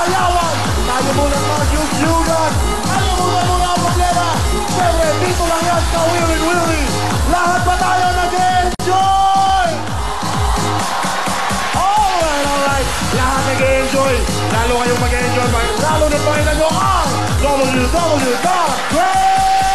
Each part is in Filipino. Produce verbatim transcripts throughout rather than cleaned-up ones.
sayawan. Tayo muna mag-yugyugan. Tayo muna muna ang problema. Siyempre, dito lang yan sa Willie Willie. Lahat ba tayo nag-enjoy? Alright, alright. Lahat nag-enjoy. Lalo kayong mag-enjoy. Lalo na pakinggan nyo ang w w dot great.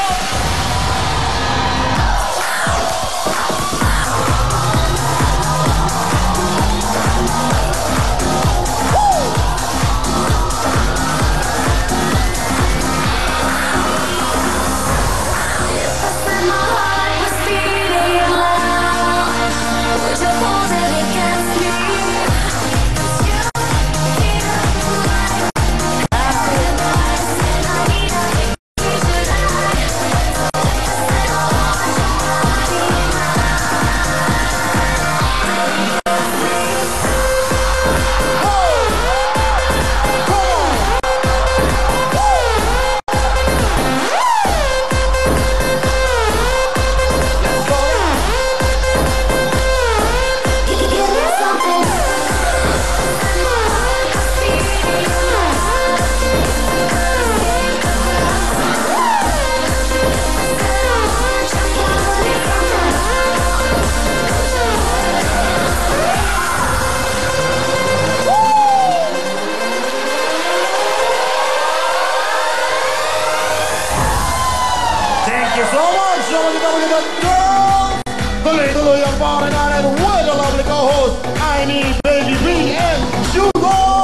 Tuloy-tuloy ang pare natin with a lovely co-host, I need Baby B and Sugar!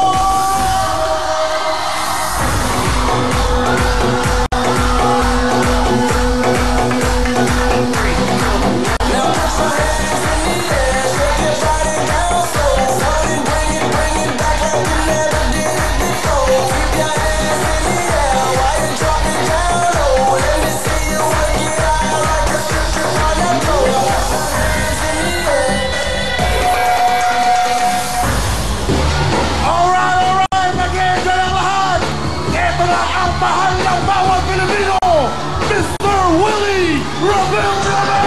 Mahal ng bawat Pilipino, Mister Willie Reuploading!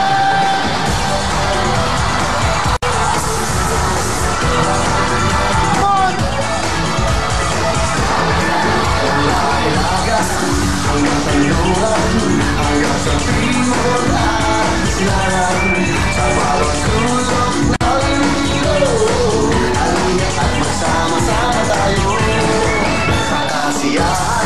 Hanggang sa timog at silangan, sa bawat sulok ng mundo, halina't at magsama-sama tayo sa kasiyahan.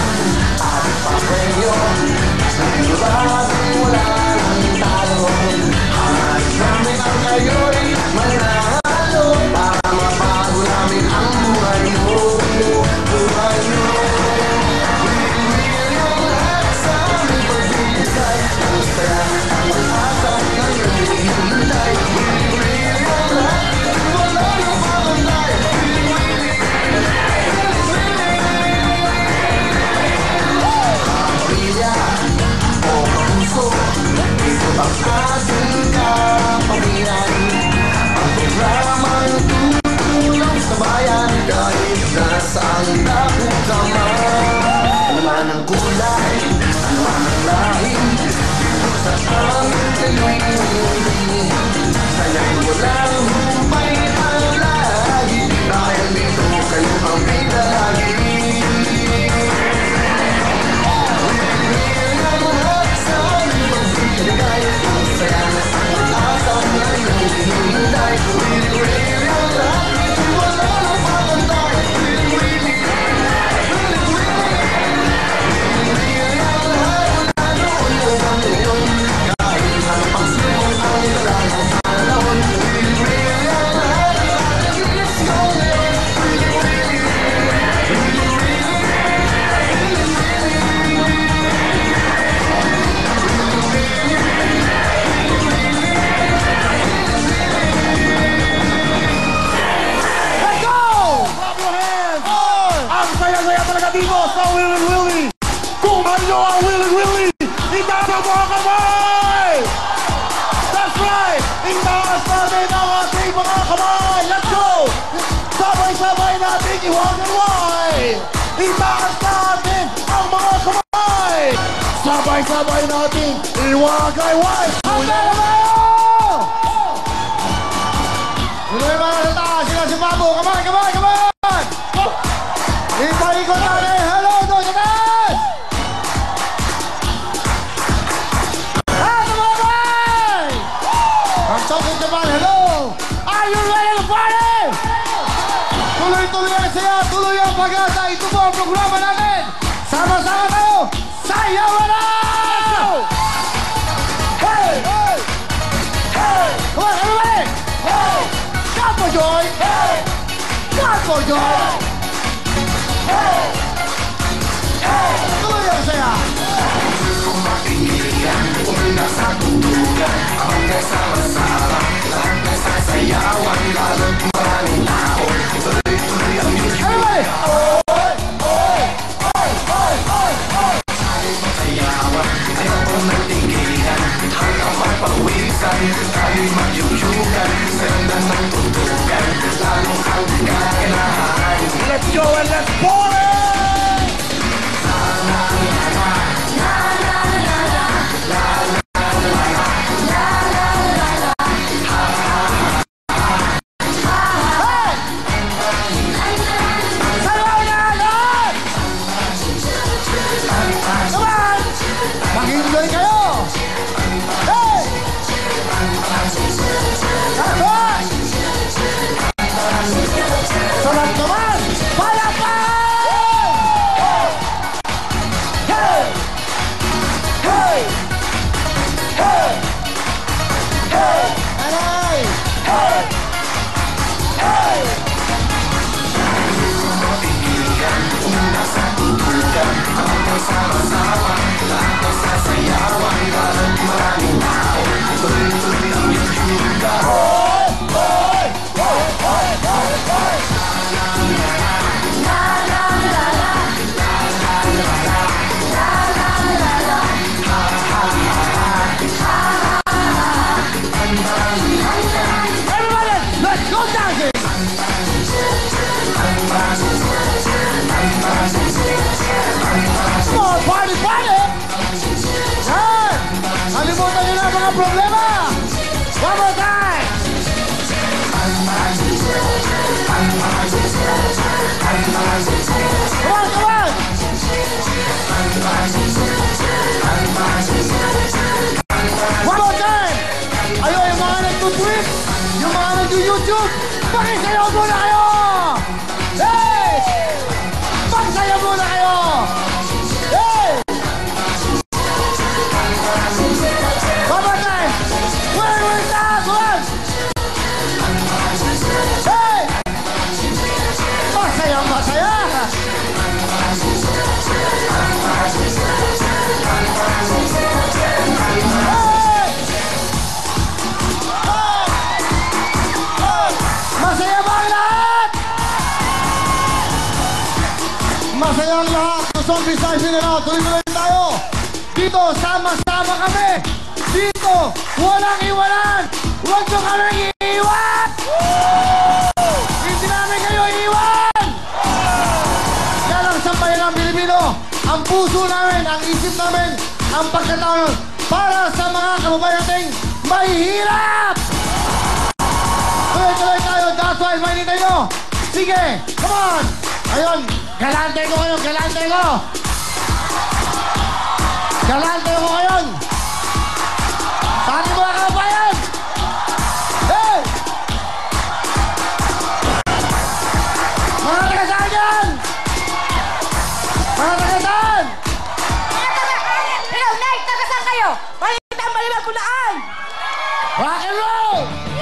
Siguraduhin wala ng talo. Hangat namin ang kayo'y mananalo para mabago namin ang buhay mo, buhay mo. Willie ang lahat sa aming pagbibigay. Ang saya, ang asa na iyong hinihintay. Willie ang lahat, wala nang mabantay. Ang ating kapagiran, ang programang tutulong sa bayan, kahit nasaan dakot ka man. Ano man ang kulay, ano man ang lahi, sa aming kayo'y nilili. Sayang walang humpay ang lagi, dahil dito kayo ang pinalagi. Dito sa Willie Willie, kung ano ang Willie Willie, itaas ang mga kamay! That's right! Itaas natin ang ating mga kamay! Let's go! Sabay-sabay natin iwag-iway! Itaas natin ang mga kamay! Sabay-sabay natin iwag-iway! Handa na tayo! Tuloy mga sa taas, sila si Pabo! Come on, come on, come on! Are you ready to party? Tuloy-tuloy ang saya, tuloy ang pag-asa. Ito po ang programa natin. Sama-sama tayo. Sayawan na! Hey! Hey! Hey! Come on, everybody! Hey! Shout for joy! Hey! Shout for joy! Hey! Hey! Tuloy ang saya! Nasa tutugan, ang kasama-sama, lahat na sasayawan, lalo't maraming tao, tuloy-tuloy ang YouTube. Oy! Oy! Oy! Oy! Oy! Oy! Tayo masayawan, ayaw ko nang tigilan, hanggang mapawisan, tayo'y mag-YouTubean, sanda ng tutugan, lalong ang kaganahan. Let's go and let's party! Mag-enjoy kayo! Hey! Sarap naman! Palapan! Hey! Hey! Hey! Hey! Aray! Hey! Hey! Nasa tutugan, ang kasama-sama, lahat na sasayawan, lalo't maraming tao, tuloy-tuloy ang YouTube ka. Hoy! Hoy! Hoy! Hoy! Hoy! Hoy! La la la la la la la la la la la la ha ha ha ha. Everybody, let's go dancing! Come on, party, party! Yan! Kalimutan nyo na mga problema! One more time! Come on, come on! One more time! Ayo, yung mga nag-tweet, yung mga nag-YouTube, pakisayaw muna kayo! Hey! Pagsayaw muna kayo! Hey! One more time! Where was that one? Hey! Masaya, masaya! Hey! Hey! Masaya ba ang lahat? Masaya ang lahat. Gusto ang Visayas nila. Tuloy-tuloy tayo. Dito, sama-sama kami. Dito, walang iwanan. Huwag nyo kami iiwan. Hindi namin kayo iiwan. Yan ang sampayan ng Pilipino. Ang puso namin, ang isip namin, ang pagkataon para sa mga kababayan nating mahihirap. Tuloy-tuloy tayo. That's why, mainitay nyo. Sige, come on. Ayun, galante ko ngayon, galante ko. Galante ko ngayon. Sa ating mga kababayan. Hey! Mga taga-saan yan? Mga taga-saan? Hello, Night! Taga-saan kayo? Balita ang malimang kulaan! Rock and roll!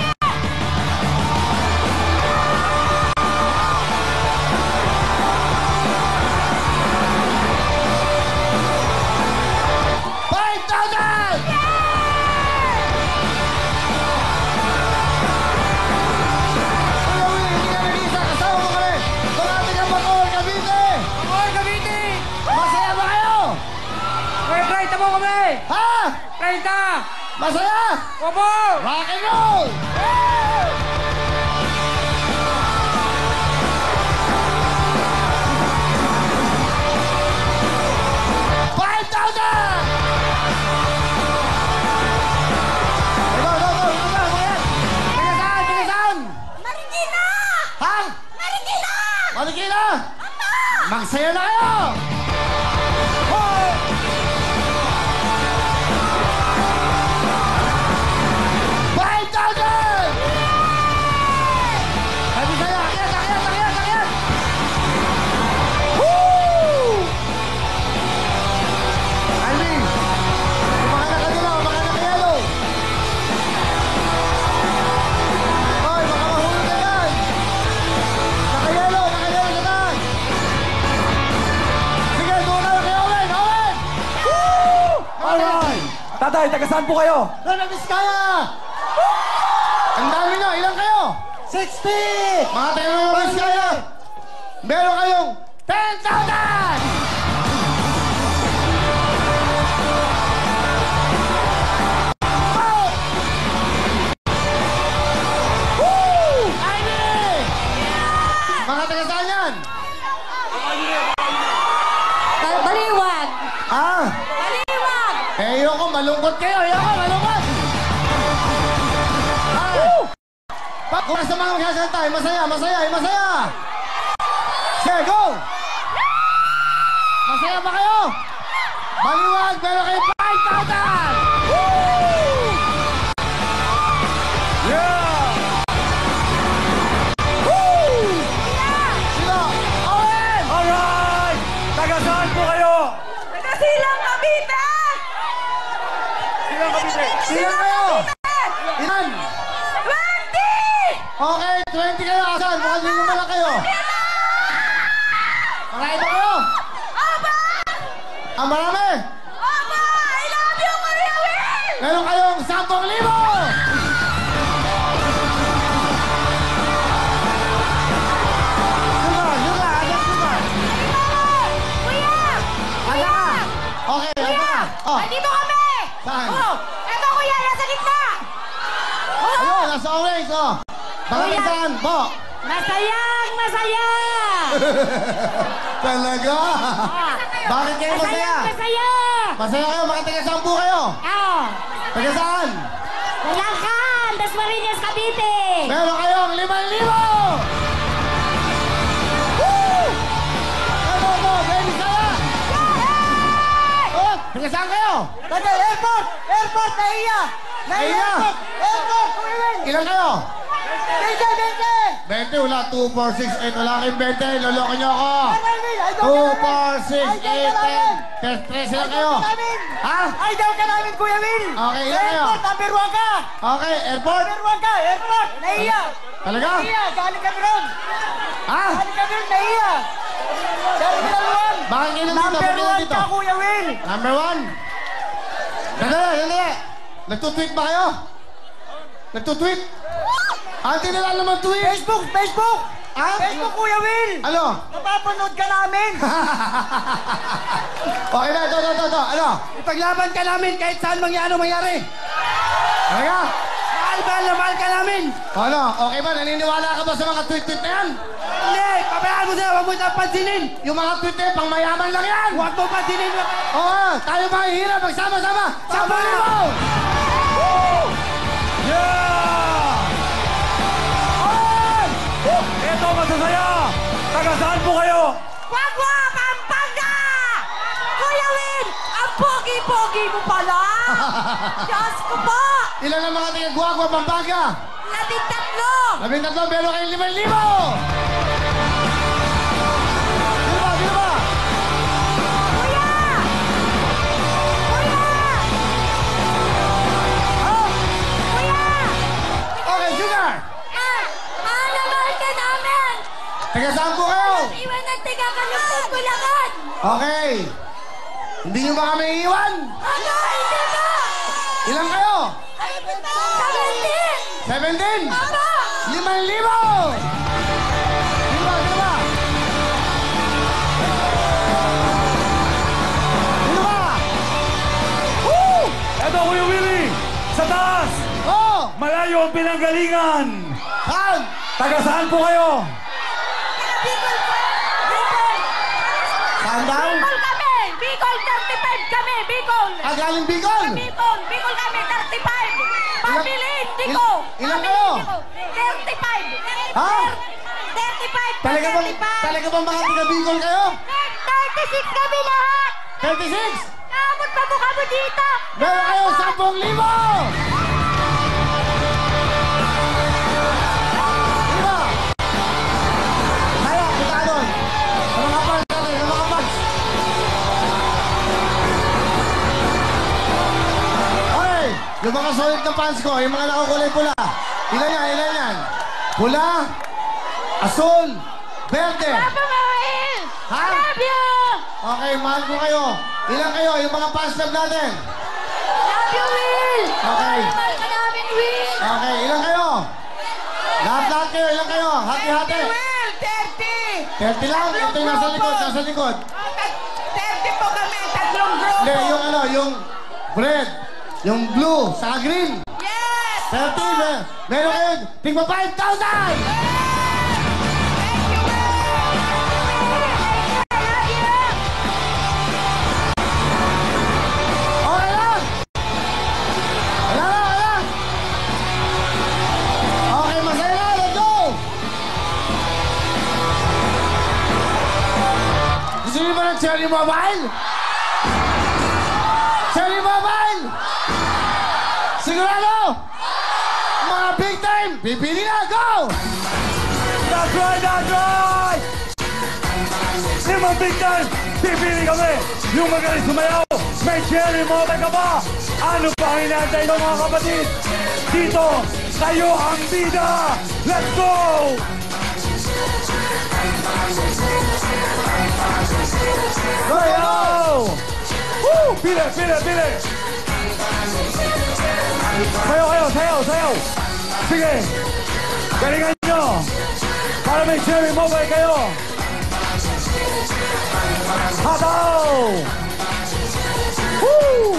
Ha? treinta! Masaya? Opo! Rock and roll! five thousand! Go, go, go! Go, go! Tigasaan! Tigasaan! Marikina! Ha? Marikina! Marikina! Magsaya na kayo! five thousand! Bisaya, taga saan po kayo? Nueva Vizcaya! Ang dami nyo, ilan kayo? sixty! Mga taga Nueva Vizcaya, meron kayong ten thousand! Mga taga saan yan? Baliwag! Ah! Baliwag! Eh, ayoko, malungkot kayo. Ayoko, malungkot! Ay! Pa- Kung sa mga magsasalita, ay masaya, masaya, ay masaya! Sige, go! Masaya ba kayo? Baliwag, meron kayo five thousand! Yeah! Sino? Owen! Alright! Taga saan po kayo? Silang Cavite! Silang Cavite. Sino kayo? Ilan? twenty! Okay, twenty kayo. Asan? Mukhang linggo na lang kayo. Marami ba kayo? Aba! Ah, marami! Aba! I love you, Kuya Will! Meron kayong sampung libo! Sugar, sugar, asan sugar? Kuya! Asan ka? Okay, asan Kuya! ka? Oh, Nandito kami! Saan? Oh! Eto, Kuya! Nasa gitna! Oh! ayun, nasa orange, oh. Baka Kuya. saan? Po. Masayang masaya! Talaga? Bakit kayo masaya? Masayang masaya! Masaya kayo, mga taga saan po kayo? Oh! Taga saan? Malangkan! Dasmariñas, Cavite! Meron kayong limang libo! Woo! Ano mo, baby saya? Oh, taga saan kayo? Taga airport! Airport! Nahiya! Nahiya! Airport! Airport! Kuya Will! Ilan kayo? Bente! Bente! twenty, wala. two, four, six, eight. Wala kayong twenty. Loloko nyo ako. Kuya Will! Idol ka two, namin! four, six, Idol ka eight, namin! ten. tres lang kayo. Idol ka namin! Ha? Idol ka namin, Kuya Will! Okay, Sa ilan kayo? airport, number one ka! Okay, airport. Number one ka! Airport! Nahiya! Talaga? Nahiya! Galing kami ron! Ha? Galing kami ron! Nahiya! Terminal one! Bakit kayo nandito? Number Bakit kayo one nandito? ka, Kuya Will! Number one. Dali, dali. Nagtutweet ba kayo? Nagtutweet? Ah, hindi nila naman tweet. Facebook! Facebook! Ah? Facebook, Kuya Will! Ano? Napapanood ka namin! Okay na, ito, ito, ito, ito. Ano? Ipaglaban ka namin kahit saan mangyari, mangyari! Talaga? Mahal ba na mahal ka namin? Ano? Okay ba? Naniniwala ka ba sa mga tweet-tweet na yan? Hindi! Pabayaan mo sila! Huwag mo silang pansinin! Yung mga tweet na yan, pang mayaman lang yan! Huwag mo pansinin! Oo, tayo mga hihirap, magsama-sama! Sampo libo! Yeah! Ay! Ito, masasaya! Taga saan po kayo? Wagwa, Pampanga! Kuya Will, ang pogi-pogi mo pala! Diyos ko po! Ilan ang mga taga-guwagwa, Pampanga? Labing tatlo! Labing tatlo, meron kayong limang libo! Sino ba? Sino ba? Kuya! Kuya! Ah? Kuya! Okay, sugar! Ah! Mahal ka namin! Taga saan po kayo? Iwan ang tiga kalungkot Bulacan! Okay. Hindi nyo ba kami iiwan? Ano? Hindi ba? Ilan kayo? Seventeen! seventeen? Apa! Limang libo! Sino ba? Sino ba? Sino ba? Woo! Ito, Kuya Willie! Sa taas! Oh! Malayo ang pinanggalingan! Saan? Taga saan po kayo? Bicol! Bicol! Saan daw? Bicol kami! Bicol! thirty-five kami! Bicol! Ah, galing Bicol? Bicol! Bicol kami! thirty-five! Pamilin! Diko! Il- ilan kayo? thirty-five! Ha? thirty-five! Talaga bang, talaga bang mga taga Bicol kayo? thirty-six kami lahat! thirty-six? Kamot pa mo kamo dito! Meron kayo sampung libo! Sino ba? Kaya, kita doon. Sa mga fans natin, sa mga fans. Okay, yung mga solid na fans ko, yung mga nakakulay pula. Ilan yan, ilan yan? Pula, asul, verde. Papa Mael! Ha? I love you! Okay, mahal ko kayo. Ilan kayo, yung mga fans club natin? Love you, Will! Okay. Mahal ka namin, Will! Okay, ilan kayo? Lahat-lahat kayo, ilan kayo? Hati-hati. Will, thirty! thirty lang, ito yung nasa likod, nasa likod. thirty po kami, tatlong grupo. Hindi, yung ano, yung red, yung blue, saka green. Yes! thirty, mer meron kayo, tigpa five thousand! Thank you, Will! Okay lang! Wala lang, wala! Okay, masaya na, let's go! Gusto niyo ba ng Cherry Mobile? Cherry Mobile! Sigurado! Mga big time, pipili na, go! That's right, that's right! Lima big time, pipili kami! Yung magaling sumayaw, may cherry mobile ka ba? Ano pa ang inaantay ng mga kapatid? Dito, kayo ang bida! Let's go! Sayaw! Woo! Pili, pili, pili! Sayaw kayo, sayaw, sayaw! Sige! Galingan nyo! Para may cherry mobile kayo! Hataw! Woo!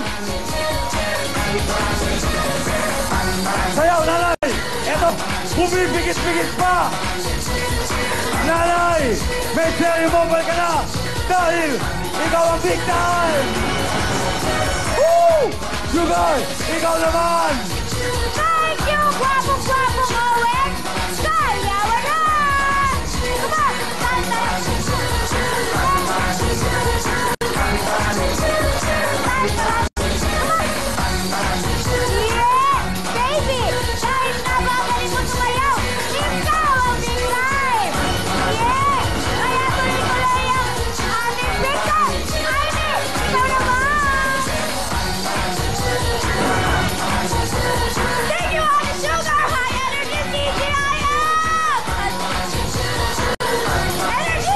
Sayaw, nanay! Eto, bumibigit-bigit pa! Nanay! May cherry mobile ka na! Dahil ikaw ang big time! Woo! Sugar! Ikaw naman! Thank you, gwapong-gwapong Owen! Sayawan na! Come on! Yeah! Baby! Dahil nabagaling mo sumayaw, ikaw ang big time! Yeah! Kaya tuloy-tuloy ang aming big time! Ivy! Ikaw naman! Thank you, Ate Sugar! High energy C G I M! Energy!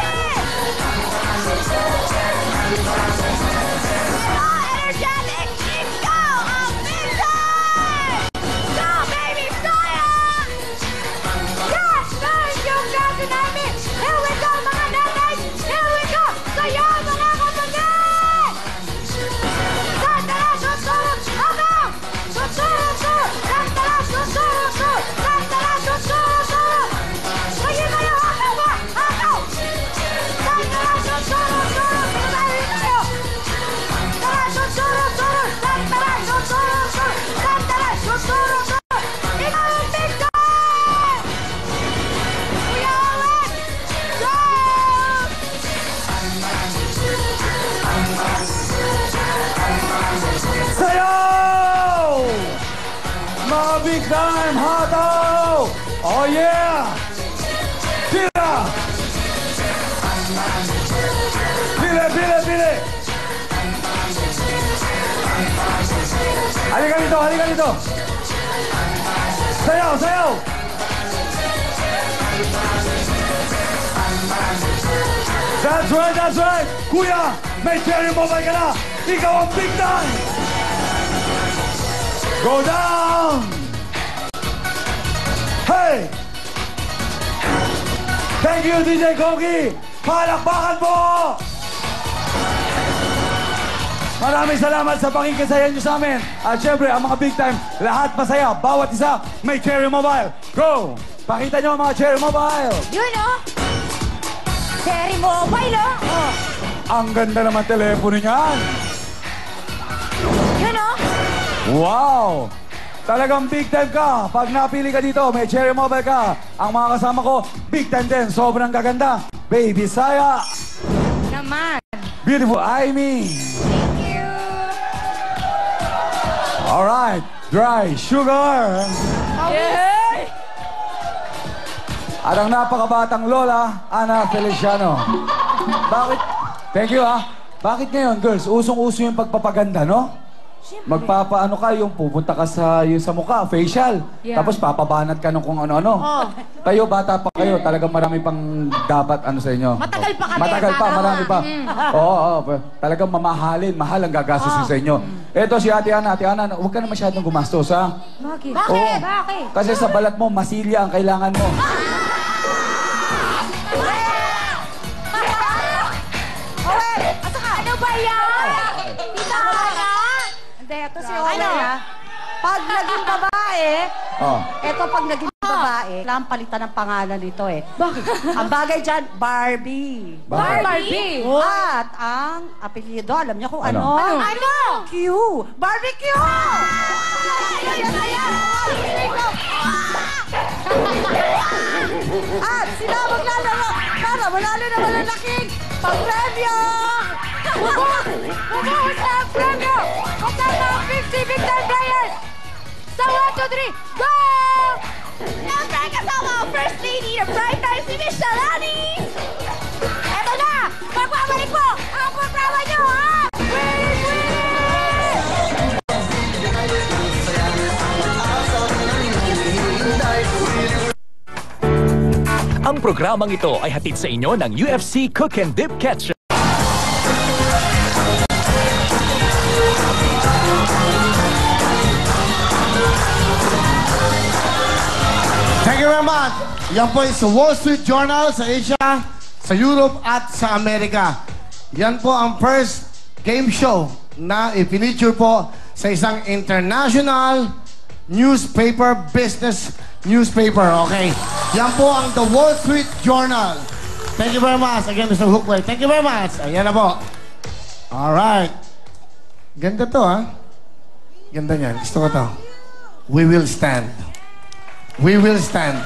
Oh, energetic! Ikaw ang big time! Go, baby! Sayang! Yes! Thank you, Kasi namin! Here we go, mga nanay! Here we go! Sayaw, mga kapatid! Sandala, susurot! Hanggang! Susurot! Sandala, susurot! Sandala, susurot! Sige kayo! Hanggang ba? Hanggang! Sandala, susurot! Sandali tayo! Sandala, susurot! Sandala, susurot! Sandala, susurot! Ikaw ang big time! Kuya Owen! Go! Sayaw! Mga big time, hataw! Oh yeah! Tira! Pili, pili, pili! Halika dito, halika dito! Sayaw, sayaw! That's right, that's right! Kuya, may cherry mobile ka na! Ikaw ang big time! Go down! Hey! Thank you, D J Kogi! Palakpakan po! Maraming salamat sa pakikisaya nyo sa amin. At syempre, ang mga big time, lahat masaya. Bawat isa may cherry mobile. Go! Pakita nyo ang mga cherry mobile. Yun, oh! Cherry Mobile, oh! Oh. Ang ganda naman telepono niyan. Yun, oh! Wow! Talagang big time ka. Pag napili ka dito, may cherry mobile ka. Ang mga kasama ko, big time din. Sobrang gaganda. Baby Saya. Naman. Beautiful Amy. Thank you. Alright. Dry Sugar. Yay! At ang napakabatang Lola, Ana Feliciano. Bakit? Thank you, ah. Bakit ngayon, girls, usong-uso yung pagpapaganda, no? Magpapaano ka yung pupunta ka sa, yung sa mukha, facial. Yeah. Tapos papabanat ka ng kung ano-ano. Oh. Kayo, bata pa kayo, talagang marami pang dapat ano sa inyo. Matagal pa kami. Matagal pa, bata marami pa. Mm. Oo, oo. Talagang mamahalin, mahal ang gagastusin Oh. sa inyo. Eto si Ate Ana, Ate Ana, huwag ka na masyadong gumastos, ha? Bakit? Oo. Bakit? Bakit? Kasi sa balat mo, masilya ang kailangan mo. Ano ba yan? Tita Ana? Hindi, ito si Ano? Owen, ha? Pag naging babae, Oh. ito pag naging babae, kailangan palitan ng pangalan nito eh. Bakit? Ang bagay dyan, Barbie. Barbie! At ang apelyido, alam niyo kung Ano? ano? Ano? Q. Barbecue! Ayan, ayan! At sila maglalaro para manalo naman ang laking pag-premyo! Bumuhos na ang premyo! Kasama ang fifty victor players! Sa one, two, three, go! Siyempre, kasama ang First Lady ng Prime Time si Miss Shalani! Eto na! Magbabalik po ang programa nyo, ha? Win! Ang programang ito ay hatid sa inyo ng U F C Cook and Dip Ketchup. Thank you very much. Yan po sa Wall Street Journal, sa Asia, sa Europe at sa Amerika. Yan po ang first game show na ipiniture po sa isang international newspaper, business newspaper, okay? Yan po ang The Wall Street Journal. Thank you very much. Again, Mister Hookway. Thank you very much. Ayan na po. Alright. Ganda to, ha? Ganda niyan. Gusto ko to. We will stand. We will stand.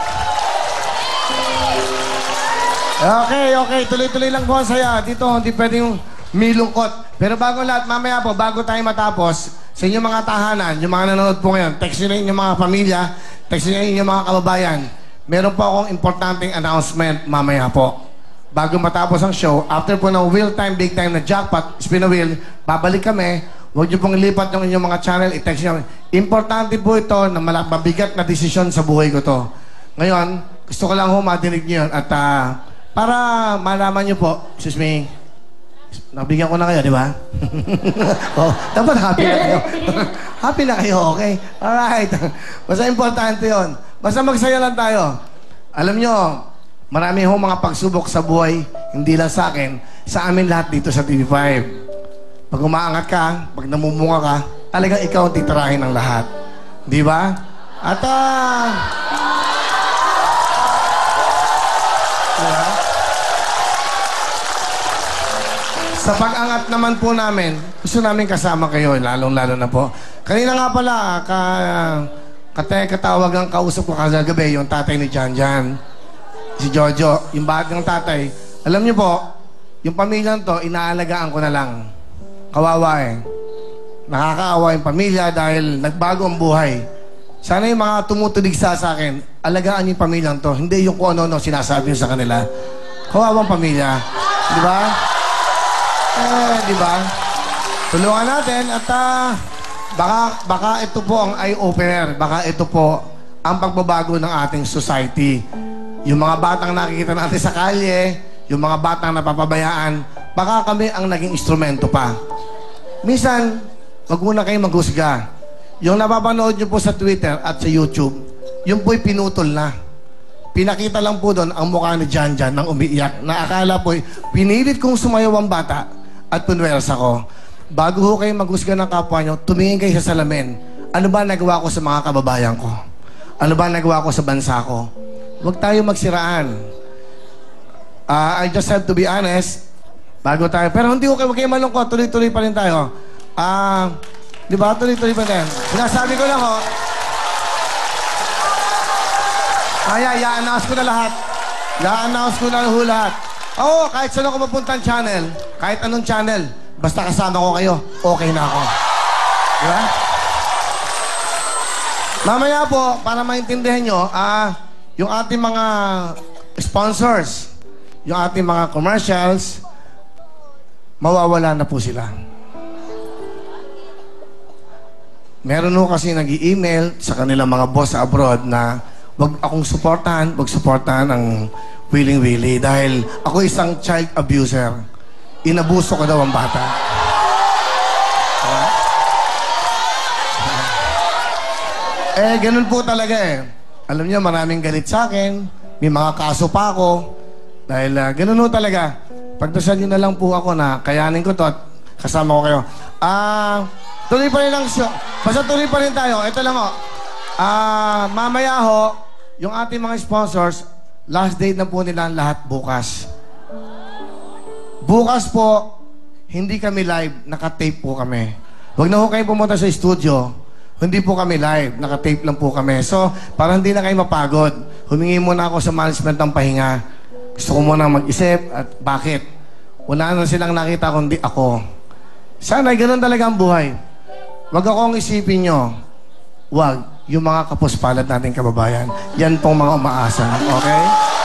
Okay, okay. Tuloy-tuloy lang po ang saya. Dito, hindi pwedeng milungkot. Pero bago lahat, mamaya po, bago tayo matapos, sa inyong mga tahanan, yung mga nanonood po ngayon, text nyo na inyong mga pamilya, text nyo na inyong mga kababayan. Meron po akong importanteng announcement mamaya po. Bago matapos ang show, after po ng wheel time, big time na jackpot, spin a wheel, babalik kami. Huwag nyo pong ilipat yung inyong mga channel, i-text nyo. Importante po ito na mabigat na desisyon sa buhay ko to. Ngayon, gusto ko lang ho madinig nyo yun. At uh, para malaman nyo po, excuse me, nabigyan ko na kayo, di ba? Oh, dapat happy na kayo. Happy na kayo, okay? Alright. Basta importante yon. Basta magsaya lang tayo. Alam nyo, marami ho mga pagsubok sa buhay, hindi lang sa akin, sa amin lahat dito sa T V five. Pag umaangat ka, pag namumunga ka, talagang ikaw ang titirahin ng lahat. Di ba? At, ah... Uh, sa pag-angat naman po namin, gusto namin kasama kayo, lalong-lalo na po. Kanina nga pala, ka, kate, katawag ang kausap ko kagagabi, yung tatay ni Jan Jan, si Jojo, yung bagang tatay. Alam niyo po, yung pamilyang to, inaalagaan ko na lang. Kawawa eh. Nakakaawa yung pamilya dahil nagbago ang buhay. Sana yung mga tumutuligsa sa akin, alagaan yung pamilyang to, hindi yung kung ano-ano sinasabi nyo sa kanila. Kawawang pamilya. Di ba? Eh, di ba? Tulungan natin at uh, baka, baka ito po ang eye-opener. Baka ito po ang pagbabago ng ating society. Yung mga batang nakikita natin sa kalye, yung mga batang napapabayaan, baka kami ang naging instrumento pa. Minsan, wag muna kayong maghusga. Yung napapanood nyo po sa Twitter at sa YouTube, yung po'y pinutol na. Pinakita lang po doon ang mukha ni Jan Jan nang umiiyak na akala po'y pinilit kong sumayaw ang bata at punwersa ko. Bago ho kayo maghusga ng kapwa nyo, tumingin kayo sa salamin. Ano ba nagawa ko sa mga kababayan ko? Ano ba nagawa ko sa bansa ko? Huwag tayo magsiraan. Uh, I just have to be honest. Bago tayo. Pero hindi ko kayo, kayo malungkot. Tuloy-tuloy pa rin tayo. Ah... Uh, Di ba? Tuloy-tuloy pa din. Sinasabi ko lang, ho. Ay, i-announce ko na lahat. I-announce ko na ho lahat. Oo, kahit saan ako mapuntang channel, kahit anong channel, basta kasama ko kayo, okay na ako. Di ba? Mamaya po, para maintindihan nyo, ah, yung ating mga sponsors, yung ating mga commercials, mawawala na po sila. meron ho kasi nag-i-email sa kanilang mga boss sa abroad na wag akong suportahan, wag suportahan ang Willing Willie dahil ako isang child abuser. Inabuso ko daw ang bata. Diba? Eh, ganun po talaga eh. Alam niyo, maraming galit sa akin. May mga kaso pa ako. Dahil uh, ganun po talaga. Pagdasal niyo na lang po ako na kayanin ko to at kasama ko kayo. Ah, uh, tuloy pa rin lang show. Basta tuloy pa rin tayo. Ito lang ho. Ah, uh, mamaya ho, yung ating mga sponsors, last date na po nila lahat bukas. Bukas po, hindi kami live, naka-tape po kami. Huwag na ho kayo pumunta sa studio. Hindi po kami live, naka-tape lang po kami. So, para hindi na kayo mapagod, humingi muna ako sa management ng pahinga. Gusto ko muna mag-isip at bakit. Wala na silang nakita kundi ako. Sana, ganun talaga ang buhay. Huwag akong isipin nyo. Huwag. Yung mga kapuspalad nating kababayan. Yan pong mga umaasa. Okay?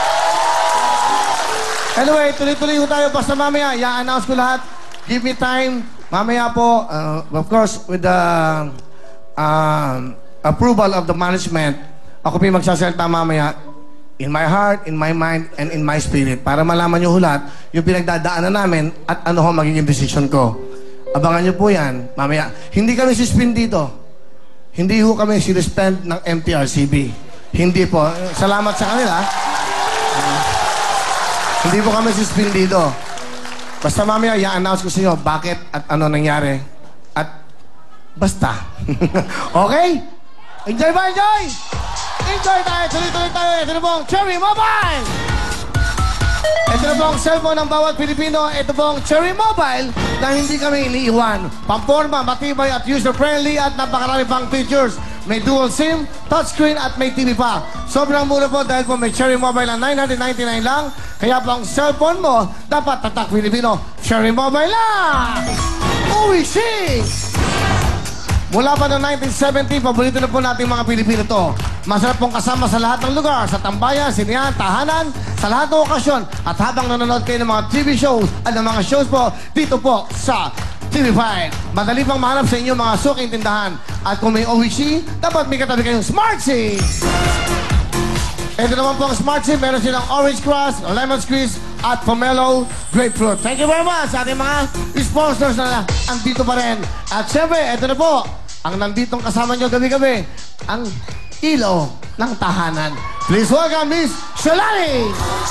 Anyway, tuloy-tuloy ko tayo. Basta mamaya, i-announce ko lahat. Give me time. Mamaya po, uh, of course, with the uh, approval of the management, ako po yung magsasalita mamaya in my heart, in my mind, and in my spirit para malaman nyo hulat yung pinagdadaanan namin at ano ho magiging decision ko. Abangan nyo po yan. Mamaya, hindi kami suspend dito. Hindi ho kami sinuspend ng M T R C B. Hindi po. Salamat sa kanila. Uh, hindi po kami suspend dito. Basta mamaya, i-announce ko sa inyo bakit at ano nangyari. At basta. Okay? Enjoy ba? Enjoy! Enjoy tayo! Tuloy-tuloy tayo! Ito na pong Cherry Mobile! Ito na pong cellphone ng bawat Pilipino. Ito pong Cherry Mobile na hindi kami iniiwan. Pamporma, matibay at user-friendly at napakarami pang features. May dual SIM, touchscreen at may T V pa. Sobrang mura po dahil po may Cherry Mobile na nine ninety-nine lang. Kaya po ang cellphone mo, dapat tatak Pilipino. Cherry Mobile lang! Uwi, shing! Mula pa noong nineteen seventy, paborito na po natin mga Pilipino to. Masarap pong kasama sa lahat ng lugar, sa tambayan, sinihan, tahanan, sa lahat ng okasyon. At habang nanonood kayo ng mga T V shows at ng mga shows po, dito po sa T V five. Madali pang mahanap sa inyo mga suking tindahan. At kung may O V C, dapat may katabi kayong Smart SIM. Ito naman po ang Smart SIM. Meron silang Orange Crush, Lemon Squeeze, at Pomelo Grapefruit. Thank you very much sa ating mga sponsors na andito pa rin. At syempre, ito na po, ang nanditong kasama nyo gabi-gabi, ang ilaw ng tahanan. Please welcome Miss Shalani!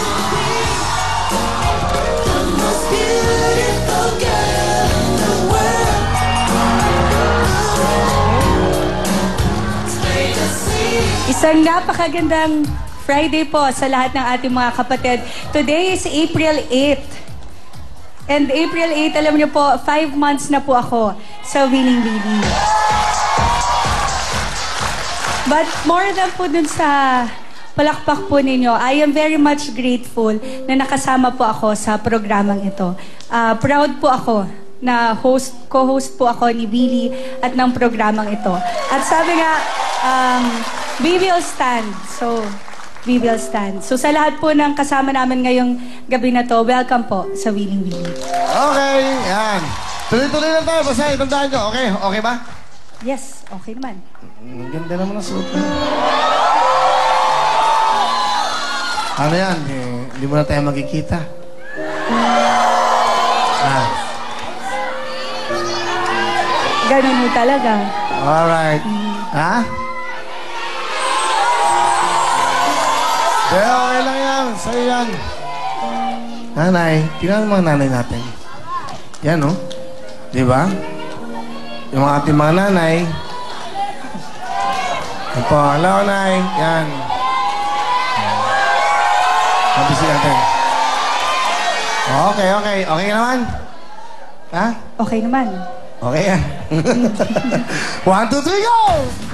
Isang napakagandang Friday po sa lahat ng ating mga kapatid. Today is April eighth. And April eighth, alam niyo po, five months na po ako sa Willing Willie. But more than po dun sa palakpak po ninyo, I am very much grateful na nakasama po ako sa programang ito. Uh, proud po ako na host, co-host po ako ni Willie at ng programang ito. At sabi nga, um, we will stand. So, we will stand. So, sa lahat po ng kasama namin ngayong gabi na to, welcome po sa Willing Willie. Okay, yan. Tuloy-tuloy lang tayo. Basta itandaan nyo. Okay? Okay ba? Yes, okay naman. Ang ganda naman ang suot mo. Ano yan? Eh, hindi mo na tayo magkikita. Ah. Ganun mo talaga. Alright. Mm. Ha? Pero okay lang yan. Sa'yo yan. Nanay. Tingnan mo mga nanay natin. Yan, no? Di ba? Yung mga ating mga nanay. Yan po. Hello, Nay. Yan. Mabisi natin. Okay, okay. Okay ka naman? Ha? Okay naman. Okay yan. One, two, three, go!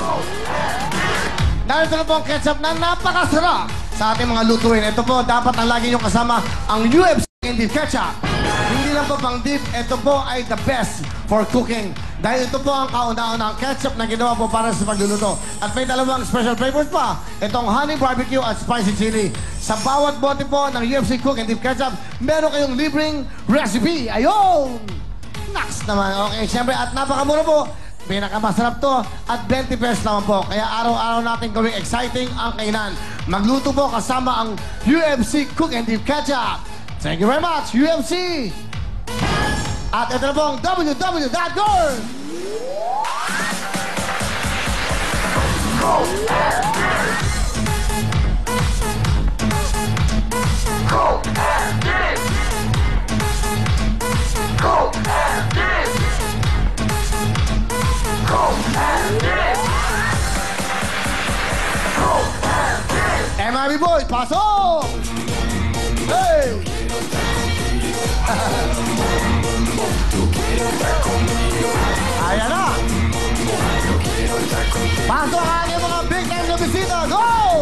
Narito na po ang ketchup na napakasarap sa ating mga lutuin. Ito po, dapat ang lagi niyong kasama ang U F C Cooking Ketchup. Hindi lang po pang dip, ito po ay the best for cooking. Dahil ito po ang kauna-unang ketchup na ginawa po para sa pagluluto. At may dalawang special flavors pa. Itong honey barbecue at spicy chili. Sa bawat bote po ng U F C Cooking Dip Ketchup, meron kayong libreng recipe. Ayun! Next naman. Okay, siyempre, at napakamura po. Pinakamasarap to at twenty pesos naman po. Kaya araw-araw natin gawing exciting ang kainan. Magluto po kasama ang U F C Cook and Dip Ketchup. Thank you very much, U F C! At ito na po ang w w w dot gold! M I B boys, pasok! Hey! Ayan na! Pasok ang aking mga big time na bisita! Go!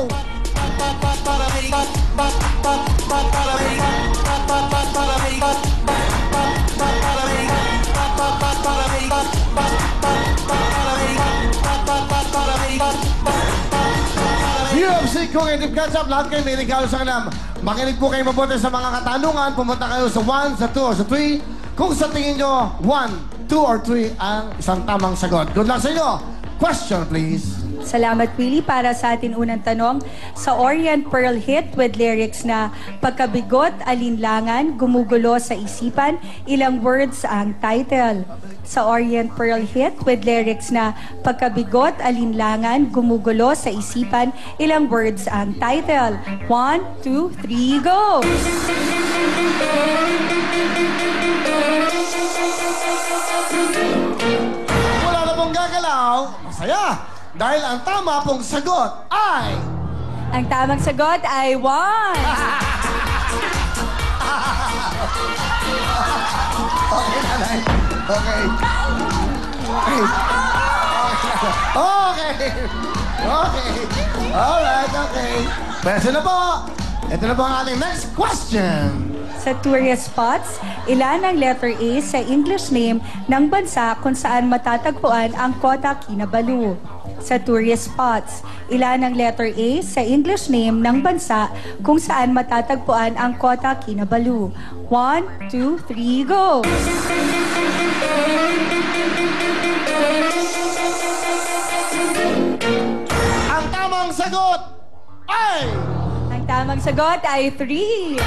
U F C Cook and Dip Ketchup, lahat kayo may regalo sa kanila. Makinig po kayo mabuti sa mga katanungan. Pumunta kayo sa one, sa two, or sa three. Kung sa tingin nyo, one, two, or three ang isang tamang sagot. Good luck sa inyo. Question, please. Salamat, Willie, para sa atin unang tanong. Sa Orient Pearl hit with lyrics na pagkabigot, alinlangan, gumugulo sa isipan, ilang words ang title? Sa Orient Pearl hit with lyrics na pagkabigot, alinlangan, gumugulo sa isipan, ilang words ang title? One, two, three, go! Wala na pong gagalaw. Masaya. Dahil ang tama pong sagot ay... Ang tamang sagot ay one. Okay, nanay. Okay. Okay. Okay. Okay. Alright, okay. Pwede na po. Ito na po ang ating next question. Sa tourist spots, ilan ang letter A sa English name ng bansa kung saan matatagpuan ang Kota Kinabalu? Sa tourist spots, ilan ang letter A sa English name ng bansa kung saan matatagpuan ang Kota Kinabalu? One, two, three, go! Ang tamang sagot ay... Ang tamang sagot ay three.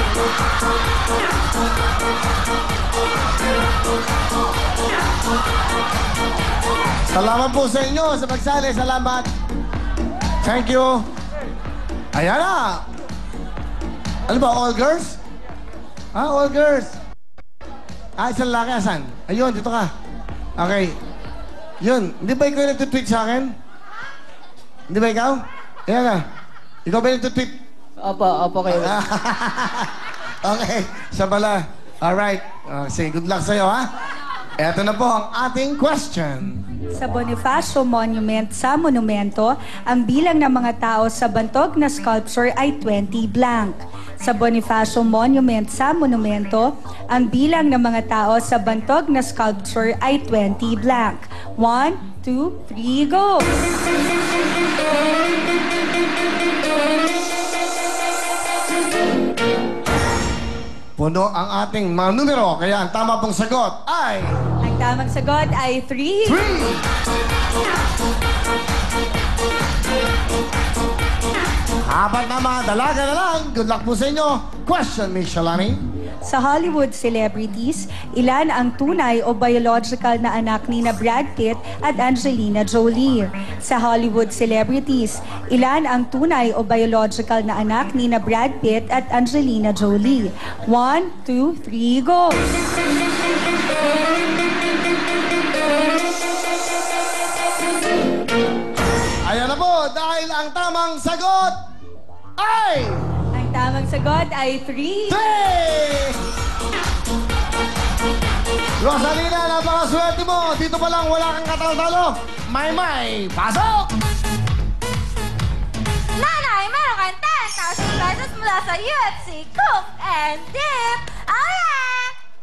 Salamat po sa inyo sa pagsali. Salamat. Thank you. Ayan na. Ano ba, all girls? Ah, all girls. Ah, isang lalaki. Asan? Ayun, dito ka. Okay. Yun. Hindi ba ikaw yung nagtutweet sa akin? Hindi ba ikaw? Ayan ka. Ikaw ba yung nagtutweet? Opo, opo kayo. Okay. Siya pala. Alright. Uh, say good luck sa'yo, ha? Eto na po ang ating question. Sa Bonifacio Monument sa monumento, ang bilang ng mga tao sa bantog na sculpture ay twenty blank. Sa Bonifacio Monument sa monumento, ang bilang ng mga tao sa bantog na sculpture ay twenty blank. One, two, three, go! Puno ang ating mga numero, kaya ang tama pong sagot ay... Ang tamang sagot ay three. Three! Apat na mga dalaga na lang. Good luck po sa inyo. Question, Miss Shalani. Sa Hollywood celebrities, ilan ang tunay o biological na anak ni na Brad Pitt at Angelina Jolie? Sa Hollywood celebrities, ilan ang tunay o biological na anak ni na Brad Pitt at Angelina Jolie? One, two, three, go! Ayan na po, dahil ang tamang sagot ay... Ang tamang sagot ay three. Three! Rosalina, napakaswerte mo. Dito pa lang wala kang katalo-talo. May-may, pasok! Nanay, meron kang ten thousand pesos mula sa U F C Cook and Dip. Oh yeah!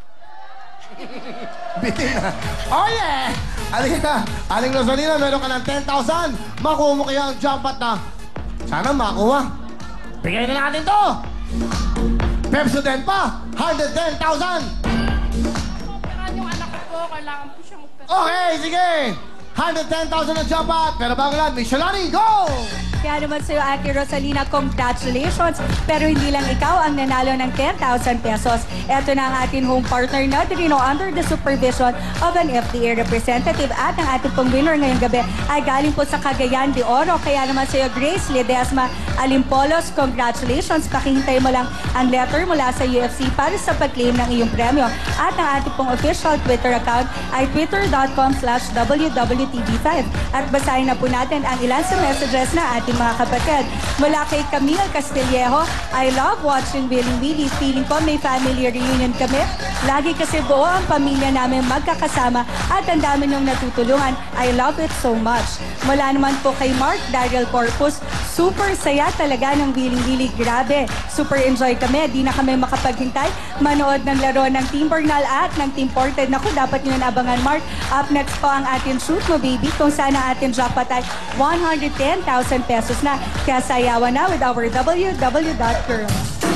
Bitin na. Oh yeah! Aling na, Aling Rosalina, meron ka ng ten thousand. Makuha mo kaya ang jackpot na. Sana makuha. Bigay na natin to! Pepsodent pa! one hundred ten thousand! Operahan yung anak ko po. Kailangan po siyang operahan. Okay, sige! one hundred ten thousand na jackpot. Pero bago lang, Miss Shalani, go! Kaya naman sa'yo, Ate Rosalina, congratulations. Pero hindi lang ikaw ang nanalo ng ten thousand pesos. Ito na ang ating home partner na Trino under the supervision of an F D A representative. At ang ating pong winner ngayong gabi ay galing po sa Cagayan de Oro. Kaya naman sa'yo, Grace Ledesma Alimpolos, congratulations. Pakihintay mo lang ang letter mula sa U F C para sa pag-claim ng iyong premyo. At ang ating pong official Twitter account ay twitter.com slash WWTV5. At basahin na po natin ang ilan sa messages na ating mga kapatid. Mula kay Camille Castillejo, I love watching Willie Willie. Feeling ko may family reunion kami. Lagi kasi buo ang pamilya namin magkakasama at ang dami niyong natutulungan. I love it so much. Mula naman po kay Mark Daryl Corpus, super saya talaga ng Willie Willie. Grabe, super enjoy kami. Di na kami makapaghintay manood ng laro ng Team Bernal at ng Team Ported. Naku, dapat nyo na abangan, Mark. Up next po ang ating Shoot Mo Baby, kung saan ang ating jackpot ay one hundred ten thousand pesos na. Kaya sayawan na with our W W dot girls.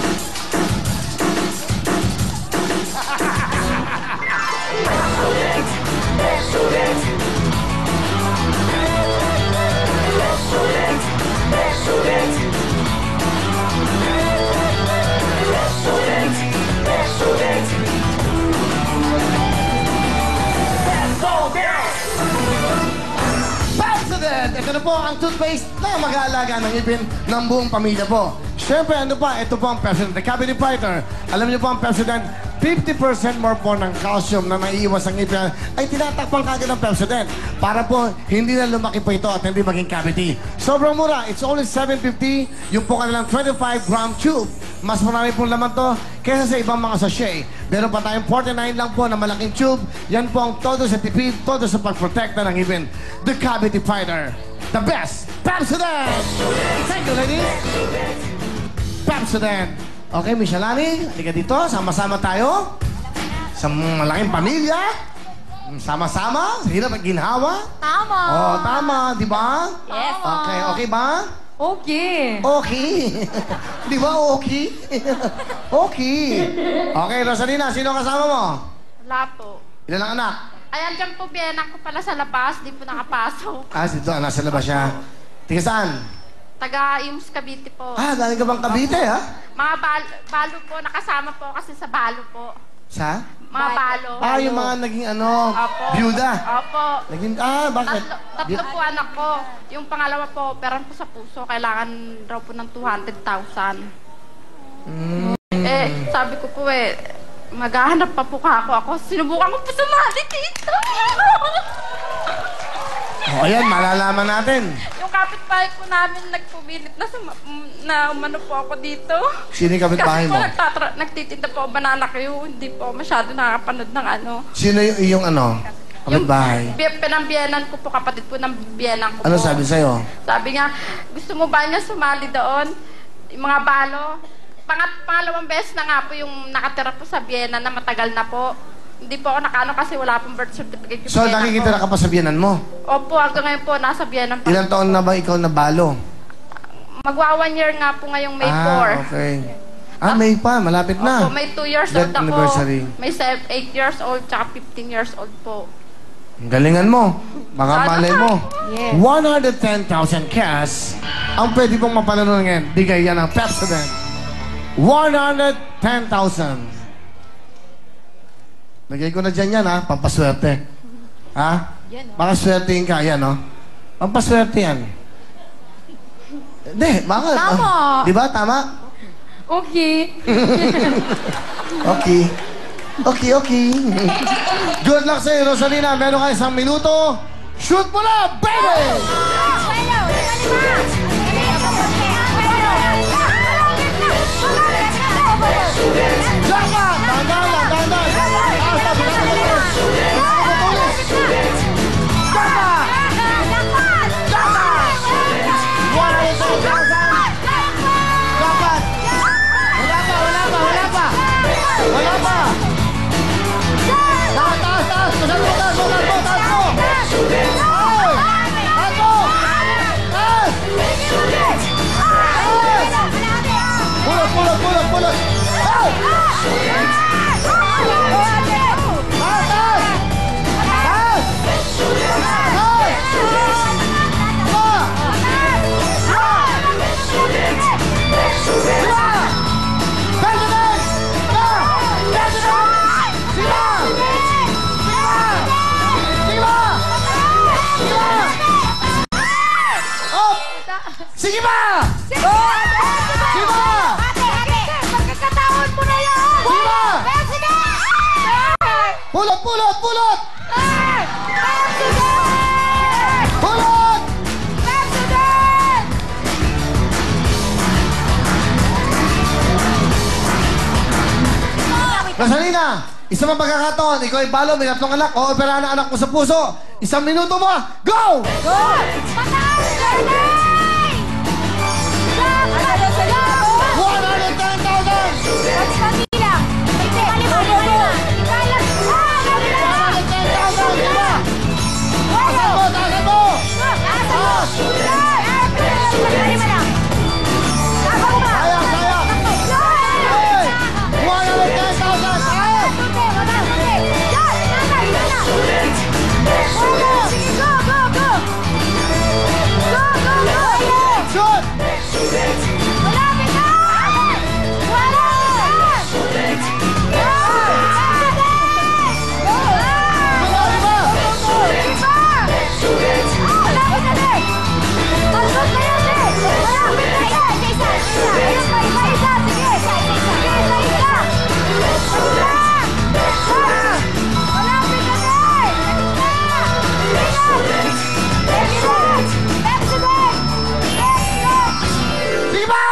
Ito na po ang toothpaste na mag-aalaga ng ngipin ng buong pamilya po. Siyempre, ano pa? Ito po ang President, the Cabinet Fighter. Alam niyo po ang President, fifty percent more po ng calcium na naiiwas ang ngipin ay tinatakpan kagad ng President para po hindi na lumaki po ito at hindi maging cavity. Sobrang mura. It's only seven fifty. Yung po kanilang twenty-five gram tube. Mas marami pong laman to kaysa sa ibang mga sachet. Meron pa tayong forty-nine lang po na malaking tube. Yan po ang todo sa tipid, todo sa pagprotekta ng ngipin. The Cavity Fighter. The best Pepsodent! Thank you, ladies! Pepsodent. Okay, Miss Shalani, halika dito. Sama-sama tayo. Sa malaking pamilya. Sama-sama. Sa hirap at ginhawa. Tama. Oh, tama. Di ba? Yes. Okay, okay ba? Okay. Okay. Di ba okay? Okay. Okay, Rosalina, sino kasama mo? Wala po. Ilan ang anak? Ayan dyan po, biyanan ko pala sa labas. Di po nakapasok. Ah, dito, nasa labas siya. Tiga saan? Taga Imus Cavite po. Ah, galing ka bang Cavite, ha? Mga bal balo po, nakasama po kasi sa balo po. Sa? Mga balo. Ah, yung mga naging ano, Opo. byuda. Opo. Naging, ah, bakit? Tatlo, tatlo po anak ko. Yung pangalawa po, operan po sa puso. Kailangan raw po ng two hundred thousand. Mm. Eh, sabi ko po eh, maghahanap pa po ka ako. Ako, sinubukan ko po sumali dito. O, ayan, malalaman natin. Yung kapitbahay po namin nagpumilit na, suma, na umano po ako dito. Sino yung kapitbahay Kasi mo? po nagtatra- nagtitinda po banana kayo. Hindi po masyado nakakapanood ng ano. Sino yung, yung ano? Kapitbahay? Bi- pinambiyanan ko po, kapatid po ng biyanan ko Ano po. sabi sa'yo? Sabi nga, gusto mo ba niya sumali doon? Yung mga balo. Pangat, pangalawang beses na nga po yung nakatira po sa Vienna na matagal na po. Hindi po ako nakano kasi wala pong birth certificate. yung So, biyenan nakikita ko. na ka pa sa biyanan mo? Opo, hanggang ngayon po, nasa Vienna pa. Ilang taon na ba ikaw nabalo? Magwa one year nga po ngayong May ah, four. okay. Ah, May pa. Malapit na. Opo, may two years Death old ako. anniversary. May eight years old, tsaka fifteen years old po. Ang galingan mo. Baka Sana malay ka. mo. Yes. one hundred ten thousand cash ang pwede pong mapanood ngayon. Bigay yan ng Pepsodent. one hundred ten thousand. Lagay ko na dyan yan, ha? Pampaswerte. Ha? Baka swertein ka. Yan, no? Pampaswerte yan. Hindi, baka. Tama. ah, di ba? Tama? Okay. Okay. Okay, okay. Good luck sa'yo, Rosalina. Meron ka isang minuto. Shoot mo na, baby! Jaka! Dandan lang, dandan! Taas, taas, taas, taas! Tulis! Jaka! Jaka! one hundred thousand! Dapat! Wala pa, wala pa, wala pa! Wala pa! Taas, taas, taas! Taas mo, taas mo, taas mo, taas mo! Ay! Taas mo! Taas! Pulot, pulot, pulot, pulot! Ay! Taas, taas! Taas! Taas! Pulot, pulot, pulot! Hey! President! Pulot! President! Rosalina, isang pagkakataon, ikaw ay balo, may tatlong anak, o operahan ang anak mo sa puso. Isang minuto mo, go! Go! Pataas! Grenade! one hundred ten thousand! Pagpapila! Hindi! Kalima! Kalima! Ikalat! one hundred ten thousand! Lima! Tasan mo! Tasan mo! Taas! Kalima lang! Tabang ba? Sayang! Sayang! Hey! one hundred ten thousand! Taas! Sige, go! Go! Go! Go! Go! Go! Shoot! Malapit na! Wala! Lima!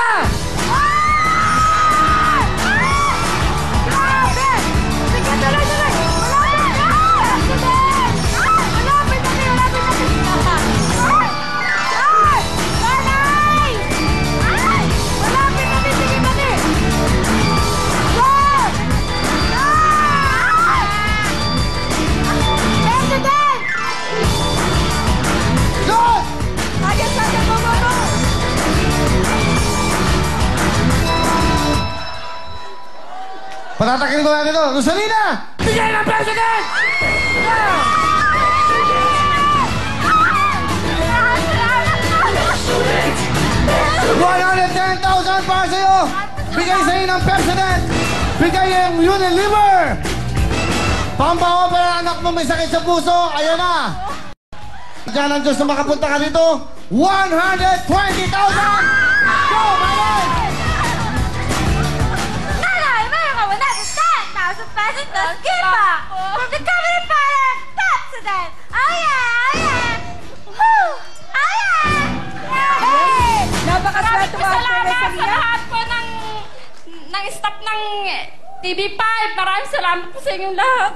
Shoot! Patatakin ko natin ito. Rosalina! Bigay ng president! one hundred ten thousand para sa'yo! Bigay sa'yo ng president! Bigay yung Unilever! Pampa-opera anak mo may sakit sa puso, ayan na! Diyan ang Diyos na makapunta ka dito, one hundred twenty thousand! Go, my life! Nanay, mayroon ka one hundred ten thousand pesos to give back from the company fire president. Oh yeah, oh yeah. Woo! Oh yeah! Hey! Napakaswerte mo, Ate Salamat sa Rosalina. lahat po ng, ng staff ng T V five. Maraming salamat po sa inyong lahat.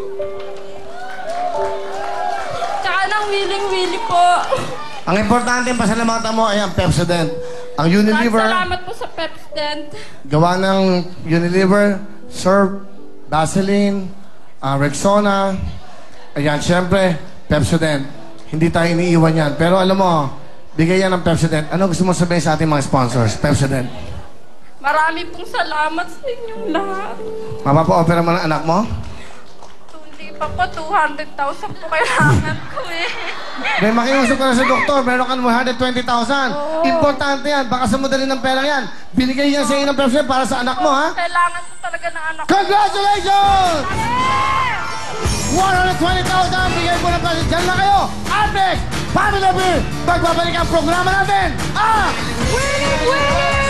Tsaka ng Willing-Willie po. Ang importante ang pasalamatan mo ay ang Pepsodent. Ang Unilever, Salamat po sa Pepsodent. gawa ng Unilever, Surf, Vaseline, uh, Rexona, ayan, syempre, Pepsodent. Hindi tayo iniiwan yan. Pero alam mo, bigay yan ng Pepsodent. Ano gusto mo sabihin sa ating mga sponsors? Pepsodent. Marami pong salamat sa inyong lahat. Mapapa-opera mo ng anak mo? Hindi pa po, two hundred thousand po kailangan ko eh. May makiusap ka na sa doktor, meron ka ng one hundred twenty thousand. Importante yan, baka sa madali ng pera yan. Binigay yan sa iyo ng Pepsodent para sa anak mo, ha? Kailangan ko talaga ng anak ko. Congratulations! one hundred twenty thousand, bigay mo ng Pepsodent. Diyan lang kayo. Up next, Family Beer. Magbabalik ang programa natin. Ah! Willie! Willie!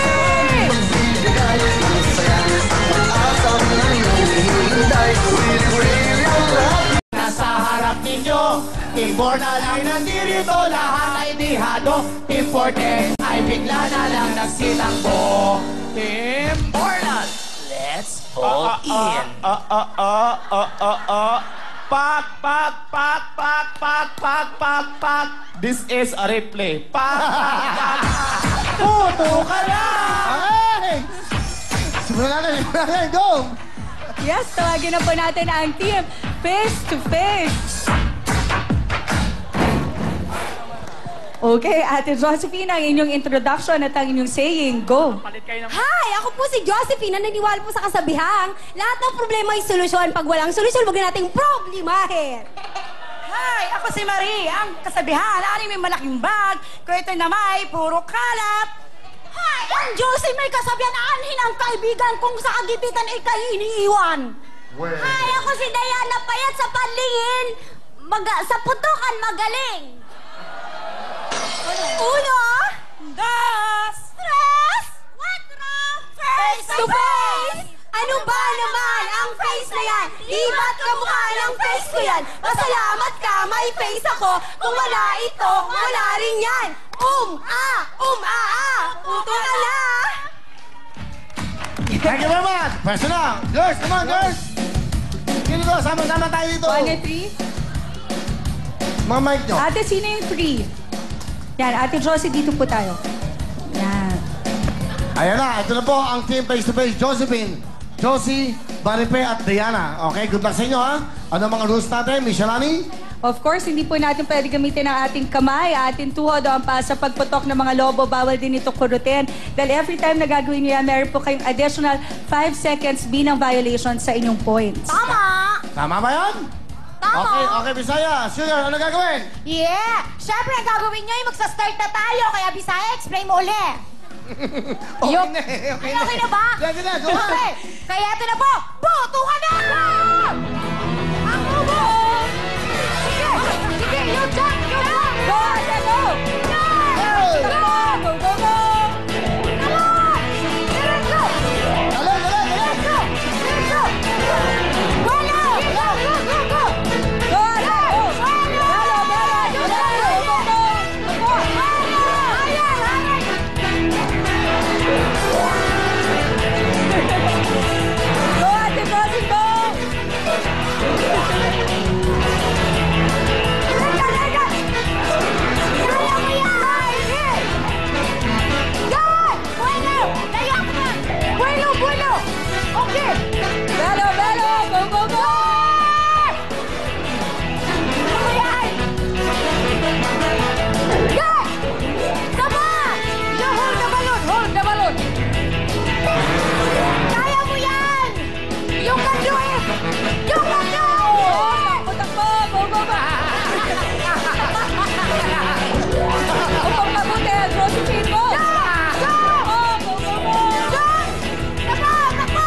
Nasa harap ninyo, Timor na lang nandirito, lahat ay dihado. Imported ay bigla na lang nagsilanggo. Timor na, let's all in. Ah, ah, ah, ah, ah, ah. Pak, pak, pak, pak, pak, pak, pak, pak. This is a replay. Pak, pak, pak. Puto ka na! Hey! Simulan natin, simulan natin. Go! Yes, tawagin na po natin ang team face to face. Okay, Ate Josephine, ang inyong introduction at ang inyong saying, go. Hi! Ako po si Josephine, naniniwala po sa kasabihang lahat ng problema ay solusyon. Pag walang solusyon, huwag na nating problemahin. Hi! Ako si Marie, ang kasabihan, ani may malaking bag, kung ito'y namay, puro kalat. Hi! Ang Josie may kasabihan, anhin ang kaibigan kung sa kagipitan ay kayo iniiwan. Hi! Ako si Diana, payat sa panlingin, maga sa putukan magaling. Uno, Das! tres, cuatro, face to face! Ano ba naman ang face na yan? Di ba't kamukha yan. Pasalamat ka, may face ako. Kung wala ito, wala rin yan. Um, ah, um, ah, ah. Puto ka na. Thank you very much. Pwesto lang. Girls, come on, girls. Sino to? Sama-sama tayo dito. One and three. Mga mic nyo. Ate, sino yung three? Yan, Ate Josie, dito po tayo. Yan. Ayan na, ito na po ang team face-to-face. Josephine, Josie, Baripe at Diana. Okay, good luck sa inyo, ha? Ano mga rules natin, Miss Shalani? Of course, hindi po natin pwede gamitin ang ating kamay, ating tuhod o ang pa sa pagputok ng mga lobo. Bawal din ito kurutin. Dahil every time na gagawin niyo yan, meron po kayong additional five seconds binang violation sa inyong points. Tama. Tama ba yan? Tama. Okay, okay, Bisaya. Sugar, ano gagawin? Yeah. Siyempre, ang gagawin nyo, magsa-start na tayo. Kaya Bisaya, explain mo uli. Okay Yung- na, eh, okay Ay, na. okay na ba? Sige na, go on. Okay. Kaya ito na po. Puto ka na! Ang ubo! Sige! Sige, you jump! You jump! Go, Ate, go! Hey! Go, go, go! Come on! Let's go! Dali, dali, dali. Let's go! Let's go! Wala! Go, go, go, go! Go, Ate, go! Wala! Belo, belo, belo, go, go, go! Wala! Ayan, ayan! Go, Ate Josie, go! Lega, lega! Kaya mo yan! Yan! Bueno! Layo ka na! Bueno, bueno! Okay! Belo, belo, go, go, go! Kaya mo yan! Yan! Sama! You hold the balloon! Hold the balloon! Kaya mo yan! You can do it! You can do it! Takbo, go, go, go! Upang mabuti, Josephine, go! Go! Oh, go, go, go! Doon! Takbo! Takbo!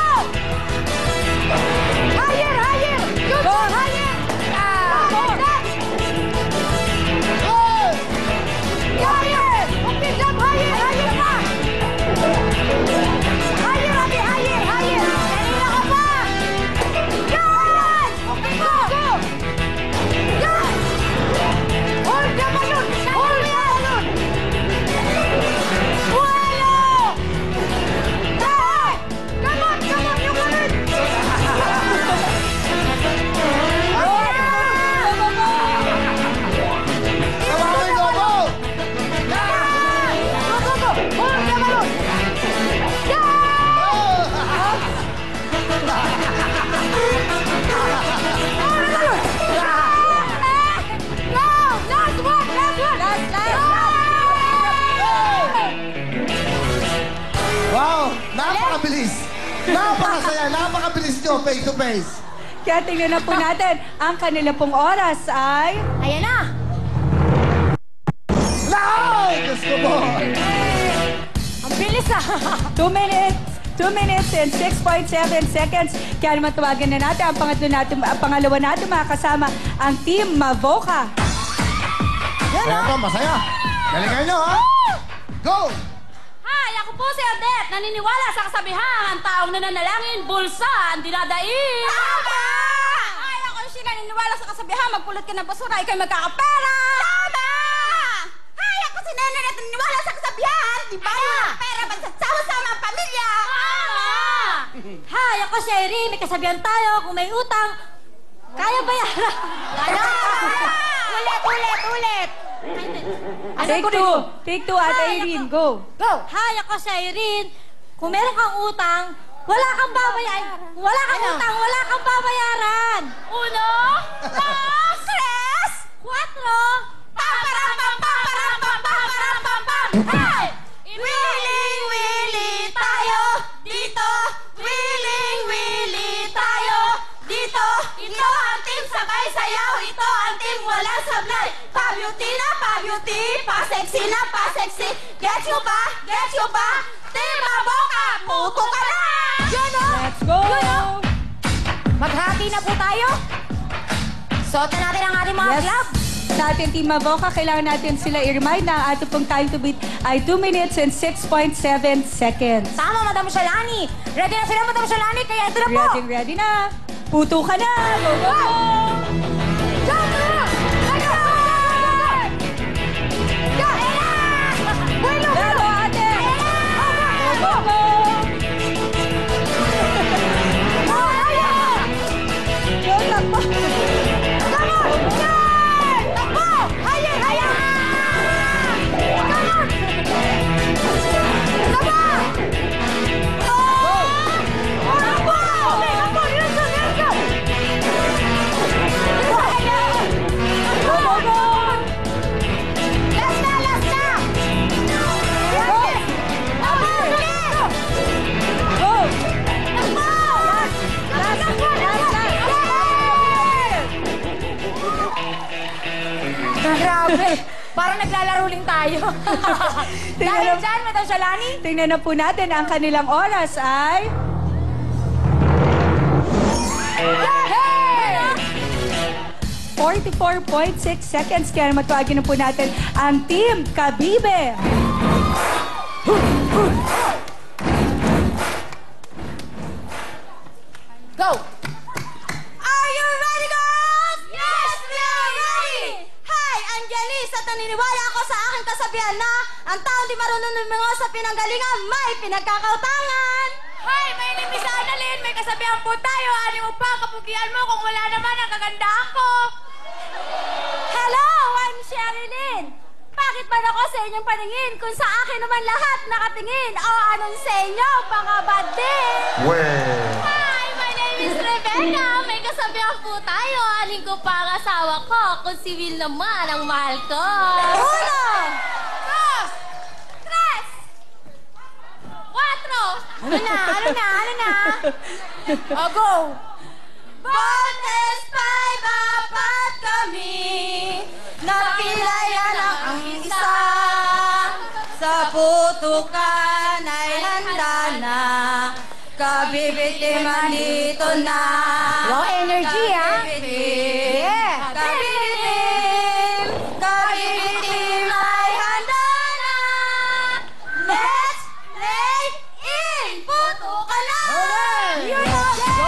Higher! Higher! You Go! jump higher! Ah! Next! Higher! Okay, jump higher! Higher pa! Higher, Abi! Higher! Higher! Kanina ka pa! Yan! Okay, go! Go! Yan! Hold the balloon! Hold the balloon! Bueno! Hey! Come on! Come on! You got it! Come on, go, go. Go, go, go! Hold the balloon! Go! Last one! Last one! Last, Wow, napakabilis. Napakasaya, napakabilis nyo, face to face. Kaya tingnan na po natin, ang kanila pong oras ay... Ayan na! Ay, Diyos ko po. Ang bilis ah! Two minutes, two minutes and six point seven seconds. Kaya naman tawagan na natin ang pangatlo natin, ang pangalawa natin mga kasama, ang Team Mavoca. Kaya to, masaya. Galingan nyo, ha? Go! Hi, ako po si Odette. Naniniwala sa kasabihan, ang taong nananalangin, bulsa ang dinadaig. Tama! Hi, ako si naniniwala sa kasabihan, magpulot ka ng basura, ikay magkakapera. Tama! Hay, ako si Nene na naniniwala sa kasabihan. Di ba yung walang pera magsasama-sama ang pamilya? Tama! Hi, ako si Irene. May kasabihan tayo. Kung may utang, kaya bayaran. Ano? Ulit, ulit, ulit. Take two, take two, Ate Irene, go. Go! Hi, ako si Irene. Kung meron kang utang, wala kang babayaran. Wala kang utang, wala kang babayaran. Uno, Dos, tres, cuatro, pamparam, pamparam, pamparam, pamparam. Hey! Willing, willing tayo dito. Willing, willing tayo dito. Ito ang team sabay sayaw. Ito ang team walang sablay. Pa-beauty na pa-beauty, pa-sexy na pa-sexy. Get you ba? Get you ba? Team Mavoca, puto ka na! Yun o! Let's go! Maghati na po tayo. Suot na natin ang ating mga Yes. club. Sa ating Team Mavoca, kailangan natin sila i-remind na ang ating pong time to beat ay two minutes and six point seven seconds. Tama, Madam Shalani. Ready na sila, Madam Shalani, kaya ito na po. Ready, ready na. Puto ka na! Go, go, go! parang naglalaruling tayo. Dahil na- dyan, Madam Shalani. Tingnan na po natin ang kanilang oras ay... forty-four point six seconds. Kaya naman tuwagin na po natin ang Team Kabibe. Go! Are you ready, girls? Yes, we are ready! Hi, I'm Jelis at naniniwala ako sa aking kasabihan na ang taong di marunong lumingo sa pinanggalingan may pinagkakautangan. Hi, my name is Annalyn. May kasabihan po tayo. Ano mo pa kapugian mo kung wala naman ang kagandahan ko? Hello, I'm Sherilyn. Bakit ba ako sa inyong paningin kung sa akin naman lahat nakatingin? O anong sa inyo, baka bad din? Well. Hi, my name is Rebecca. May kasabihan po tayo. Aling ko pa ang asawa ko kung si Will naman ang mahal ko. Uno! Dos! Tres! Cuatro! Ano na? Ano na? Ano na? O, go! Bontes five, apat kami. Napilayan ang isa. Sa putukan ay handa na. Kabibitiman dito na. Wow, energy, ha? Kabibitim. Yeah. Kabibitim. Kabibitim ay handa na. Let's play in. Putukan na. Yun na.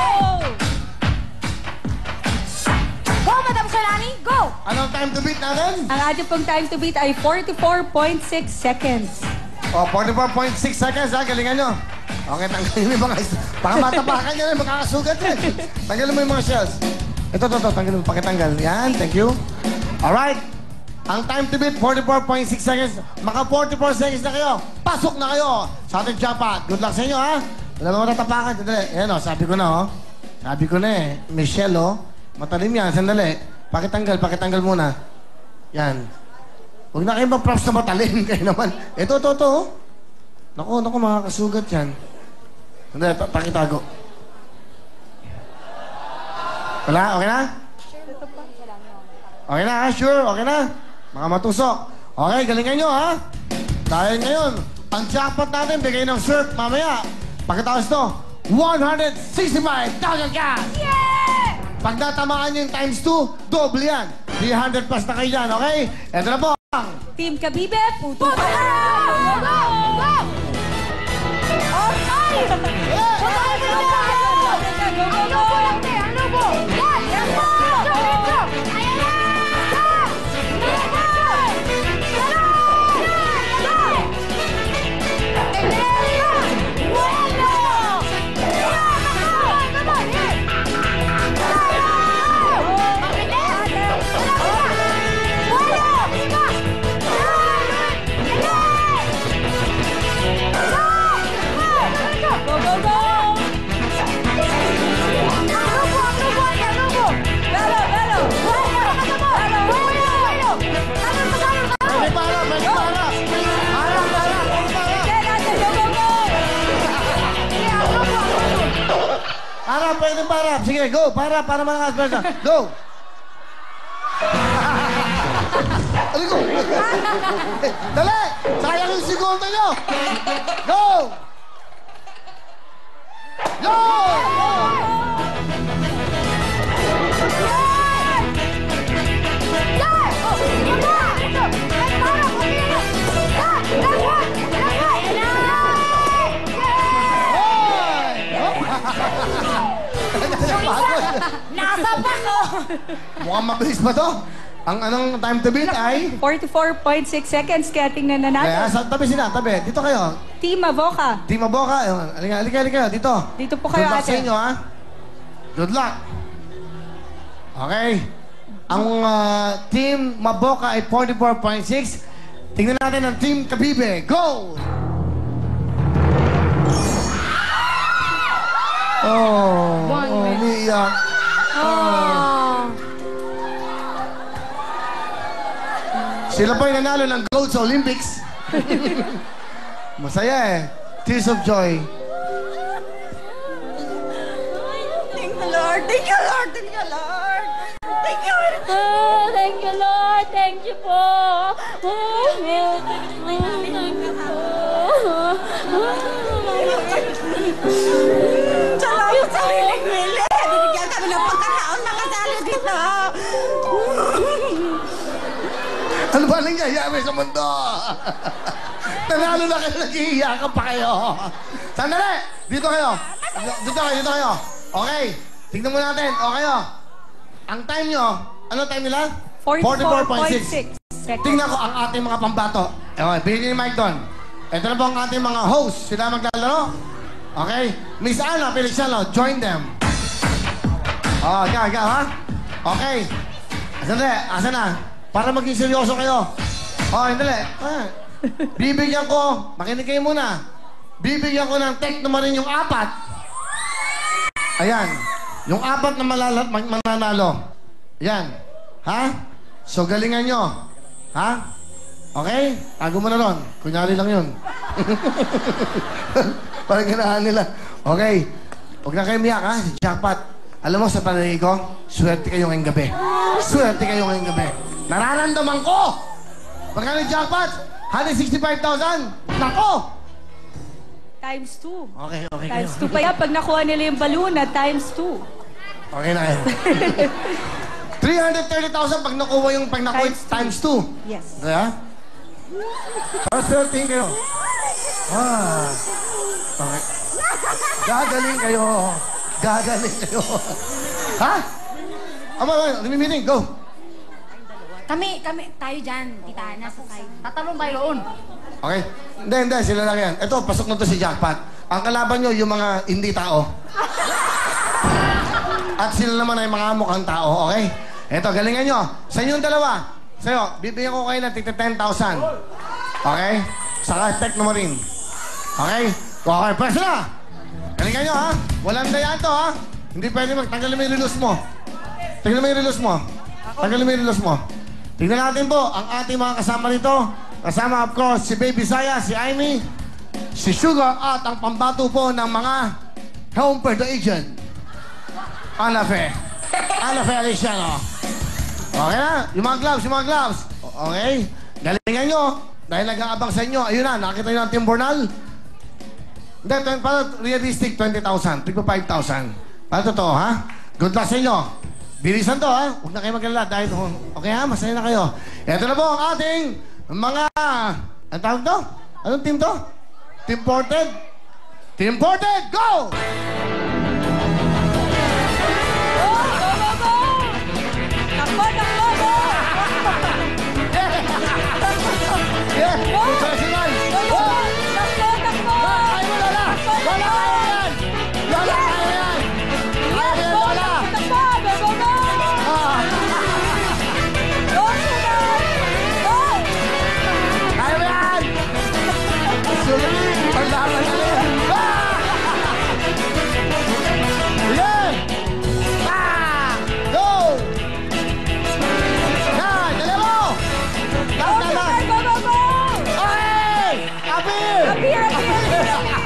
Go, Madam Shalani, go! Anong time to beat natin? Ang ating pong time to beat ay forty-four point six seconds. O, forty-four point six seconds ha, galingan nyo. Okay, tanggalin mo yung mga... Baka matapakan nyo rin, makakasugat yan. Tanggalin mo yung mga shells. Ito, ito, ito, tanggalin mo, pakitanggal. Yan, thank you. Alright. Ang time to beat, forty-four point six seconds. Maka forty-four seconds na kayo. Pasok na kayo sa ating jackpot. Good luck sa inyo, ha? Wala mo matatapakan. Sandali. Ayan, o, sabi ko na, o. Sabi ko na, eh. Michelle, o. Matalim yan, sandali. Pakitanggal, pakitanggal muna. Yan. Huwag na kayo mag-props na matalim. Kayo naman. Ito, ito, ito. Naku, naku, makakasugat yan. Sandali, pa pakitago. Wala? Okay na? Okay na, ha? Sure? Okay na? Mga matusok. Okay, galingan nyo, ha? Dahil ngayon, ang jackpot natin, bigay ng shirt mamaya. Pagkatapos to, one hundred sixty-five thousand cash! Yeah! Pag natamaan nyo yung times two, double yan. three hundred plus na kayo dyan, okay? Ito na po. Team Kabibe, puto ka na! Go! Go! Go! Okay! Sabay mo na tayo! Ang lubo lang, te! Ang lubo! Yan! Yan po! Diretso! Ayan na! Yan! Diretso! Yan! Go! Diretso! Bueno! Yan! Come on! Yan! Go, go, go! Belo, belo! Pwede para, pwede para. Para, para, pwede para. Kaya natin, go, go, go! Para, pwede para. Sige, go. Para, para mga kasbersa. Go! Ano go? Dali! Sayang yung segundo nyo! Go! Go! Nasa pa ko! Mukhang mabilis ba to? Ang anong time to beat ay... forty-four point six seconds, kaya tingnan na natin. Kaya, sa tabi sila, tabi. Dito kayo. Team Avoca. Team Maboka. Halika, halika, halika. Dito. Dito po kayo, Good luck ate. sa inyo, ha? Good luck. Okay. Ang uh, Team Maboka ay forty-four point six. Tingnan natin ang Team Kabibe. Go! Oh, oh, umiiyak. Oh. Sila pa yung nanalo ng gold sa Olympics. Masaya eh. Tears of joy. Thank you, Lord. Thank you, Lord. Thank you, Lord. Thank you. Oh, thank you, Lord. Thank you po. Oh, Ano ba nangyayari sa mundo? Nanalo na kayo, nag-iiyakan pa kayo. Sandali! Dito kayo. Dito kayo, dito kayo. Okay. Tignan mo natin. Okay kayo. Ang time nyo, ano time nila? forty-four point six seconds. Tingnan ko ang ating mga pambato. Okay, bigyan yung mic doon. Ito na po ang ating mga host. Sila maglalaro. Okay? Miss Anna Feliciano, join them. Oh, ikaw, ikaw, ha? Okay. Asan na? Asan na? Para maging seryoso kayo. Oh, hindi. Ah. Bibigyan ko, makinig kayo muna. Bibigyan ko ng tek naman rin yung apat. Ayan. Yung apat na malala, mananalo. Ayan. Ha? So, galingan nyo. Ha? Okay? Tago mo na ron. Kunyari lang yun. Parang ganahan nila. Okay. Huwag na kayo miyak, ha? Jackpot. Alam mo, sa panay ko, swerte kayo ngayong gabi. Swerte kayo ngayong gabi. Nararamdaman ko! Magkano yung jackpot? one hundred sixty-five thousand? Nako! Times two. Okay, okay Times kayo. two pa yan. Pag nakuha nila yung balloon na times two. Okay na kayo. three hundred thirty thousand pag nakuha yung pag nakuha times, times two. Yes. Kaya? Para swerte kayo. Ah. Okay. Gagaling kayo. Gagaling kayo. Ha? Aba, aba, nami-meeting. Go. Kami, kami, tayo dyan, tita Ana, sa side. Tatalong tayo roon. Okay. Hindi, hindi. Sila lang yan. Ito, pasok na to si Jackpot. Ang kalaban nyo, yung mga hindi tao. At sila naman ay mga mukhang tao, okay? Ito, galingan nyo. Sa inyong dalawa, sa'yo, bibigyan ko kayo ng tigta ten thousand. Okay? Saka tek mo rin. Okay? Okay, pwede na! Galingan nyo, ha? Walang dayaan to, ha? Hindi pwede magtanggalin mo yung relos mo. Tingnan mo yung relos mo. Tanggalin mo yung relos mo. Tingnan natin po ang ating mga kasama rito. Kasama, of course, si Baby Saya, si Amy, si Sugar, at ang pambato po ng mga home per the agent. Ana Fe. Ana Fe Aliciano. Okay na? Yung mga gloves, yung mga gloves. Okay? Galingan nyo. Dahil nag-aabang sa inyo. Ayun na, nakita nyo ng Tim Bornal? Hindi, para realistic, twenty thousand. Tigpa five thousand. Para totoo, ha? Good luck sa inyo. Bilisan to, ha? Huwag na kayo mag-alala dahil, okay ha? Masaya na kayo. Ito na po ang ating mga... Ang tawag to? Anong team to? Team Ported? Team Ported, go! Yeah! Professional! Go! Takbo! Takbo! Ay, wala na! Wala kaya yan! Wala kaya yan! Wala yan, wala! Takbo! Go! Go! Go! Ah! Go! Sugar! Go! Kaya mo yan! Sulit! Paglaban na yan! Ah! Yeah! Ah! Go! Yan! Dali mo! Last na lang! Go! Go! Go! Okay! Apir! Appear! Appear!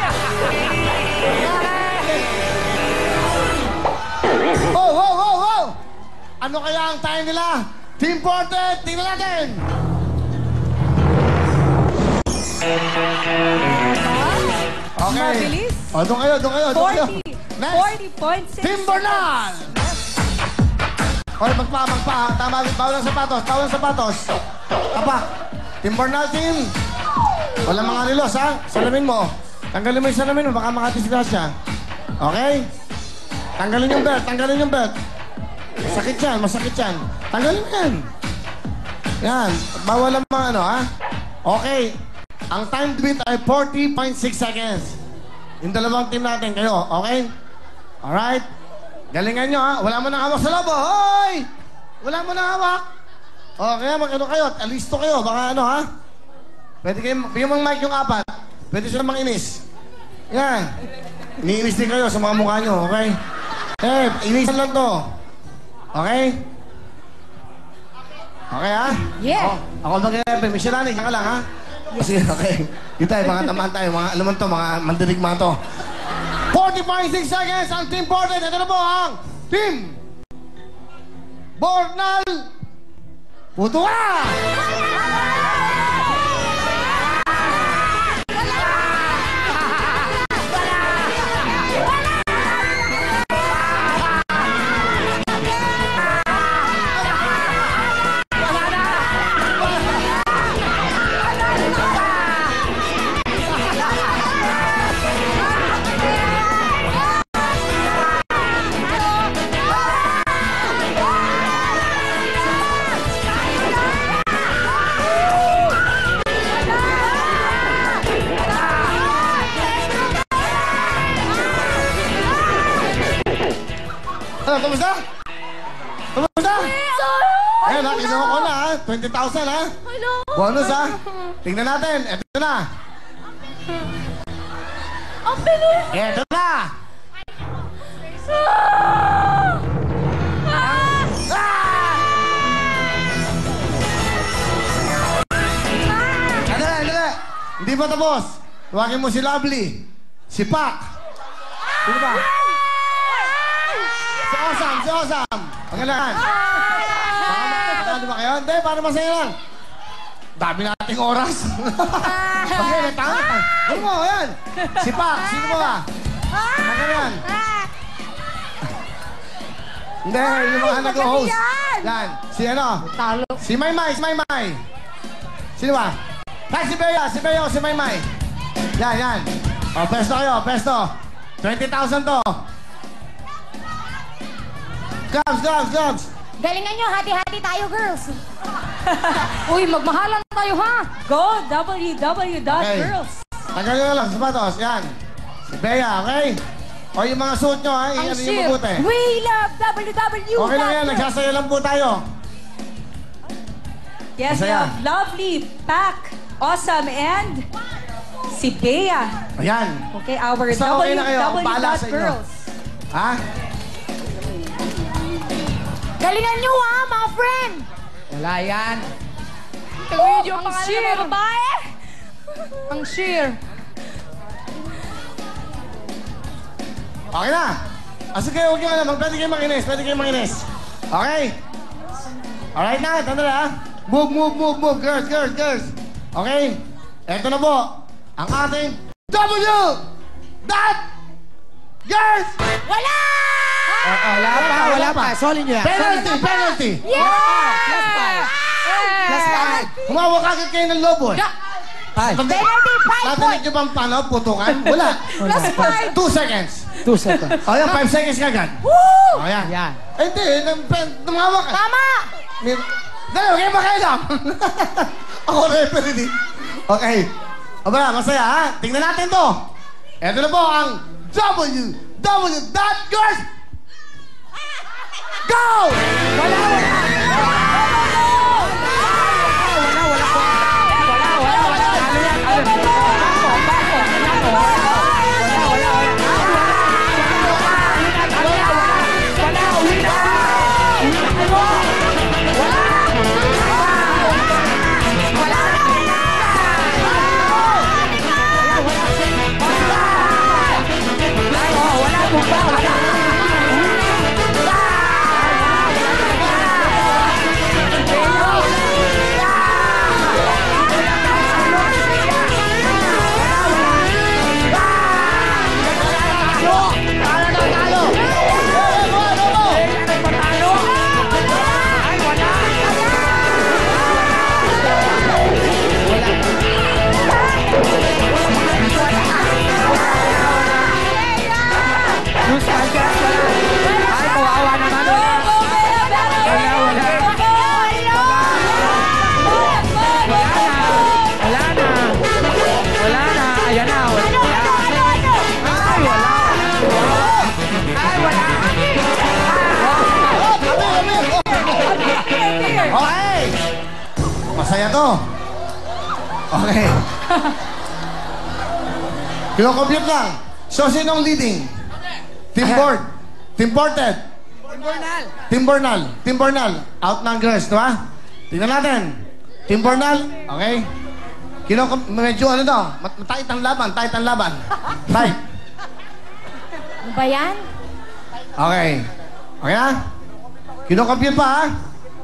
Oh, wow, wow, wow! Ano kaya ang time nila? Team Ported, tingnan natin! Okay. Mabilis. O, doon kayo, doon kayo, doon kayo. forty. Next. forty point six. Team Bernal! Okay, magpa, magpa. Tama, bawal ang sapatos, bawal ang sapatos. Tapa. Team Bernal team. Walang mga relos, ha? Salamin mo. Tanggalin mo yung salamin mo, baka makatisgrasya. Okay? Tanggalin yung belt, tanggalin yung belt. Sakit yan, masakit yan. Tanggalin mo yan. Yan, bawal ang mga ano, ha? Okay. Ang time beat ay forty point six seconds. Yung dalawang team natin, kayo, okay? Alright? Galingan nyo, ha? Wala mo nang hawak sa lobo. Hoy! Wala mo nang hawak. O, kaya mag-ano kayo, alisto kayo, baka ano, ha? Pwede kayo, bigyan mong mic yung apat. Pwede sila manginis. Yan. Iniinis din kayo sa mga mukha nyo, okay? Eh, inisan lang to. Okay? Okay, ha? Yeah. O, ako mag-e-epe. Missionary, yan ka lang, ha? Sige, okay. Dito tayo, mga tamaan tayo. Mga, alam mo to, mga mandirigma to. forty point six seconds ang Team Ported. Ito na po ang Team Bornal. Puto ka! Ano, tumusta? Tumusta? Ayan ha, kinuha ko na ha. twenty thousand ha. Bonus ha. Tingnan natin. Ito na. Ang bilis! Ito na. Andali, andali. Hindi pa tapos. Tuwagin mo si Lovely. Si Pac. Sino ba? Si Osam, si Osam. Pagkalakan. Pakano ba kayo? Hindi, para masaya lang. Dami nating oras. Okay, natanga. Ano mo, yan. Si Pac, sino mo ba? Ano yan? Hindi, yung mga nag-host. Yan. Si ano? Si Maymay, si Maymay. Sino ba? Ay, si Bea, si Bea o si Maymay. Yan, yan. O, pesto kayo, pesto. twenty thousand to. Gloves, gloves, gloves. Galingan nyo, hati-hati tayo, girls. Uy, magmahalan tayo, ha? Go w w w dot girls. Tagal nyo na lang, sapatos. Yan. Si Bea, okay? O, yung mga suit nyo, ha? Ano yung mabuti? We love w w w. Okay lang yan, nagsasaya lang po tayo. Yes, Masaya. love. Lovely, Pac, Awesome, and si Bea. Ayan. Okay, our Basta okay na kayo, w w w bahala dot sa inyo. girls. Ha? Galingan nyo, ha, mga friend. Wala yan. Video Ang sheer. babae. Ang sheer. Okay na. Ah, sige, huwag nyo alam. Pwede kayo makinis. Pwede kayo makinis. Okay? Alright na. Tanda na, ha? Move, move, move, move. Girls, girls, girls. Okay? Eto na po. Ang ating W! Dot! Girls! Wala! Wala pa, wala pa. Solin niyo yan. Penalty, penalty! Yeah! Plus five. Plus five. Humawak agad kayo ng lobo. eh. Five. Tanda- Penalty, five Natinig nyo bang paano? Putukan? Wala. Plus five. Two seconds. Two seconds. O yan, five seconds ka agad. Woo! O yan. Yan. Eh, hindi. nang- pen- Tumawak ka. Tama! Min- Dali, huwag kayong makialam. Ako referee din. Okay. Aba, masaya ha? Tingnan natin to. Ito na po ang W W dot girls. Go! Wala, wala. Wala, wala po. Wala, wala, wala. Ano yan? Ano? Bako, bako. Bako. Wala, wala, wala. Wala, wala. Wala, uwi na. Ano? Wala. Okay. Masaya to. Okay. Kino-compute lang. So, sinong leading? Team board. Team ported. Team Bornal. Team Bornal. Team Bornal. Out ng girls, di ba? Tingnan natin. Team Bornal. Okay. Kino, medyo ano to? Mat tight ang laban. Tight ang laban. Tight. Ano ba yan? Okay. Okay na? Kino-compute pa, ha?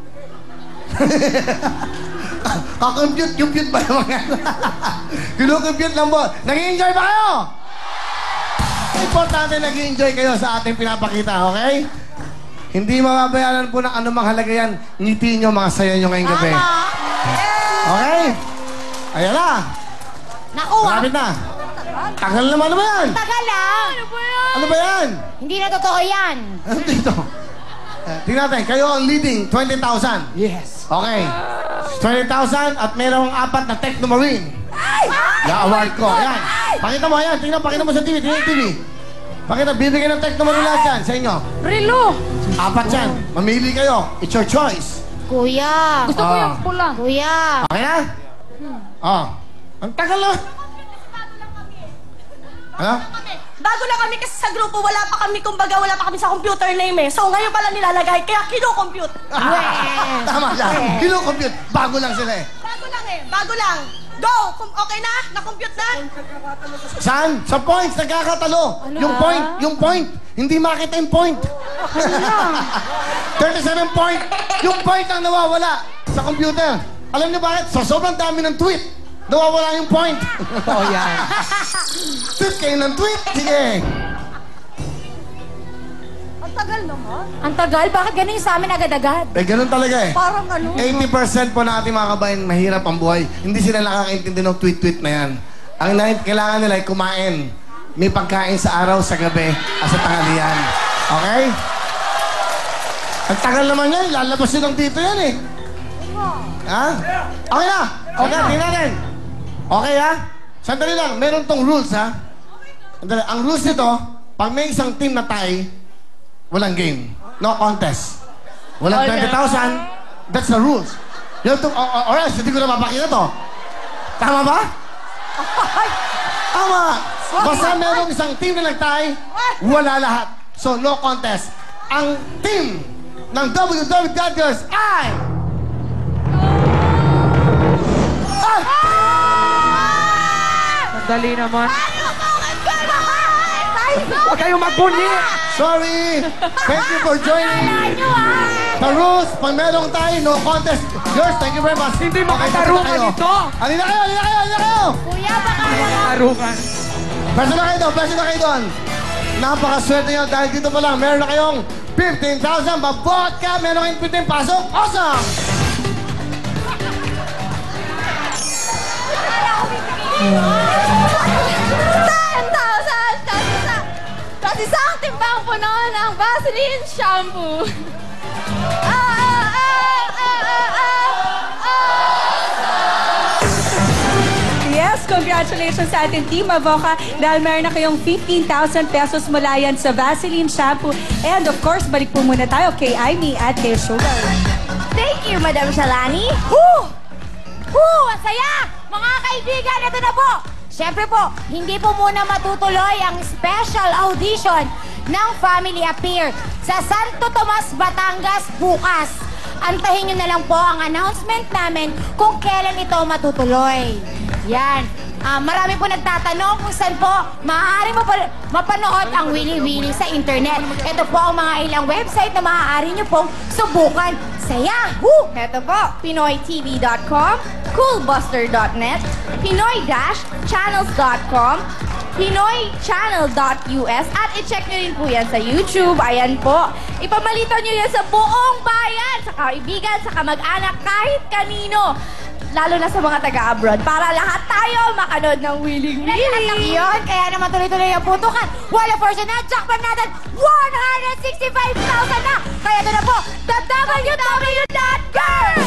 Kakompute, compute ba naman yan? Kino-compute lang po. Nag-i-enjoy ba kayo? Importante nag-i-enjoy kayo sa ating pinapakita, okay? Hindi mababayaran po ng anumang halaga yan. Ngiti nyo, mga saya nyo ngayong gabi. Okay? Ayan na. Naku, ah. Malapit na. Tagal naman, ano ba yan? Tagal, ah. Ano ba yan? Hindi na totoo yan. Ano dito? Eh, tingnan natin, kayo ang leading, twenty thousand. Yes. Okay. twenty thousand at mayroong apat na Techno Marine. Ay! Na award ko. Ayan. Pakita mo, ayan. Tingnan, pakita mo sa T V. Tingnan yung T V. Pakita, bibigyan ng techno manulat yan sa inyo. Relo. Apat yan. Mamili kayo. It's your choice. Kuya. Gusto ko Ah. yung pula. Kuya. Okay na? Oh. Ang tagal na. Ano? Bago lang kami kasi sa grupo, wala pa kami, kumbaga wala pa kami sa computer name eh. So ngayon pala nilalagay, kaya kino-compute. Tama lang. Kino-compute. Bago lang sila eh. Bago lang eh, bago lang. Go! Kum- Okay na? Na-compute na? Saan? Sa points, nagkakatalo. Yung point, yung point. Hindi makita yung point. thirty-seven point. Yung point ang nawawala sa computer. Alam niyo bakit? Sa sobrang dami ng tweet, nawawala yung point. Oh, yan. Tweet kayo ng tweet. Sige. Ang tagal naman. Ang tagal? Bakit ganun sa amin agad-agad? Eh, ganun talaga eh. Parang ano. eighty percent po na ating mga kabayan, mahirap ang buhay. Hindi sila nakakaintindi ng tweet-tweet na yan. Ang nai- kailangan nila ay kumain. May pagkain sa araw, sa gabi, at sa tanghalian. Okay? Ang tagal naman yan. Lalabas yun lang dito yan eh. Ha? Okay na. Okay, tingnan natin. Okay ha? Sandali lang. Meron tong rules ha. Sandali. Ang rules nito, pag may isang team na tie, walang game. No contest. Walang twenty thousand. That's the rules. You have to, or, or, or else, hindi ko na mapakita to. Tama ba? Tama. Basta merong isang team na nag-tie, wala lahat. So, no contest. Ang team ng W W God Girls ay... Ay! Sandali naman. Huwag kayong magbunyi. Sorry. Thank you for joining. The rules, pag merong tayo, no contest. Girls, thank you very much. Hindi makatarungan ito. Halina kayo, halina kayo, halina kayo. Kuya, baka Tarungan. Pwede na kayo doon, pwede na kayo doon. Napakaswerte nyo dahil dito pa lang, meron na kayong fifteen thousand. Babot ka, meron kayong fifteen. Pasok, awesome! ten thousand! Kasi sa... Kasi sa ang timbang puno ng Vaseline shampoo. Ah, ah, ah, ah, ah, ah. Yes, congratulations sa ating Team Avoca dahil meron na kayong fifteen thousand pesos mula yan sa Vaseline Shampoo. And of course, balik po muna tayo kay Aimee at kay Sugar. Thank you, Madam Shalani. Woo! Woo! Ang saya! Mga kaibigan, ito na po! Siyempre po, hindi po muna matutuloy ang special audition ng Family Appear sa Santo Tomas, Batangas bukas. Antahin nyo na lang po ang announcement namin kung kailan ito matutuloy. Yan. Ah, marami po nagtatanong kung saan po maaari mo pa- mapanood ang Willie Willie sa internet. Ito po ang mga ilang website na maaari nyo pong subukan sa Yahoo! Ito po, pinoy t v dot com, coolbuster dot net, pinoy channels dot com, pinoy channel dot u s, at i-check nyo rin po yan sa YouTube. Ayan po. Ipamalito nyo yan sa buong bayan, sa kaibigan, sa kamag-anak, kahit kanino. Lalo na sa mga taga-abroad, para lahat tayo makanood ng Willie Willie. Anak yun, kaya naman tuloy-tuloy ang putukan. Wala portion na, jackpot natin, one hundred sixty-five thousand na! Kaya ito na po, the w w dot girl!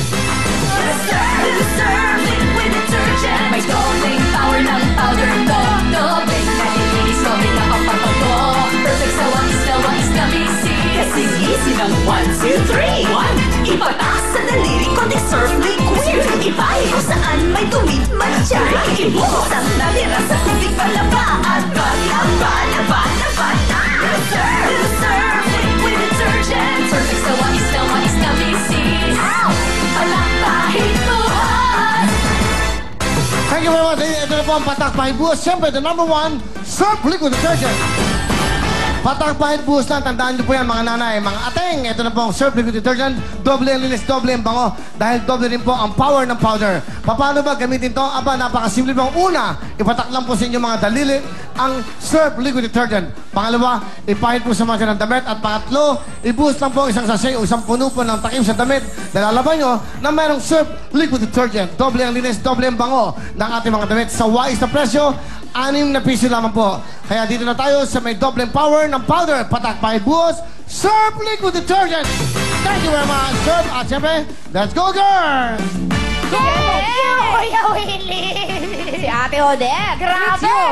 Liquid detergent. May dobling power ng powder ko. Dobling nalilinis ko, may napapapago. Perfect sa wangis na wangis na misi. Kasi easy ng one, two, three. One, ipataas sa daliri ko ng surf liquid. Ipahe kung saan may tuwid man dyan. Ibuhos ang natira sa tubig palaba. At palaba, laba, laba na. Reserve, reserve, liquid detergent. Perfect sa wangis na wangis na misi. Ow! Palakpahin buhos. Thank you very much. Ito na po ang Patak Pahid Buhos. Siyempre, the number one, Surf Liquid Detergent. Patak Pahid Buhos lang. Tandaan niyo po yan, mga nanay, mga ateng. Ito na po ang Surf Liquid Detergent. Doble ang linis, doble ang bango. Dahil doble rin po ang power ng powder. Paano ba gamitin to? Aba, napakasimple po. Una, ipatak lang po sa inyo mga dalili ang Surf Liquid Detergent. Pangalawa, ipahid po sa mga ng damit. At pangatlo, ibuhos lang po isang sachet o isang puno po ng takim sa damit. Nalalaban nyo na mayroong Surf Liquid Detergent. Doble ang linis, doble ang bango ng ating mga damit. Sa wais na presyo, anim na piso lamang po. Kaya dito na tayo sa may doble power ng powder. Patak Pahid Buhos, Surf Liquid Detergent. Thank you very much, Surf. At siyempre, let's go, girls! Yay! Kuya Willie! Si Ate Odette, grabe!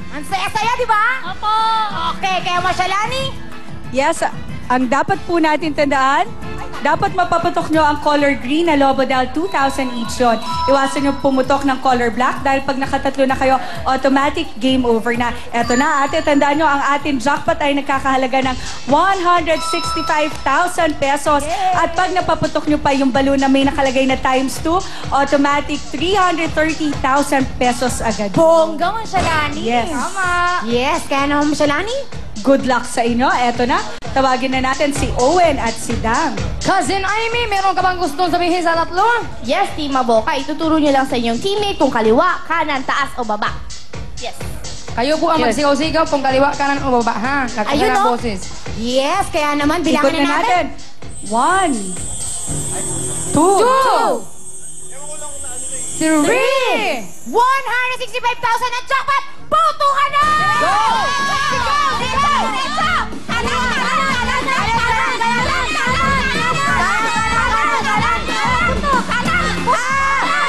Ang saya-saya, di ba? Opo. Okay, kaya Mashalani? Yes, ang dapat po natin tandaan, dapat mapaputok nyo ang color green na Lobo dahil two thousand each yun. Iwasan nyo pumutok ng color black dahil pag nakatatlo na kayo, automatic game over na. Eto na, ate, tandaan nyo, ang ating jackpot ay nagkakahalaga ng one hundred sixty-five thousand pesos. At pag napaputok nyo pa yung balloon na may nakalagay na times two, automatic three hundred thirty thousand pesos agad. Bongga, Mashalani. Yes. Tama. Yes, kaya naman, Mashalani? Good luck sa inyo. Eto na, tawagin na natin si Owen at si Dam. Cousin Amy, meron ka bang gustong sabihin sa tatlo? Yes, Team Maboka. Ituturo nyo lang sa inyong teammate kung kaliwa, kanan, taas o baba. Yes. Kayo po ang magsigaw-sigaw kung kaliwa, kanan o baba, ha? Lakas Ayun, na no? boses. Yes, kaya naman, Ikot bilangin na natin. One. Two. Two! Three! one hundred sixty-five thousand ang jackpot! Boto ka na! Go! Go! Dito! Dito! Kanan! Kanan! Kanan! Kanan! Kanan! Kanan! Kanan!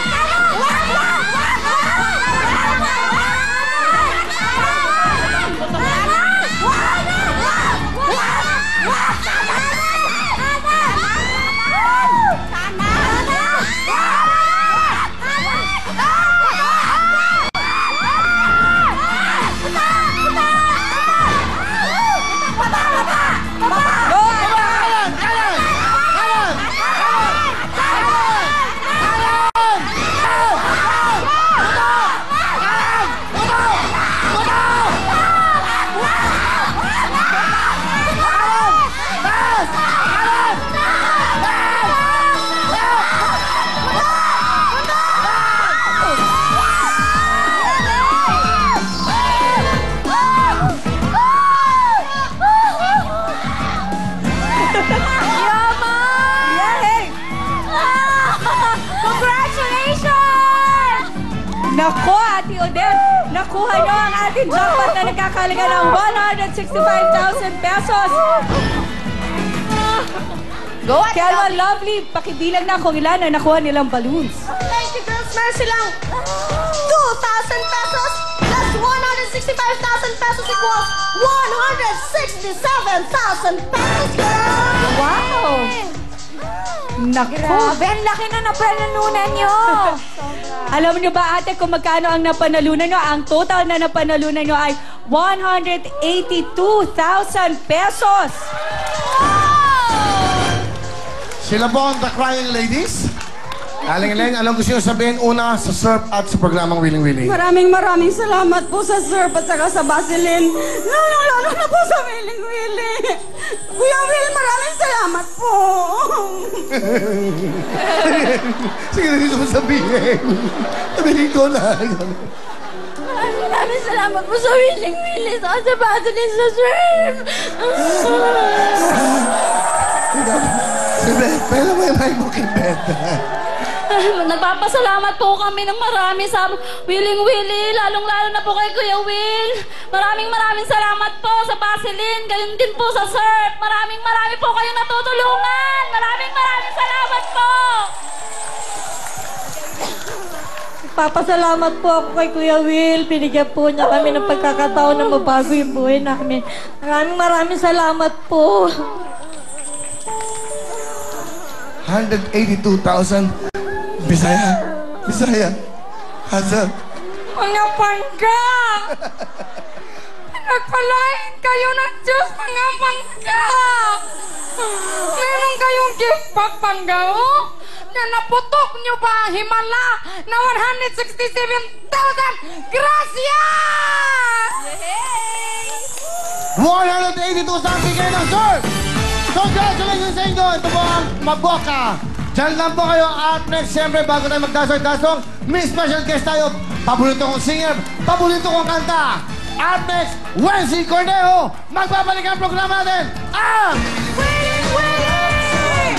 Nako, Ate Odette, nakuha nyo ang ating jackpot na nagkakalaga ng one hundred sixty-five thousand pesos. Go at Kelma, lovely, pakibilang na kung ilan na nakuha nilang balloons. Thank you, girls. Meron silang two thousand pesos plus one hundred sixty-five thousand pesos equals one hundred sixty-seven thousand pesos, girls! Wow! Nako. Grabe, ang laki na napanalunan nyo. Alam niyo ba, ate, kung magkano ang napanalunan nyo? Ang total na napanalunan nyo ay one hundred eighty-two thousand pesos. Sila po ang The Crying Ladies. Aling Len, anong gusto nyo sabihin una sa surf at sa programang Willing Willie? Maraming maraming salamat po sa surf at saka sa Basilin. Lalo-lalo na po sa Willing Willie. Kuya Will, maraming salamat po. Sige na dito mo sabihin. Sabihin ko na. Maraming maraming salamat po sa Willing Willie at sa Basilin sa surf. Si Beth, pero may may booking Beth. Nagpapasalamat po kami ng marami sa Willing Willie, lalong-lalo na po kay Kuya Will. Maraming maraming salamat po sa Basilin, gayon din po sa surf. Maraming marami po kayong natutulungan. Maraming maraming salamat po. Papasalamat po ako kay Kuya Will. Binigyan po niya kami ng pagkakataon na mabago yung buhay namin. Maraming maraming salamat po. one hundred eighty-two thousand. Bisaya. Bisaya. Hazard. Mga pangga! Nagpalain kayo ng Diyos, mga pangga! Meron kayong gift pack, pangga, oh? Na naputok nyo ba ang himala na one hundred sixty-seven thousand? Gracias! one hundred eighty-two thousand bigay ng surf! Congratulations sa inyo! Ito po ang Maboka! Diyan lang po kayo at next, siyempre, bago tayo magdasong-dasong, may special guest tayo. Paborito kong singer, paborito kong kanta. At next, Wency Cornejo, magbabalik ang programa natin, ang Willing Willie!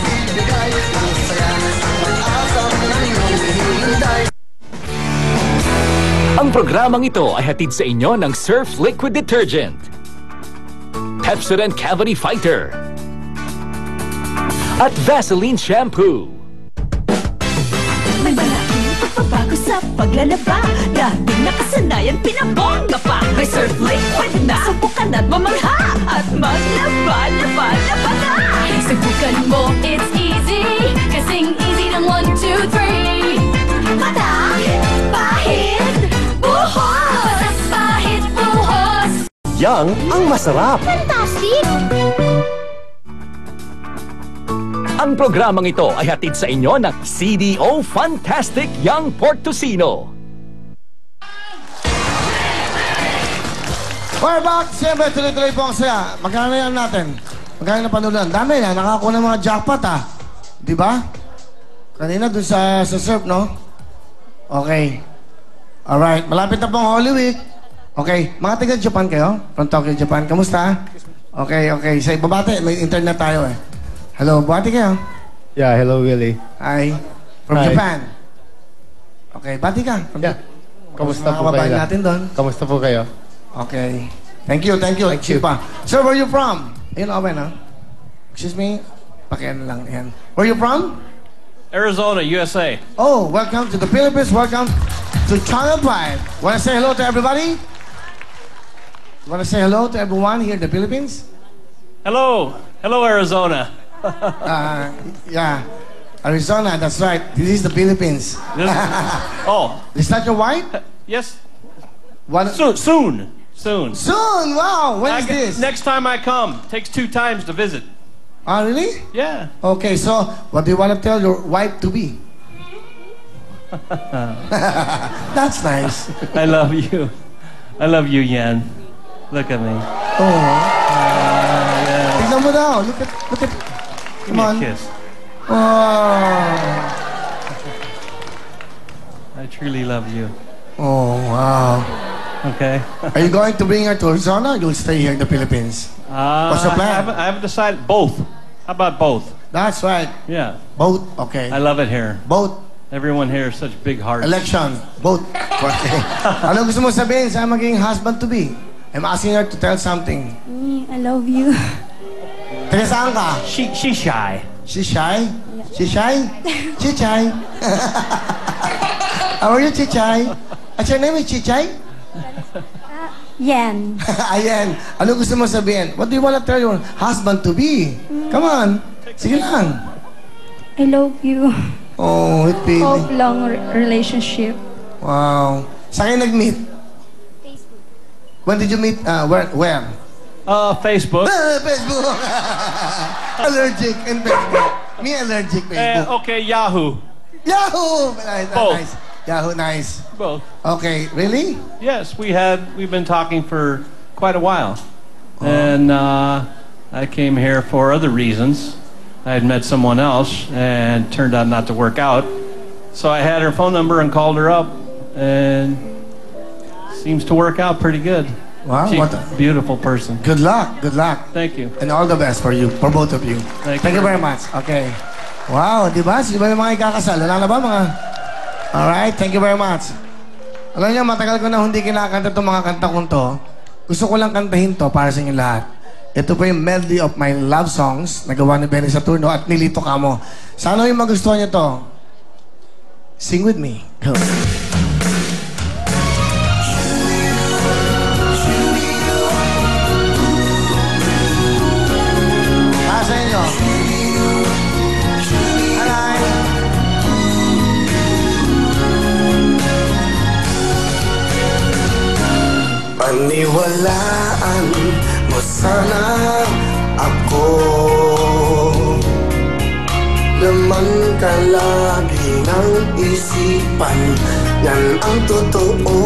Ang programang ito ay hatid sa inyo ng Surf Liquid Detergent, Pepsodent Cavity Fighter, at Vaseline Shampoo. May malaking pagbabago sa sa paglalaba. Dating nakasanayan, pinabongga pa. May Surf Liquid na, subukan at mamangha. At maglaba, laba, laba na. Subukan mo, it's easy. Kasing easy ng one, two, three. Mata, pahid, buhos. Pahid, buhos. Yang ang masarap. Fantastic! Ang programang ito ay hatid sa inyo ng C D O Fantastic Young Pork Tocino. We're back! Siyempre, tuloy-tuloy po ang saya. Magkano na yan natin? Magkano na panulan? Dami na, nakakuha ng mga jackpot ah. Di ba? Kanina dun sa, sa surf, no? Okay. Alright, malapit na pong Holy Week. Okay, mga taga Japan kayo? From Tokyo, Japan. Kamusta? Okay, okay. Say, babate, may internet tayo eh. Hello, bati kayo? Yeah, hello Willie. Hi. From Hi. Japan. Okay, bati ka. From Yeah. Kamusta mga po kayo? kababayan natin doon. Kamusta po kayo? Okay. Thank you, thank you. Thank you. Pa. Sir, where you from? Ayun, open, ha? Excuse me? Pakian lang yan. Where you from? Arizona, U S A. Oh, welcome to the Philippines. Welcome to Channel five. Want to say hello to everybody? Want to say hello to everyone here in the Philippines? Hello. Hello, Arizona. uh, yeah. Arizona, that's right. This is the Philippines. This, oh. Is that your wife? Yes. What? Soon. Soon. Soon. Soon. Wow. When I is get- this? Next time I come. Takes two times to visit. Oh, really? Yeah. Okay, so what do you want to tell your wife to be? That's nice. I love you. I love you, Yan. Look at me. Oh. Uh, yeah. Tignan mo daw. Look at, look at. Give Come me on. a kiss. Oh. I truly love you. Oh, wow. Okay. Are you going to bring her to Arizona or you'll stay here in the Philippines? Uh, What's your I plan? haven't, I haven't decided. Both. How about both? That's right. Yeah. Both. Okay. I love it here. Both. Everyone here is such big hearts. Election. Both. Okay. Ano gusto mo sabihin sa maging husband to be? I'm asking her to tell something. Mm, I love you. Taga saan ka? She, she's shy. She's shy? She's shy? Chichay? How are you, Chichay? What's your name is Chichay? Yan. Ayan. Ano gusto mo sabihin? What do you want to tell your husband to be? Come on. Sige lang. I love you. Oh, it baby. Hope long re- relationship. Wow. Saan kayo nag-meet? Facebook. When did you meet? Uh, where? Where? Uh, Facebook. Ah, Facebook. Allergic and Facebook. Me allergic Facebook. Uh, okay, Yahoo. Yahoo! Nice, Both. nice. Yahoo, nice. Both. Okay, really? Yes, we had. We've been talking for quite a while, and uh, I came here for other reasons. I had met someone else, and turned out not to work out. So I had her phone number and called her up, and seems to work out pretty good. Wow, She's what a a beautiful person. good luck, good luck. Thank you. And all the best for you, for both of you. Thank Thank you. you very much. Okay. Wow, di ba? Sino ba yung mga ikakasal? Wala na ba mga... Alright, thank you very much. Alam niyo, matagal ko na hindi kinakanta itong mga kanta kong to. Gusto ko lang kantahin to para sa inyo lahat. Ito po yung medley of my love songs na gawa ni Benny Saturno at Nilito Kamo. Sana yung magustuhan niyo to. Sing with me. Go. Ah, sa inyo. Alright. Paniwalaan mo sana ako. Laman ka lagi ng isipan, yan ang totoo.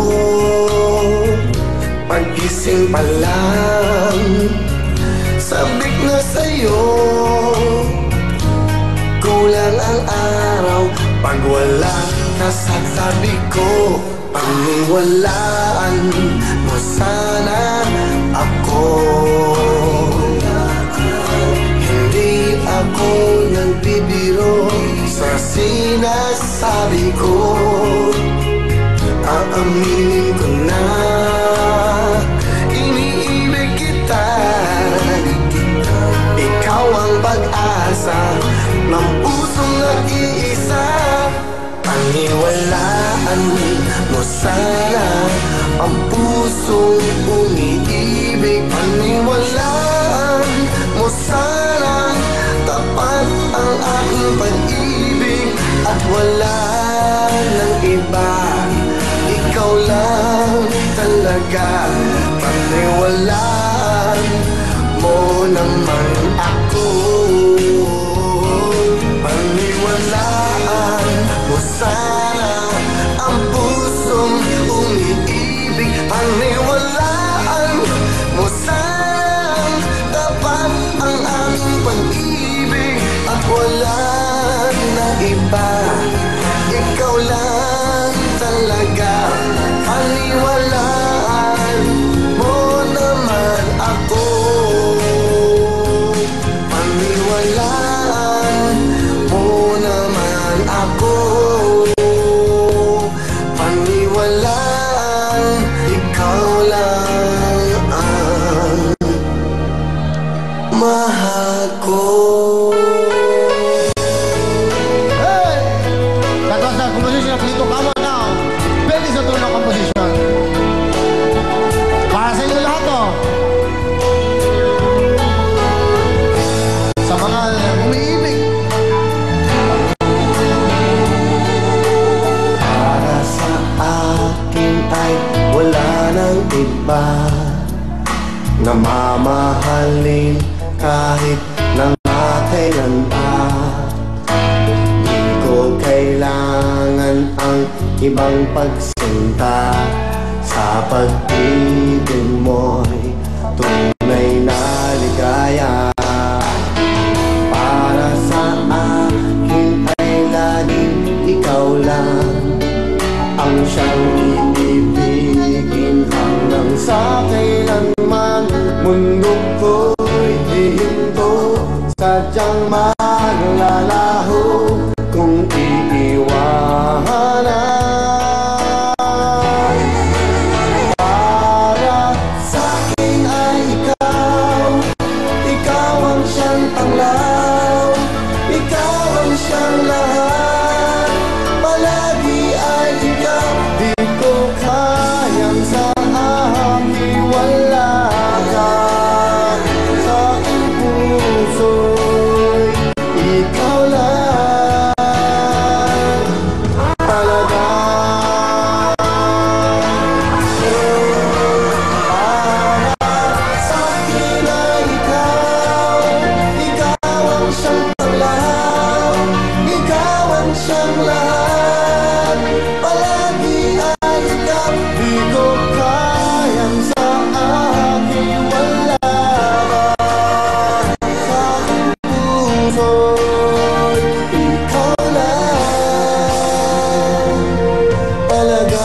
Pag-gising pa lang, sabik na sa'yo. Kulang ang araw pag wala ka sa tabi ko. Paniwalaan mo sana ako. Hindi ako nagbibiro sa sinasabi ko. Aaminin ko na iniibig kita. Ikaw ang pag-asa ng pusong nag-iisa. Paniwalaan Paniwalaan mo sana ang pusong umiibig. Paniwalaan mo sana tapat ang aking pag-ibig. At wala ng iba, ikaw lang talaga. Paniwalaan mo naman ako. Paniwalaan mo sana ang pusong umiibig. Paniwalaan mo sana tapat ang aking pag-ibig. At wala na iba, ikaw lang talaga. Paniwalaan mo naman ako. Paniwalaan mo naman ako. Paniwalaan, ikaw lang ang mahal ko. That was the composition of Lito. Come on now. Pwede sa tunong composition. Para sa inyo lahat to. Sa mga umiibig. Para sa akin ay wala nang iba na mamahalin kahit na kailan pa. Di ko kailangan ang ibang pagsinta. Sa pag-ibig mo'y tunay na ligaya. Para sa akin ay laging ikaw lang ang siyang iibigin. Hanggang sa kailanman mundo ko'y hihinto, sadyang maglalaho kung iiwanan. Para sa akin ay ikaw, ikaw ang siyang tanglaw, ikaw ang siyang lahat. Palagi ay ikaw, di ko kayang sa aking wala ka. Sa aking puso'y ikaw lang talaga. Para sa akin ay ikaw, ikaw ang siyang tanglaw, ikaw ang siyang lahat. Palagi ay ikaw, di ko kayang sa aking wala ka. Sa aking puso'y ikaw lang talaga.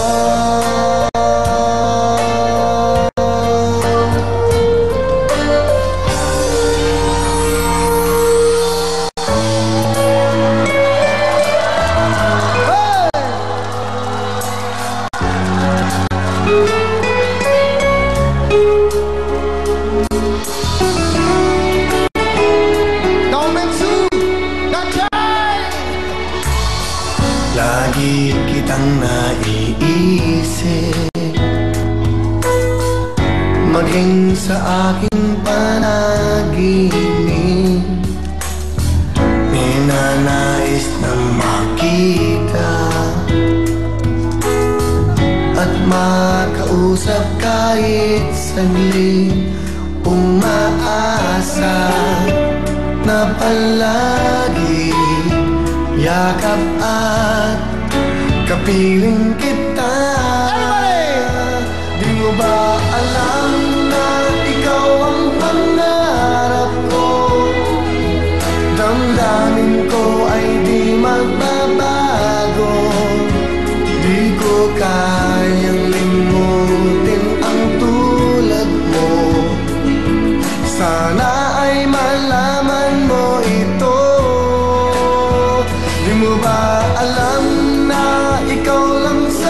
Lagi kitang naiisip, maging sa aking panaginip. Ninanais na makita at makausap kahit saglit. Umaasa na palagi yakap at kapiling kita. Di mo ba alam na ikaw ang pangarap ko? Damdamin ko ay di magbabago. Di ko kayang limutin ang tulad mo. Sana ay malaman mo ito. Di mo ba alam na ikaw lang sa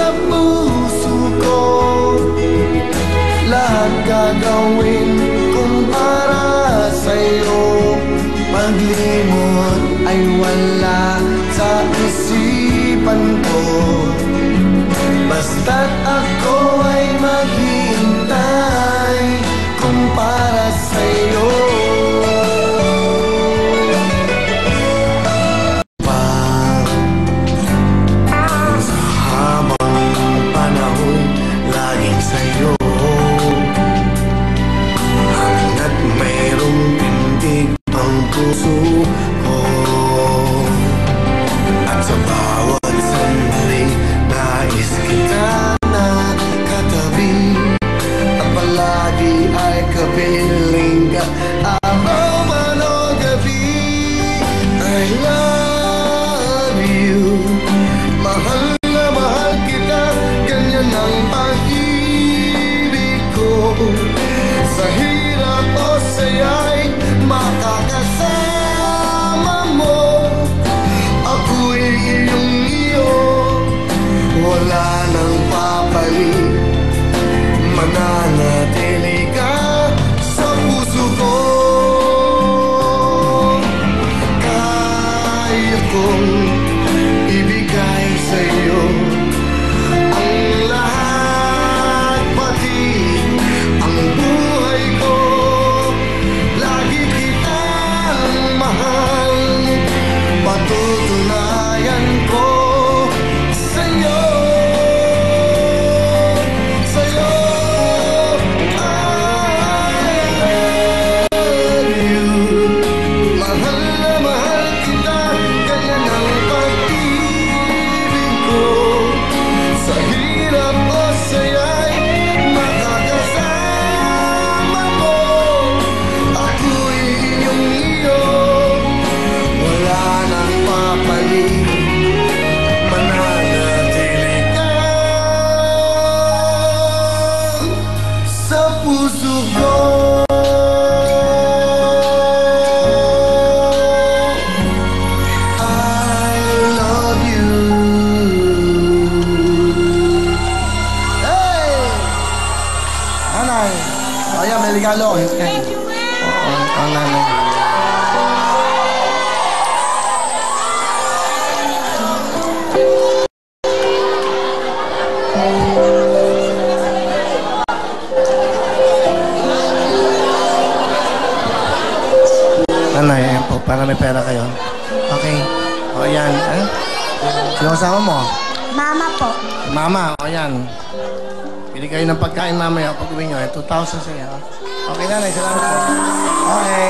Nanay, ayan po, para may pera kayo. Okay. O, ayan. Eh? Sino kasama mo? Mama po. Mama, o ayan. Pili kayo ng pagkain mamaya pag uwi nyo. Eh, two thousand sa iyo. Okay, nanay. Salamat po. Okay.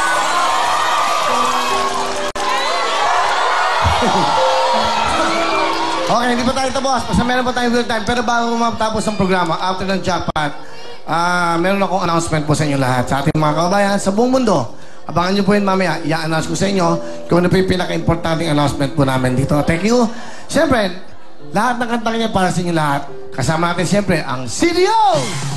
Okay, hindi pa tayo tapos. Basta meron pa tayong real time. Pero bago matapos ang programa, after ng jackpot, ah, uh, meron akong announcement po sa inyo lahat. Sa ating mga kababayan, sa buong mundo. Abangan nyo po yun mamaya. I-announce ko sa inyo kung ano po yung pinaka-importanting announcement po namin dito. Thank you. Siyempre, lahat ng kantang niya para sa inyo lahat. Kasama natin siyempre ang C D O!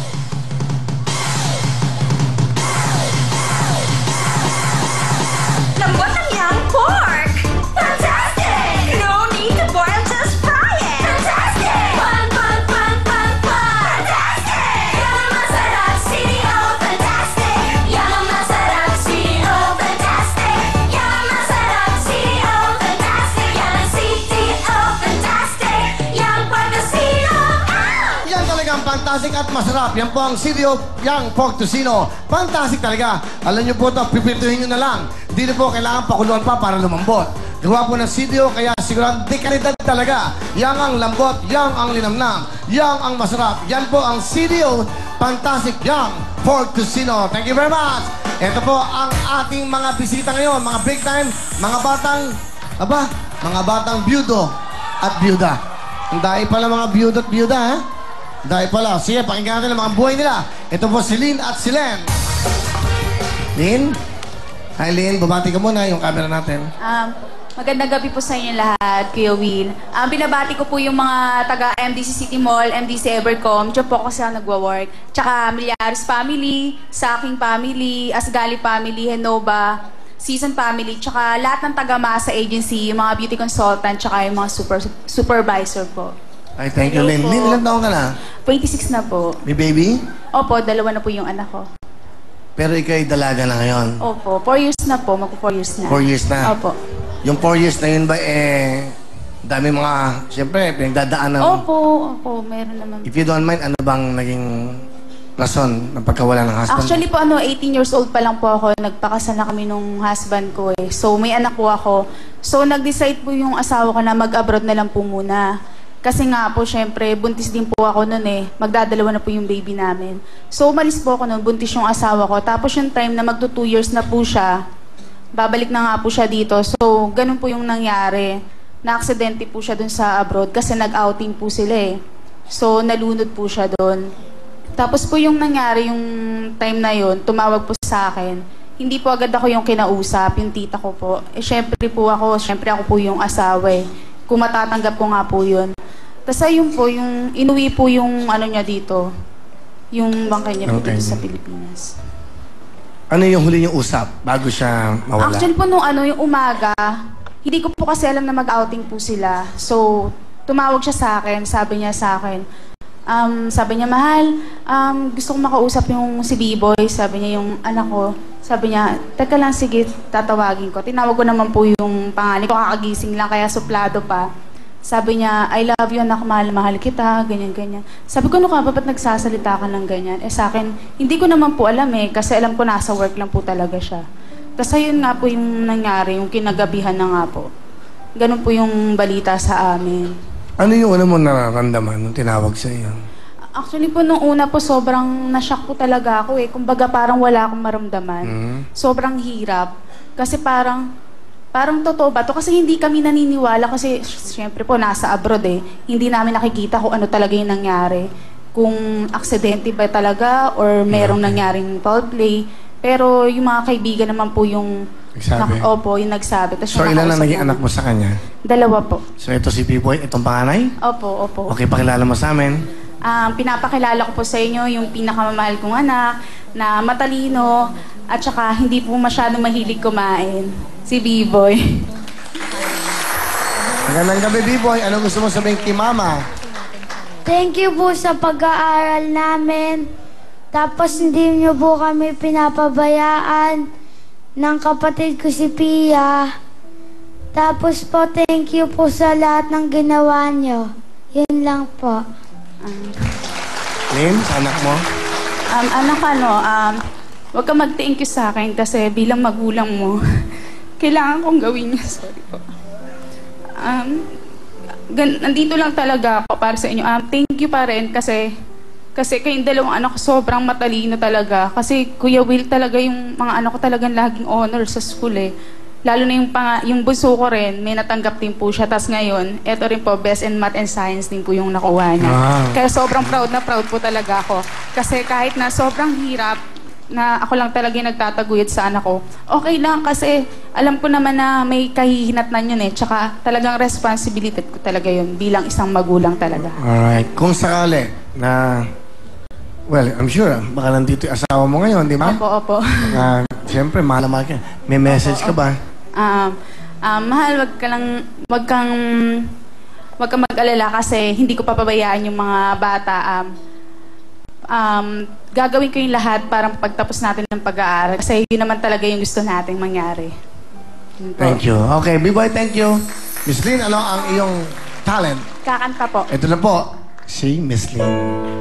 Lambot ang young pork! Fantastic! No need to boil, just fry it! Fantastic! Fun, fun, fun, fun, fun! Fantastic! Yan ang masarap, C D O! Fantastic! Yan ang masarap, C D O! Fantastic! Yan ang masarap, C D O! Fantastic! Yan ang C D O! Fantastic! Yan pork tocino! Yan talagang fantastic at masarap. Yan po ang C D O Young Pork Tocino. Fantastic talaga. Alam niyo po ito, pipituhin nyo na lang. Hindi na po kailangan pakuluan pa para lumambot. Gawa po ng C D O, kaya sigurado di kalidad talaga. Yang ang lambot, yang ang linamnam, yang ang masarap. Yan po ang C D O Fantastic Young Pork Tocino. Thank you very much. Ito po ang ating mga bisita ngayon, mga big time, mga batang, aba, mga batang byudo at byuda. Ang dahil pala mga byudo at byuda, ha? Dahil pala. Sige, pakinggan natin ang mga buhay nila. Ito po si Lynn at si Len. Lynn? Hi, Lynn. Bumati ka muna yung camera natin. Um, magandang gabi po sa inyo lahat, Kuya Will. Um, binabati ko po yung mga taga-M D C City Mall, M D C Evercom. Diyan po kasi ako nagwa-work. Tsaka Milyares Family, Saking Family, Asgali Family, Henova, Season Family, tsaka lahat ng taga-Masa Agency, yung mga beauty consultant, tsaka yung mga super, supervisor po. Ay, thank you, Lynn. Lynn, ilan taong ka na? twenty-six na po. May baby? Opo, dalawa na po yung anak ko. Pero ikaw'y dalaga na ngayon. Opo, four years na po. Magpo four years na. Four years na? Opo. Yung four years na yun ba, eh, dami mga, siyempre, pinagdadaan ng... Opo, opo, meron naman. If you don't mind, ano bang naging rason ng pagkawala ng husband? Actually po, ano, eighteen years old pa lang po ako. Nagpakasal na kami nung husband ko eh. So, may anak po ako. So, nag-decide po yung asawa ko na mag-abroad na lang po muna. Kasi nga po, syempre, buntis din po ako noon eh. Magdadalawa na po yung baby namin. So, umalis po ako noon, buntis yung asawa ko. Tapos yung time na magto two years na po siya, babalik na nga po siya dito. So, ganun po yung nangyari. Na-aksidente po siya dun sa abroad kasi nag-outing po sila eh. So, nalunod po siya dun. Tapos po yung nangyari, yung time na yun, tumawag po sa akin. Hindi po agad ako yung kinausap, yung tita ko po. Eh, syempre po ako, syempre ako po yung asawa eh. Kung matatanggap ko nga po yun. Tapos ayun po, yung inuwi po yung ano niya dito. Yung bangkay niya po Okay. dito sa Pilipinas. Ano yung huli niyong usap bago siya mawala? Actually po nung ano, yung umaga, hindi ko po kasi alam na mag-outing po sila. So, tumawag siya sa akin, sabi niya sa akin, um, sabi niya, mahal, um, gusto kong makausap yung si B-Boy, sabi niya yung anak ko. Sabi niya, teka lang, sige, tatawagin ko. Tinawag ko naman po yung pangalan ko, kakagising lang, kaya suplado pa. Sabi niya, I love you, anak, mahal, mahal kita, ganyan, ganyan. Sabi ko, ano ka ba, ba't nagsasalita ka ng ganyan? Eh sa akin, hindi ko naman po alam eh, kasi alam ko nasa work lang po talaga siya. Tapos ayun nga po yung nangyari, yung kinagabihan na nga po. Ganun po yung balita sa amin. Ano yung una mo nararamdaman nung tinawag sa iyo? Actually po, nung una po, sobrang nashock po talaga ako eh. Kumbaga, parang wala akong maramdaman. Mm. Sobrang hirap. Kasi parang, parang totoo ba to? Kasi hindi kami naniniwala kasi, syempre po, nasa abroad eh. Hindi namin nakikita kung ano talaga yung nangyari. Kung aksidente ba talaga or merong Okay. nangyaring foul play. Pero yung mga kaibigan naman po yung... Nagsabi? Nak- opo, yung nagsabi. Tas So, yung ilan na nakausap naging namin. anak mo sa kanya? Dalawa po. So, ito si B-Boy, itong panganay? Opo, opo. Okay, pakilala mo sa amin. Um, pinapakilala ko po sa inyo yung pinakamamahal kong anak na matalino at saka hindi po masyadong mahilig kumain. Si B-Boy. Magandang gabi, B-Boy. Ano gusto mo sabihin kay Mama? Thank you po sa pag-aaral namin. Tapos hindi niyo po kami pinapabayaan ng kapatid ko si Pia. Tapos po, thank you po sa lahat ng ginawa niyo. Yun lang po. Um, Lynn, sa anak mo? um, anak ano, um, Huwag ka mag-thank you sa akin kasi bilang magulang mo, kailangan kong gawin niya. Sorry po. Um, gan- nandito lang talaga ako para sa inyo. Um, thank you pa rin kasi kasi kayong dalawang anak ko sobrang matalino talaga. Kasi Kuya Will talaga yung mga anak ko talagang laging honor sa school eh. Lalo na yung, pang, yung bunso ko rin, may natanggap din po siya. Tapos ngayon, eto rin po, best in math and science din po yung nakuha niya. Wow. Kaya sobrang proud na proud po talaga ako. Kasi kahit na sobrang hirap, na ako lang talaga yung nagtataguyod sa anak ko, okay lang kasi alam ko naman na may kahihinatnan yun eh. Tsaka talagang responsibility ko talaga yun bilang isang magulang talaga. Alright. Kung sakali na, well, I'm sure, baka nandito yung asawa mo ngayon, di ba? Opo, opo. Uh, Siyempre, mahal na mahal ka. May message Opo, ka ba? Um, um, mahal, wag ka lang, wag kang, wag kang mag-alala kasi hindi ko papabayaan yung mga bata. Um, um, gagawin ko yung lahat para pagtapos natin ng pag-aaral kasi yun naman talaga yung gusto nating mangyari. Yun po. Thank you. Okay, B-Boy, thank you. Miss Lynn, ano ang iyong talent? Kakanta po. Ito na po, si Miss Lynn.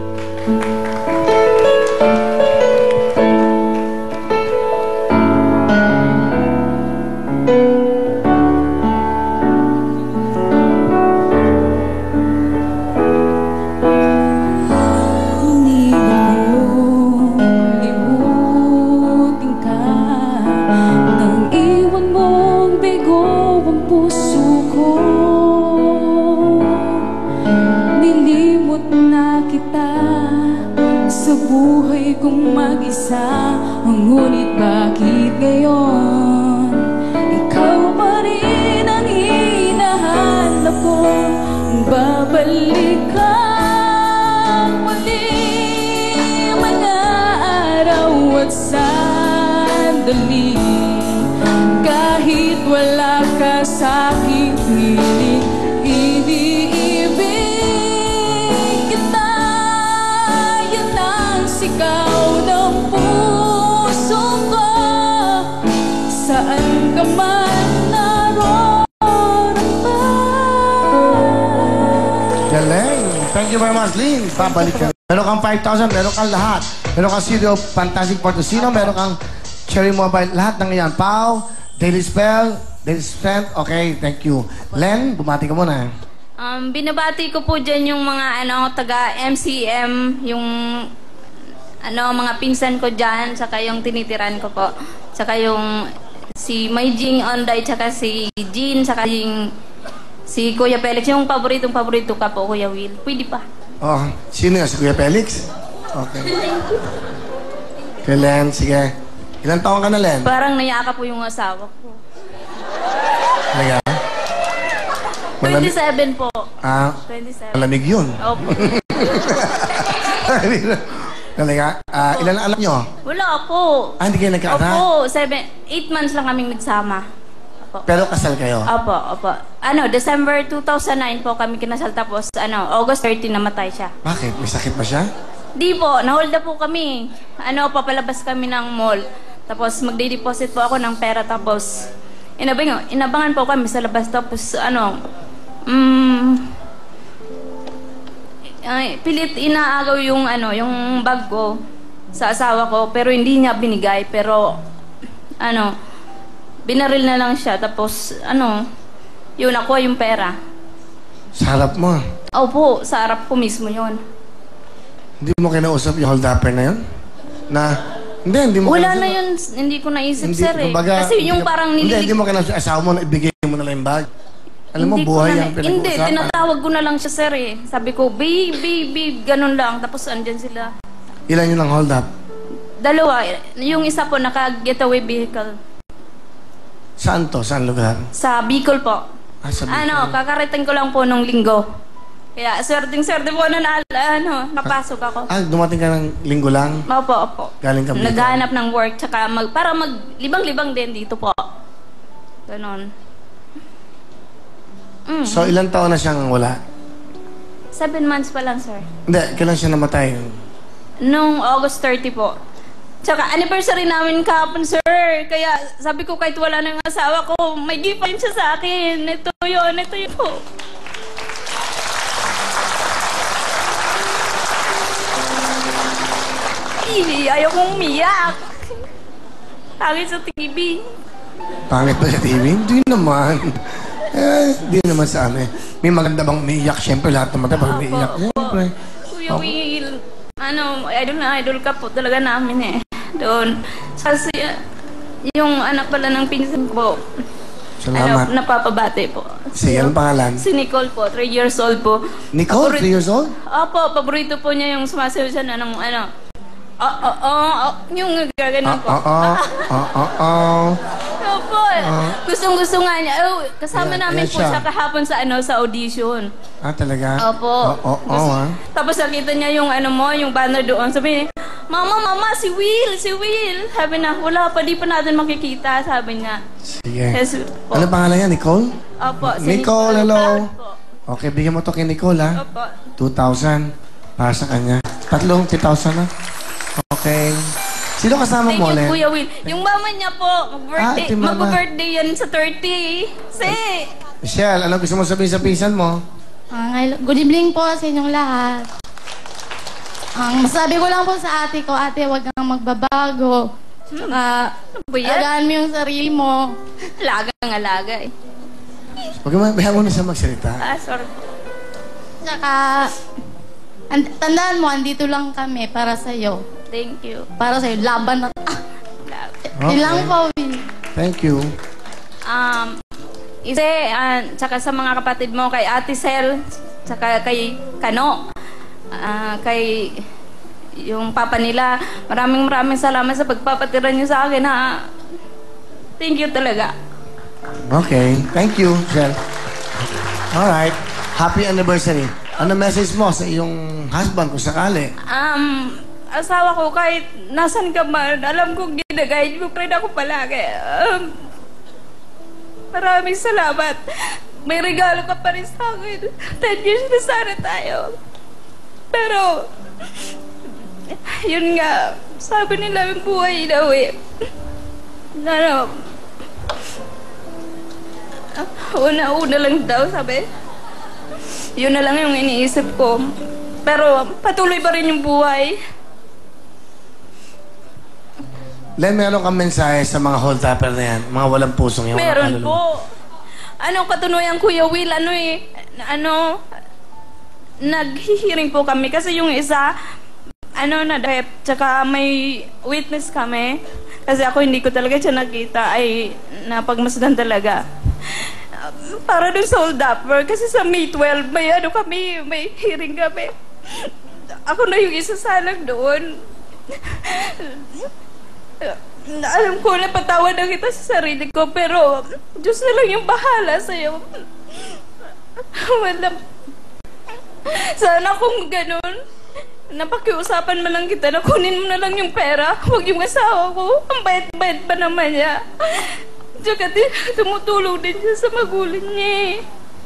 Kung mag-isa, ngunit bakit ngayon ikaw pa rin ang hinahanap ko? Babalik ka muli, mga araw at sandali, kahit wala ka sa aking piling. Iniibig kita, yan ang sigaw ng puso ko. Saan ka man naroon pa. Galing. Thank you very much, Lynn. Pabalik ka. Meron kang five thousand, meron kang lahat. Meron kang C D of Fantastic Portosino, meron kang Cherry Mobile, lahat ng yan. Pau, Daily Spell, Daily Spend. Okay, thank you. Len, bumati ka muna. Um, binabati ko po dyan yung mga ano, taga M C M, yung ano, mga pinsan ko dyan, saka yung tinitiran ko po. Saka yung si Maijing Onday, saka si Jean, saka yung si Kuya Felix. Yung paboritong paborito ka po, Kuya Will. Pwede pa. Oh, sino yun? Si Kuya Felix? Okay. Kay Len, sige. Ilan taon ka na, Len? Parang nayaka po yung asawa ko. Talaga? twenty-seven po. Ah, twenty-seven. malamig yun. Opo. Talaga? Ah, ilan ang anak nyo? Wala po. Ah, hindi kayo nagkaanak? Opo, seven, eight months lang kaming nagsama. Opo. Pero kasal kayo? Opo, opo. Ano, December two thousand nine po kami kinasal, tapos ano, August thirteen namatay siya. Bakit? May sakit ba siya? Di po, nahold na po kami. Ano, papalabas kami ng mall. Tapos magde-deposit po ako ng pera, tapos inabang, inabangan po kami sa labas, tapos ano, mm, ay, pilit inaagaw yung ano, yung bag ko sa asawa ko, pero hindi niya binigay. Pero ano, binaril na lang siya, tapos ano, yun ako yung pera. Sa harap mo? Opo, sa harap ko mismo yun. Hindi mo kinausap yung hold-upper na yun? Na, hindi, hindi mo wala kinausap. na yun, hindi ko naisip, Hindi, sir eh. kumbaga, Kasi yung hindi ka- parang Hindi, nililig... hindi mo kinausap asawa mo na ibigay mo na lang yung bag. Alam mo, Hindi ko buhay na- ang Hindi, pinag-uusapan. tinatawag ko na lang siya, sir eh. Sabi ko, babe, babe, babe, ganun lang. Tapos andyan sila. Ilan yun ang hold-up? Dalawa. Yung isa po, naka-getaway vehicle. Saan to? Saan lugar? Sa Bicol po. Ah, sa Bicol. Ano, kakarating ko lang po nung linggo. Kaya, swerteng-swerte po na, na ano, napasok ako. Ah, dumating ka ng linggo lang? Opo, opo. Galing ka Bicol? Naghahanap ng work, tsaka mag, para mag-libang-libang din dito po. Ganon. Mm. So, ilang taon na siyang wala? Seven months pa lang, sir. Hindi, kailan siya namatay? Nung August thirty po. Tsaka anniversary namin kahapon, sir. Kaya sabi ko kahit wala ng asawa ko, may gift pa rin siya sa akin. Ito yun, ito yun po. Ay, ayaw kong umiyak. Pangit sa T V. Pangit ba sa T V? Hindi naman. Eh, hindi naman sa ano eh. May maganda bang umiiyak? Siyempre, lahat naman tayo pag umiiyak. Siyempre. Kuya Will, ano, idol na idol ka po talaga namin eh. Doon. Kasi, yung anak pala ng pinsan ko, Salamat. ano, napapabate po. Si, anong pangalan? Si Nicole po, three years old po. Nicole, three years old? Opo, paborito po niya yung sumasayaw siya na ng ano, oh, oh, oh, oh, yung gaganon po. Oo, oo, oo, oo. Opo, gustong-gusto nga niya. Oh, kasama Ayan, namin ayan po siya. siya kahapon sa ano sa audition. Ah, talaga? Opo. Oo, oo, ah. Tapos nakita niya yung ano mo, yung banner doon. Sabi niya, Mama, Mama, si Will, si Will. Sabi na, wala pa, di pa natin makikita, sabi niya. Sige. Yes, po. Ano pangalan niya, Nicole? Opo. si Nicole, hello. Opo. Okay, bigyan mo to kay Nicole, ha? Opo. two thousand para sa kanya. Tatlong two thousand na. Okay. Sino kasama Thank mo, you, Len? Kuya Will. Yung mama niya po, mag-birthday, Ah, ito yung mama. mag-birthday yan sa thirty. Si. Michelle, ano gusto mo sabihin sa pinsan mo? Ah, good evening po sa inyong lahat. Ang masabi ko lang po sa ate ko, ate, huwag kang magbabago. Tsaka, alagaan mo yung sarili mo. Alagang alaga eh. Huwag mo, bayan mo na siya magsalita. Ah, sorry. Tsaka, and, tandaan mo, andito lang kami para sa'yo. Thank you. Para sa'yo, laban na. Ah, Okay. Ilang po, Will. Thank you. Um, isa, uh, tsaka sa mga kapatid mo, kay Ate Sel, tsaka kay Kano, uh, kay yung papa nila, maraming maraming salamat sa pagpapatira niyo sa akin, ha. Thank you talaga. Okay. Thank you, Michelle. Alright. Happy anniversary. Ano message mo sa iyong husband kung sakali? Um, asawa ko, kahit nasan ka man, alam kong ginagayad mo pa rin ako palagi. Um, maraming salamat. May regalo ka pa rin sa akin. Ten years na sana tayo. Pero, yun nga, sabi nila yung buhay daw eh. Ano, una-una lang daw, sabi. Yun na lang yung iniisip ko. Pero patuloy pa rin yung buhay. Len, meron kang mensahe sa mga hold-upper na yan? Mga walang pusong yan? Meron po. Ano, katunuyan, Kuya Will, ano eh, ano, naghihiring po kami. Kasi yung isa, ano, na-rep, tsaka may witness kami. Kasi ako hindi ko talaga siya nakita, ay napagmasdan talaga. Para dun sa hold-upper, kasi sa May twelve, may ano kami, may hearing kami. Ako na yung isa salang doon. Alam ko, napatawad na kita sa sarili ko, pero Diyos na lang yung bahala sa'yo. Wala. Sana kung ganun, napakiusapan mo lang kita na kunin mo na lang yung pera, huwag yung asawa ko. Ang bait-bait pa naman niya. Tsaka tumutulong din siya sa magulang niya eh.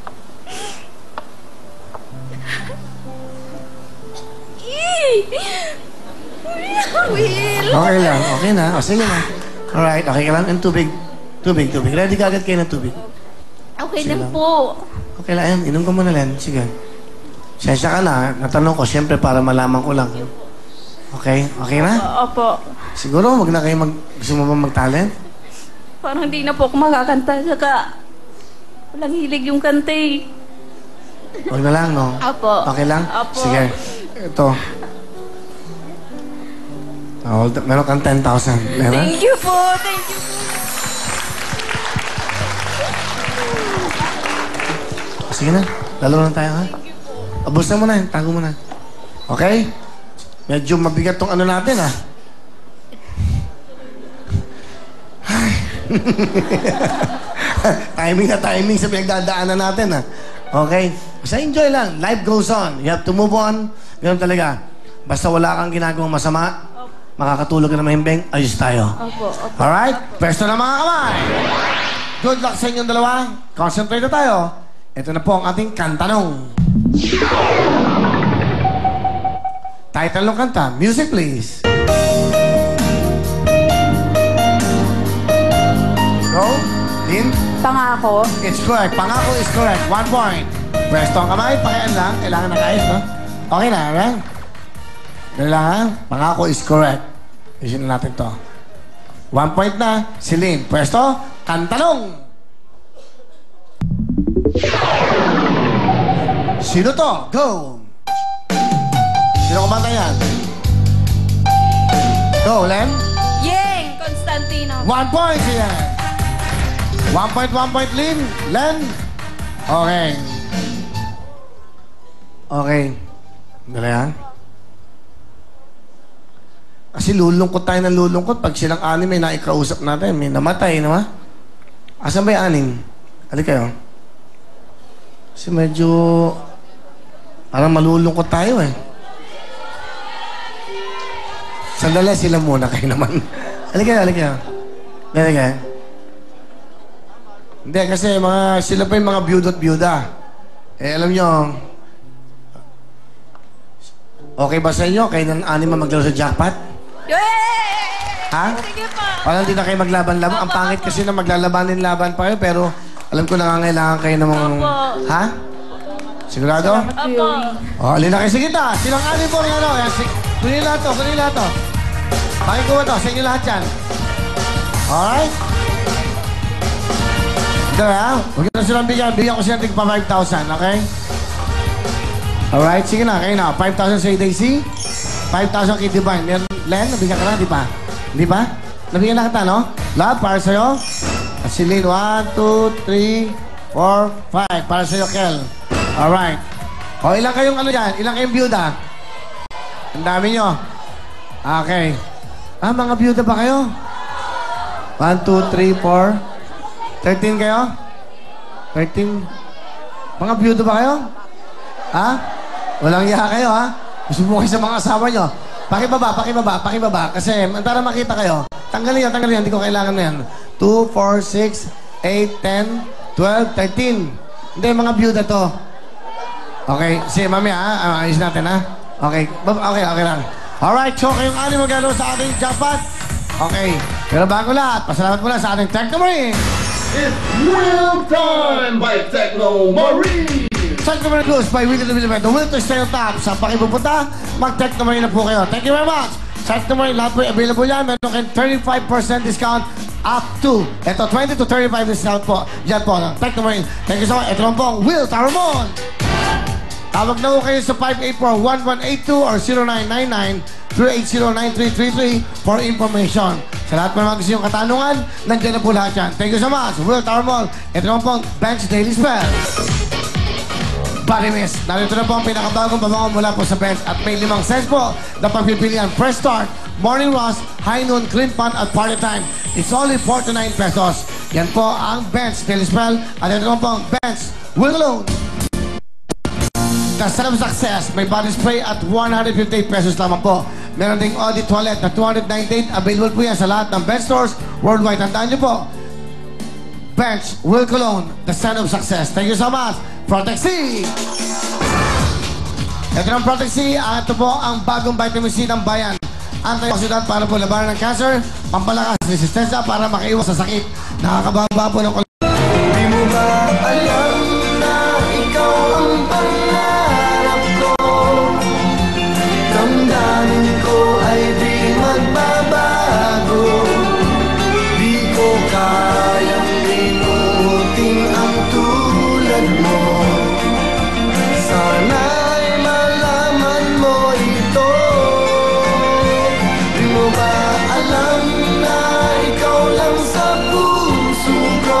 Will! Okay lang, okay na. O, sige na. Alright, okay ka lang. And tubig. Tubig, tubig. Ready ka agad kayo ng tubig. Okay Sige lang lang. po. Okay lang, yan. Inom ka muna, Len. Sige. Sensya ka na. Natanong ko, siyempre, para malaman ko lang. Okay? Okay na? Opo. Siguro, wag na kayo mag... Gusto mo ba mag-talent? Parang hindi na po ako makakanta. Saka, walang hilig yung kanta eh. Wag na lang, no? Opo. Okay lang? Opo. Sige. Ito. Oh, meron kang ten thousand. Meron? Thank you po. Thank you po. Sige na. Lalo na tayo, ha? Abos na mo na. Tago mo na. Okay? Medyo mabigat tong ano natin, ha? Timing na timing sa pinagdadaanan natin, ha? Okay? Basta enjoy lang. Life goes on. You have to move on. Ganun talaga. Basta wala kang ginagawang masama, makakatulog ka na mahimbing, ayos tayo. Opo, opo. Alright? Pwesto na mga kamay. Good luck sa inyong dalawa. Concentrate na tayo. Ito na po ang ating kantanong. Title ng kanta. Music, please. Go. Lin. Pangako. It's correct. Pangako is correct. One point. Pwesto ang kamay. Pakian lang. Kailangan nakaayos, no? Okay na, right? Kailangan. Pangako is correct. Isin na natin to. One point na. Celine, pwesto, kantanong. Sino to? Go! Sino kumanta yan? Go, Len. Yeng Constantino. One point, siya. One point, one point, Lin. Len. Okay. Okay. Dali ha? Kasi lulungkot tayo ng lulungkot pag silang anim may naikausap natin. May namatay, no? Asan ba yung anim? Halika kayo. Kasi medyo parang malulungkot tayo eh. Sandali sila muna kayo naman. Halika kayo, halika kayo. Halika kayo. Hindi, kasi mga, sila pa yung mga biyudot biyuda. Eh, alam nyo, okay ba sa inyo? Kayo ng anim na maglaro sa jackpot? Ha? Sige po. Parang hindi na kayo maglaban-laban. Ang pangit kasi na maglalabanin laban pa kayo, pero alam ko nangangailangan kayo ng mga... Ha? Sigurado? Opo. O, alin na kayo sa kita. Silang anim po rin ano. Kunin lahat to, kunin lahat to. Pakikuha to, sa inyo lahat yan. Alright? Ito ha? Huwag na silang bigyan. Bigyan ko silang tig pa five thousand, okay? Alright, sige na, kayo na. five thousand sa Daisy. five thousand kay Divine. Len, nabigyan ka na, di pa? Di pa? Nabigyan na kita, no? Love, para sa'yo. At si Lynn, one, two, three, four, five. Para sa'yo, Kel. Alright. O, ilang kayong ano dyan? Ilang kayong byuda? Ang dami nyo. Okay. Ah, mga byuda ba kayo? one, two, three, four. thirteen kayo? thirteen. Mga byuda ba kayo? Ha? Walang iya kayo, ha? Gusto mo kayo sa mga asawa nyo. Pakibaba, pakibaba, pakibaba. Kasi, para makita kayo. Tanggalin yan, tanggalin yan. Hindi ko kailangan na yan. two, four, six, eight, ten, twelve, thirteen. Hindi, mga byuda to. Okay. Sige, mami, ha? Ayos natin, ha? Okay. Okay, okay lang. Alright, so kayong anim magano sa ating jackpot. Okay. Pero bago lahat, pasalamat muna sa ating Techno Marine. It's Real Time by Techno Marine. Techno Marine Blues by Willie the will to stay on top. Sa pakipupunta, mag-Techno Marine na po kayo. Thank you very much. Techno Marine, lahat po available yan. Meron kayong thirty-five percent discount up to. Ito, twenty to thirty-five discount po. Diyan po, Techno Marine. Thank you so much. Ito lang po, Will Taramon. Tawag na po kayo sa five eight four, one one eight two or zero nine nine nine, three eight zero, nine three three three for information. Sa lahat po naman gusto yung katanungan, nandiyan na po lahat yan. Thank you so much. Will Taramon. Ito lang po, Bench Daily Spell. Body Mist. Narito na po ang pinakabagong babango mula po sa Bench at may limang cents po na pagpipilian. Fresh Start, Morning Rush, High Noon, Clean Fun at Party Time. It's only forty-nine pesos. Yan po ang Bench Daily Spell at ito naman po ang Bench Will Alone. The Son of Success, may body spray at one hundred fifty pesos lamang po. Meron ding Audit Toilet na two hundred ninety-eight. Available po yan sa lahat ng Bench stores worldwide. Tandaan nyo po, Bench Will Cologne, The Son of Success. Thank you so much. Protect C! Ito ng Protect C, ito po ang bagong vitamin C ng bayan. Antioxidant para po labanan ng cancer, pampalakas, resistensya para makaiwas sa sakit. Nakakababa po ng kol- Di mo ba alam na ikaw ang pangarap ko? Damdamin ko ay di magbabago. Di ko kayang limutin ang tulad mo. Sana'y malaman mo ito. Di mo ba alam na ikaw lang sa puso ko?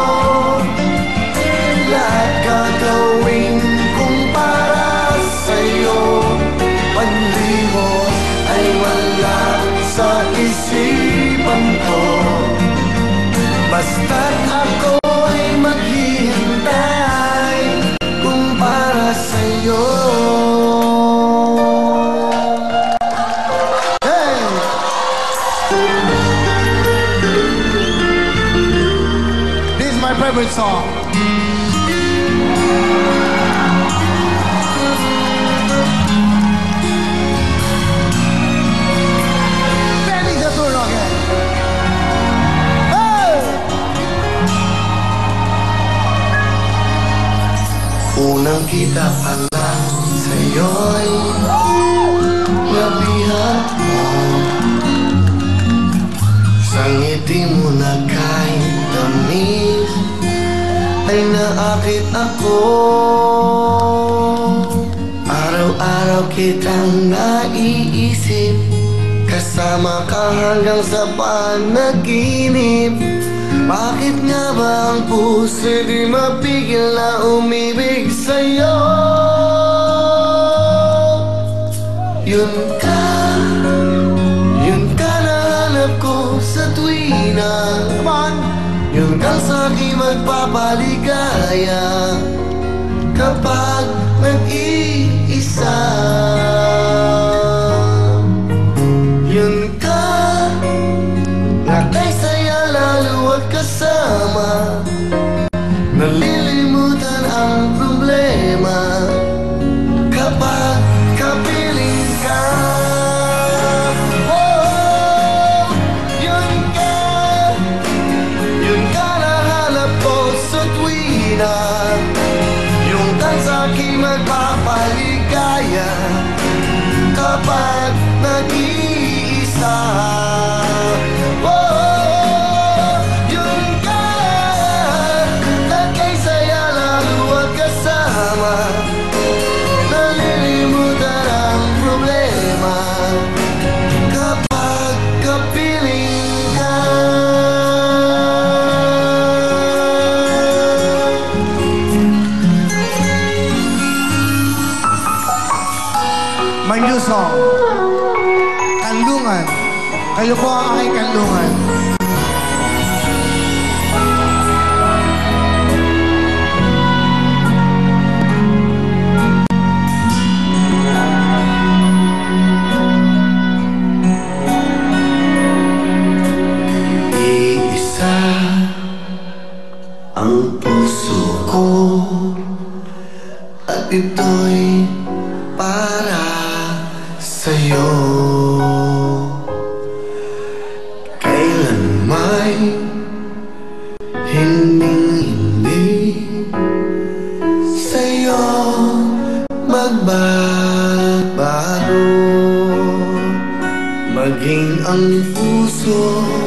Lahat gagawin kong para sa'yo. Panlimos ay wala sa isipan ko. Basta't ako'y maghihintay kung para sa'yo. Hey! This is my favorite song. Benny the Turno again. Hey! Unang kita pa lang sa'yo'y nabihat mo. Sa ngiti ay naakit ako. Araw-araw kitang naiisip, kasama ka hanggang sa panaginip. Bakit nga ba ang puso di mapigil na umibig sa'yo? Yun ka, yun ka nahanap ko sa tuwina. Yun kang sa'kin magpapaligaya kapag nag-iisa. Yun ka, nakaisaya lalo at kasama, nalilimutan ang problema kapag kapiling ka. Oh, yun ka, yun ka nahanap ko sa tuwina. Yung kang sa'king magpapaligaya kapag nag-iisa. Oh, yun ka, nagkaisaya lalo at kasama, nalilimutan ang problema kapag kapiling ka. My new song, Kanlungan. Kayo po ang aking kanlungan. Iisa ang puso ko at ito'y para sa'yo. Kailan may hinding-hindi sa'yo magbabago. Maging ang puso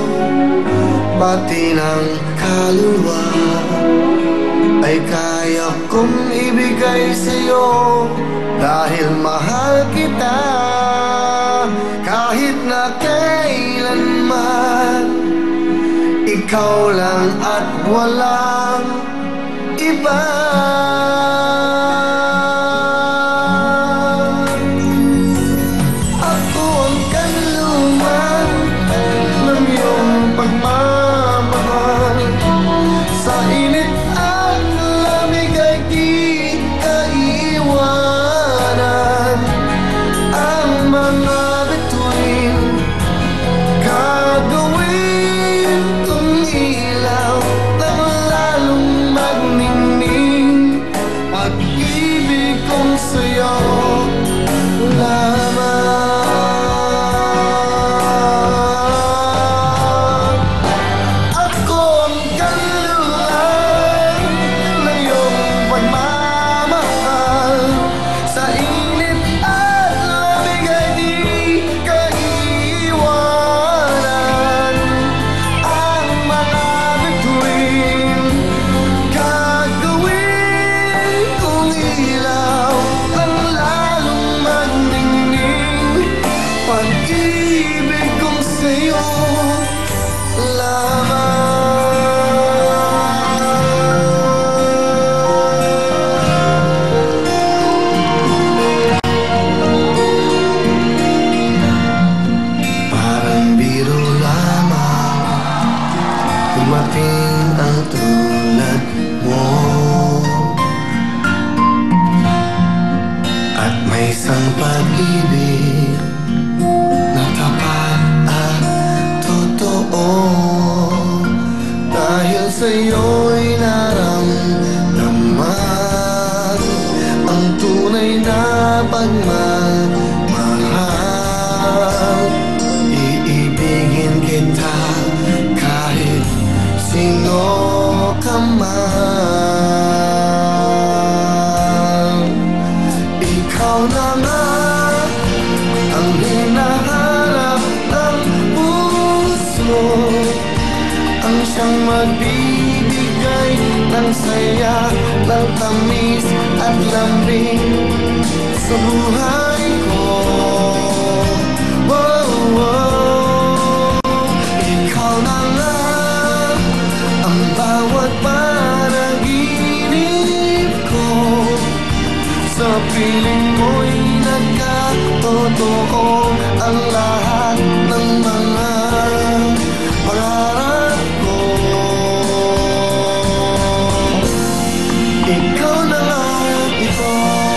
pati ng kaluluwa ay kaya kong ibigay sa'yo dahil mahal kita. Kahit na kailanman ikaw lang at walang iba. Ako ang kanlungan ng iyong pagmamahal. Sa init at lamig ay di kaiwanan. Ang mga bituin gagawin kong ilaw nang lalong magningning. Pag-ibig kong sa'yo lamang. Ako ang kanlungan ng iyong pagmamahal. Sa init at lamig ay di kaiwanan. Ang mga bituin gagawin kong ilaw nang lalong magningning. Pag-ibig kong sa'yo parang biro lamang dumating ang tulad mo, at may isang pag-ibig na tapat at totoo. Dahil sa'yo'y naramdaman ang tunay na pagmamahal. Iibigin kita kahit sino ka man. Ikaw na nga ang hinahanap ng puso, ang siyang magbibigay ng ng saya, ng tamis at lambing sa buhay ko. Wow, wow. Ikaw na lang ang bawat panaginip ko. Sa piling mo'y nagkatotoo ang lahat ng mga pangarap ko. Ikaw na lang ito.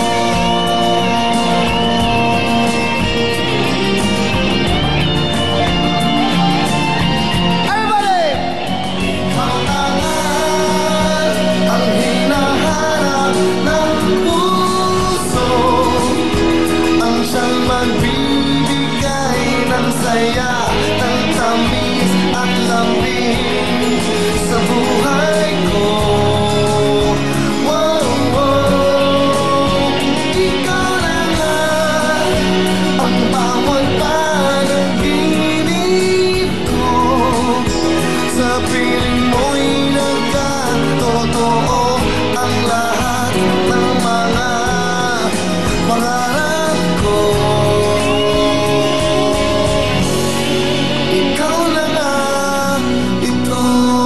Everybody! Ikaw na lang ang hinahanap ng puso, ang siyang magbibigay ng saya, ng tamis at lambing sa buhay ko. Wow, wow. Ikaw na lang ang bawat panaginip ko. Sa piling mo'y nagkatotoo ang lahat ng mga pangarap ko. Ikaw na lang ito.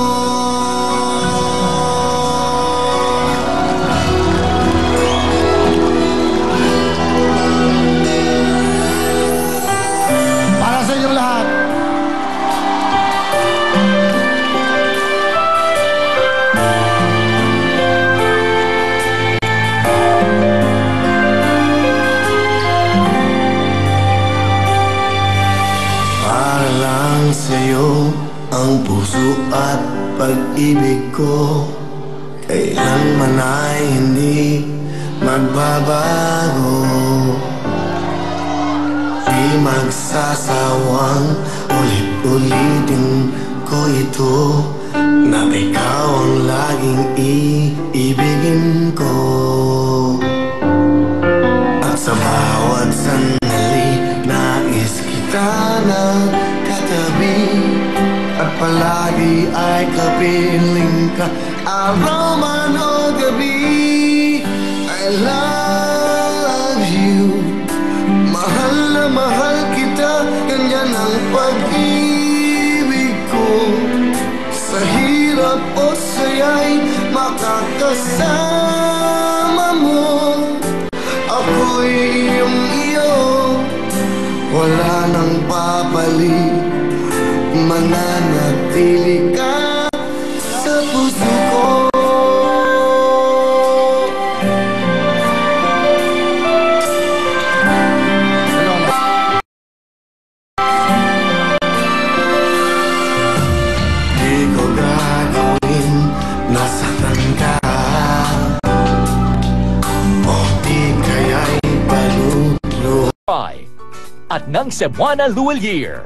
Para sa inyong lahat. Para lang sa'yo ang puso at pag-ibig ko, kailanman ay hindi magbabago. Di magsasawang ulit-ulitin ko ito, na ikaw ang laging iibigin ko. At sa bawat sandali nais kita na katabi, at palagi ay kapiling ka, araw man o gabi. I love you, mahal na mahal kita, ganyan ang pag-ibig ko. Sa hirap o saya'y makakasama mo, ako'y iyong iyo, wala nang papalit, mananatili ka sa puso ko. Di ko gagawin na saktan ka, o di kaya'y paluluha. At ng Cebuana Luel Year.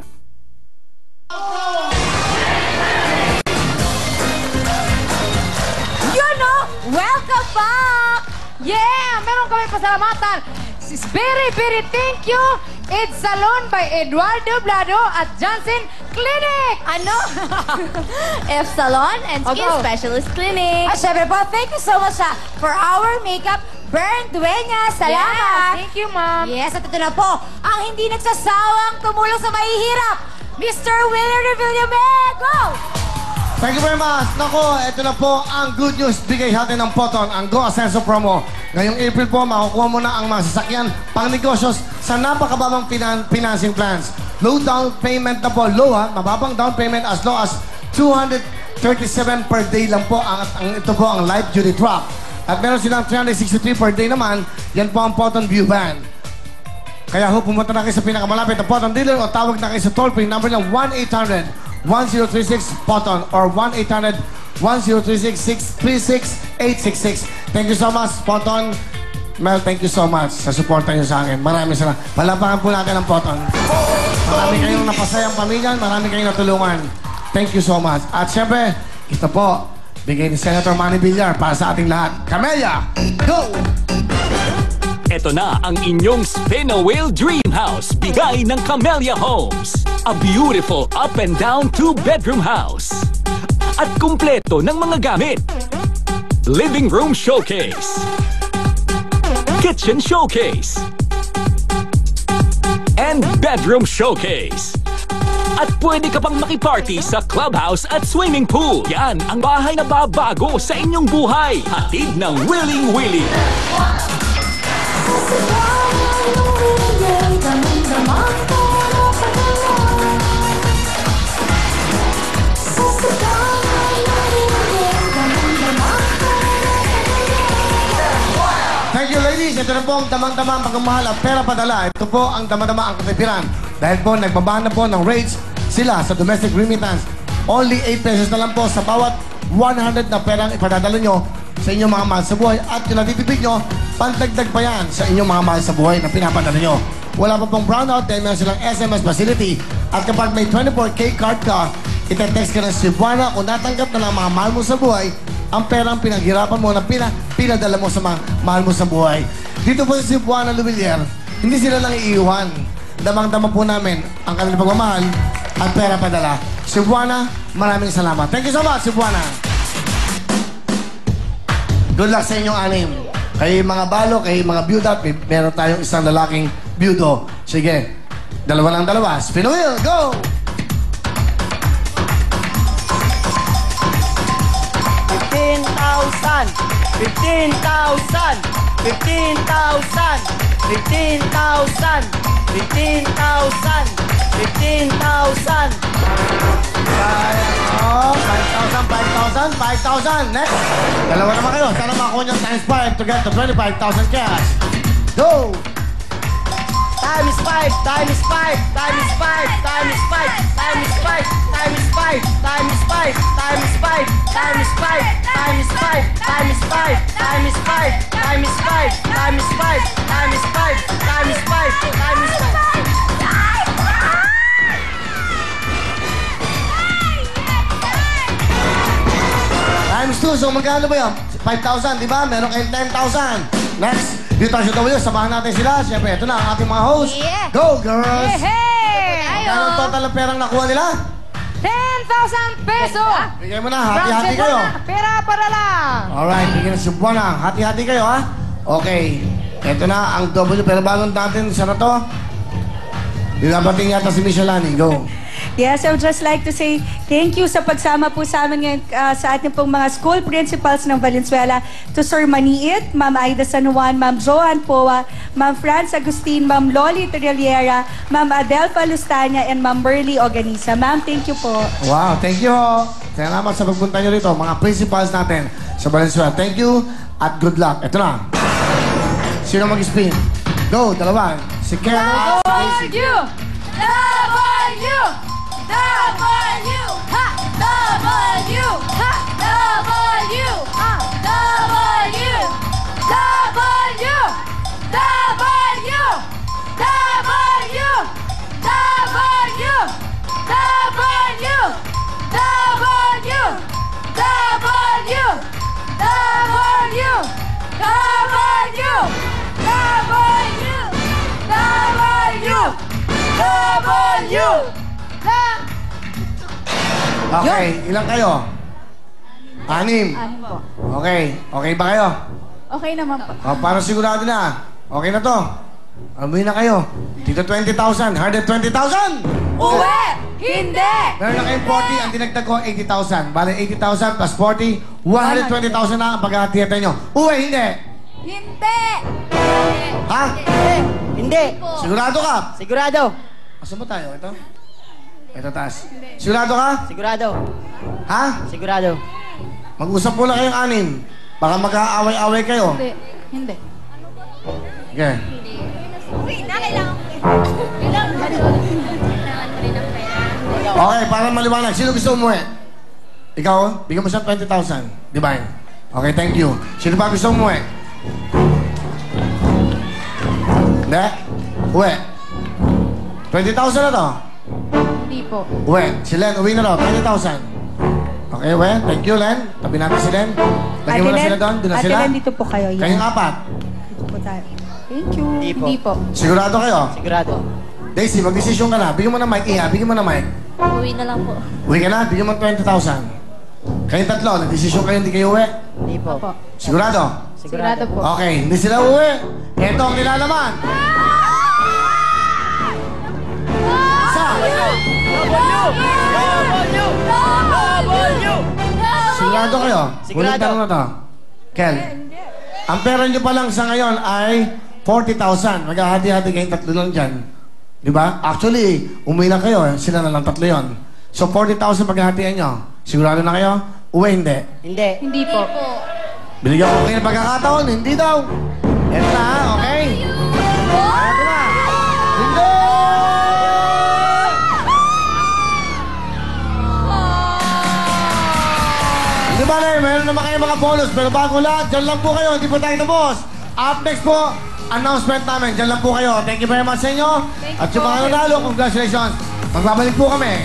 You know, welcome back! Yeah! Meron kami pasalamatan. Very, very thank you. It's Salon by Eduardo Blado at Johnson Clinic. Ano? F Salon and Skin Opo. Specialist Clinic. At syempre po, thank you so much ah, for our makeup, Bern Dueña. Salamat. Yes, thank you, ma'am. Yes, at ito na po, ang hindi nagsasawang tumulong sa mahihirap, Mister Willie Revillame. Go! Thank you very much. Nako, ito na po ang good news. Bigay natin ng Poton, ang Go Ascenso promo. Ngayong April po, makukuha mo na ang mga sasakyan pang negosyon sa napakababang finan financing plans. Low down payment na po. Low ha, mababang down payment as low as two hundred thirty-seven per day lang po. Ang, ang, ito po ang light duty truck. At meron silang three hundred sixty-three per day naman. Yan po ang Poton View Van. Kaya ho, pumunta na kayo sa pinakamalapit na Poton dealer o tawag na kayo sa toll-free number ng one eight hundred one zero three six Poton or one eight hundred one zero three six six three six eight six six. Thank you so much, Poton. Mel, thank you so much sa suporta niyo sa akin. Maraming salamat. Palapakan po natin ang Poton. Marami kayong napasayang pamilya, marami kayong natulungan. Thank you so much. At syempre, ito po, bigay ni Senator Manny Villar para sa ating lahat. Camellia, go! Ito na ang inyong Spin a Wheel Dream House, bigay ng Camellia Homes. A beautiful up and down two-bedroom house. At kumpleto ng mga gamit. Living Room Showcase, Kitchen Showcase, and Bedroom Showcase. At pwede ka pang makiparty sa clubhouse at swimming pool. Yan ang bahay na babago sa inyong buhay. Hatid ng Willing Willie. Thank you, ladies. Ito na po ang damang-dama ang pagmamahal at pera padala. Ito po ang damang-dama ang katipiran. Dahil po, nagbabahan na po ng rates sila sa domestic remittance. Only eight pesos na lang po sa bawat one hundred na perang ipadadala nyo sa inyong mga mahal sa buhay. At yung natitipid nyo, pandagdag pa yan sa inyong mga mahal sa buhay na pinapadala nyo. Wala pa pong brownout dahil meron silang S M S facility. At kapag may twenty-four K card ka, itetext ka ng Cebuana kung natanggap na lang mga mahal mo sa buhay ang perang pinaghirapan mo na pina, pinadala mo sa mga mahal mo sa buhay. Dito po sa Cebuana, Lubilier, hindi sila lang iiwan. Damang-dama po namin ang kanilang pagmamahal at pera padala. Cebuana, maraming salamat. Thank you so much, Cebuana. Good luck sa inyong anim. Kayo mga balo, kayo mga byuda, may meron tayong isang lalaking byudo. Sige, dalawa lang dalawa. Spin the wheel, go! fifteen thousand, fifteen thousand, fifteen thousand, fifteen thousand, fifteen thousand, fifteen thousand. Oh, five thousand, five thousand, five thousand. Next. Dalawa naman kayo. Sana makakuha nyo times five to get to twenty-five thousand cash. Go! Times five, times five, times five, times five, times five, times five, times five, times five, times five, times five, times five, times five, times five, times five, times five, times five, times five. Times two. So magkano ba yun? five thousand, di ba? Meron kayong ten thousand. Next. Dito sa W, samahan natin sila. Siyempre, ito na ang ating mga host. Yeah. Go, girls! Yeah, hey! Magkano ang total ng perang nakuha nila? ten thousand peso! Bigay mo na, hati-hati kayo. Pera para lang! Alright, bigyan na Cebuana. Hati-hati kayo, ha? Okay. Ito na ang W, pero bago natin sa na to, binabating yata si Michelani. Go. Yes, I would just like to say thank you sa pagsama po sa amin ngayon uh, sa ating pong mga school principals ng Valenzuela. To Sir Maniit, Ma'am Aida San Juan, Ma'am Joan Poa, Ma'am Franz Agustin, Ma'am Loli Trilliera, Ma'am Adel Palustanya, and Ma'am Burley Organiza. Ma'am, thank you po. Wow, thank you. Salamat sa pagpunta nyo rito, mga principals natin sa Valenzuela. Thank you at good luck. Ito na. Sino mag-spin? Go, dalawa. Si Ken at si Casey. W! W! W! Ha! W! Ha! W! Ha! W! W! W! W! W! W! W! W! W! W! W! Okay, ilang kayo? Anim. Anim po. Okay, okay ba kayo? Okay naman po. O, para sigurado na. Okay na to. Amoy na kayo. Dito twenty thousand. one hundred twenty thousand! Uwe! Hindi! Meron na kayong forty. Ang dinagdag ko, eighty thousand. Bale, eighty thousand plus forty. one hundred twenty thousand na ang pagkakatiyata nyo. Uwe, hindi! Hindi! Ha? Hindi! Hindi! Sigurado ka? Sigurado! Asa mo tayo? Ito? Ito taas. Sigurado ka? Sigurado! Ha? Sigurado! Mag-usap muna kayong anim. Baka mag-aaway-away kayo. Hindi. Hindi. Okay. Uy, na kailangan ko. Okay, para maliwanag. Sino gusto umuwi? Ikaw? Bigyan mo siya twenty thousand. Divine. Okay, thank you. Sino pa gusto umuwi? Hindi? Uwi. twenty thousand na to? Hindi po. Uwi. Si Len, uwi na to. twenty thousand. Okay, uwi. Thank you, Len. Tabi natin si Len. Lagyan mo na sila doon. Doon na Ate sila. Len, dito po kayo. Yan. Kayong apat. Dito po tayo. Thank you. Hindi po. Hindi po. Sigurado kayo? Sigurado. Daisy, mag-desisyon ka na. Bigyan mo na mic. Iya, bigyan mo na mic. Uwi na lang po. Uwi ka na. Bigyan mo twenty thousand. Kayong tatlo, nag-desisyon kayo, hindi kayo uwi? Hindi po. Sigurado? Sigurado po. Okay, hindi sila uwi. Ito ang nilalaman. Isa. Sigurado kayo? Sigurado. Tanong na to. Ken, ang pera nyo pa lang sa ngayon ay forty thousand. Maghahati-hati kayong tatlo lang dyan. Di ba? Actually, umuwi na kayo. Sila na lang tatlo yon. So, forty thousand paghahatian nyo. Sigurado na kayo? Uwi, hindi? Hindi. Hindi po. Binigyan ko kayo ng pagkakataon. Hindi daw. Eto na, okay? Eto na. Hindi! Hindi ba na eh, meron naman kayo mga bonus. Pero bago lahat, dyan lang po kayo. Hindi po tayo tapos. Up next po, announcement namin. Dyan lang po kayo. Thank you very much sa inyo. At yung mga nanalo, congratulations. Magbabalik po kami.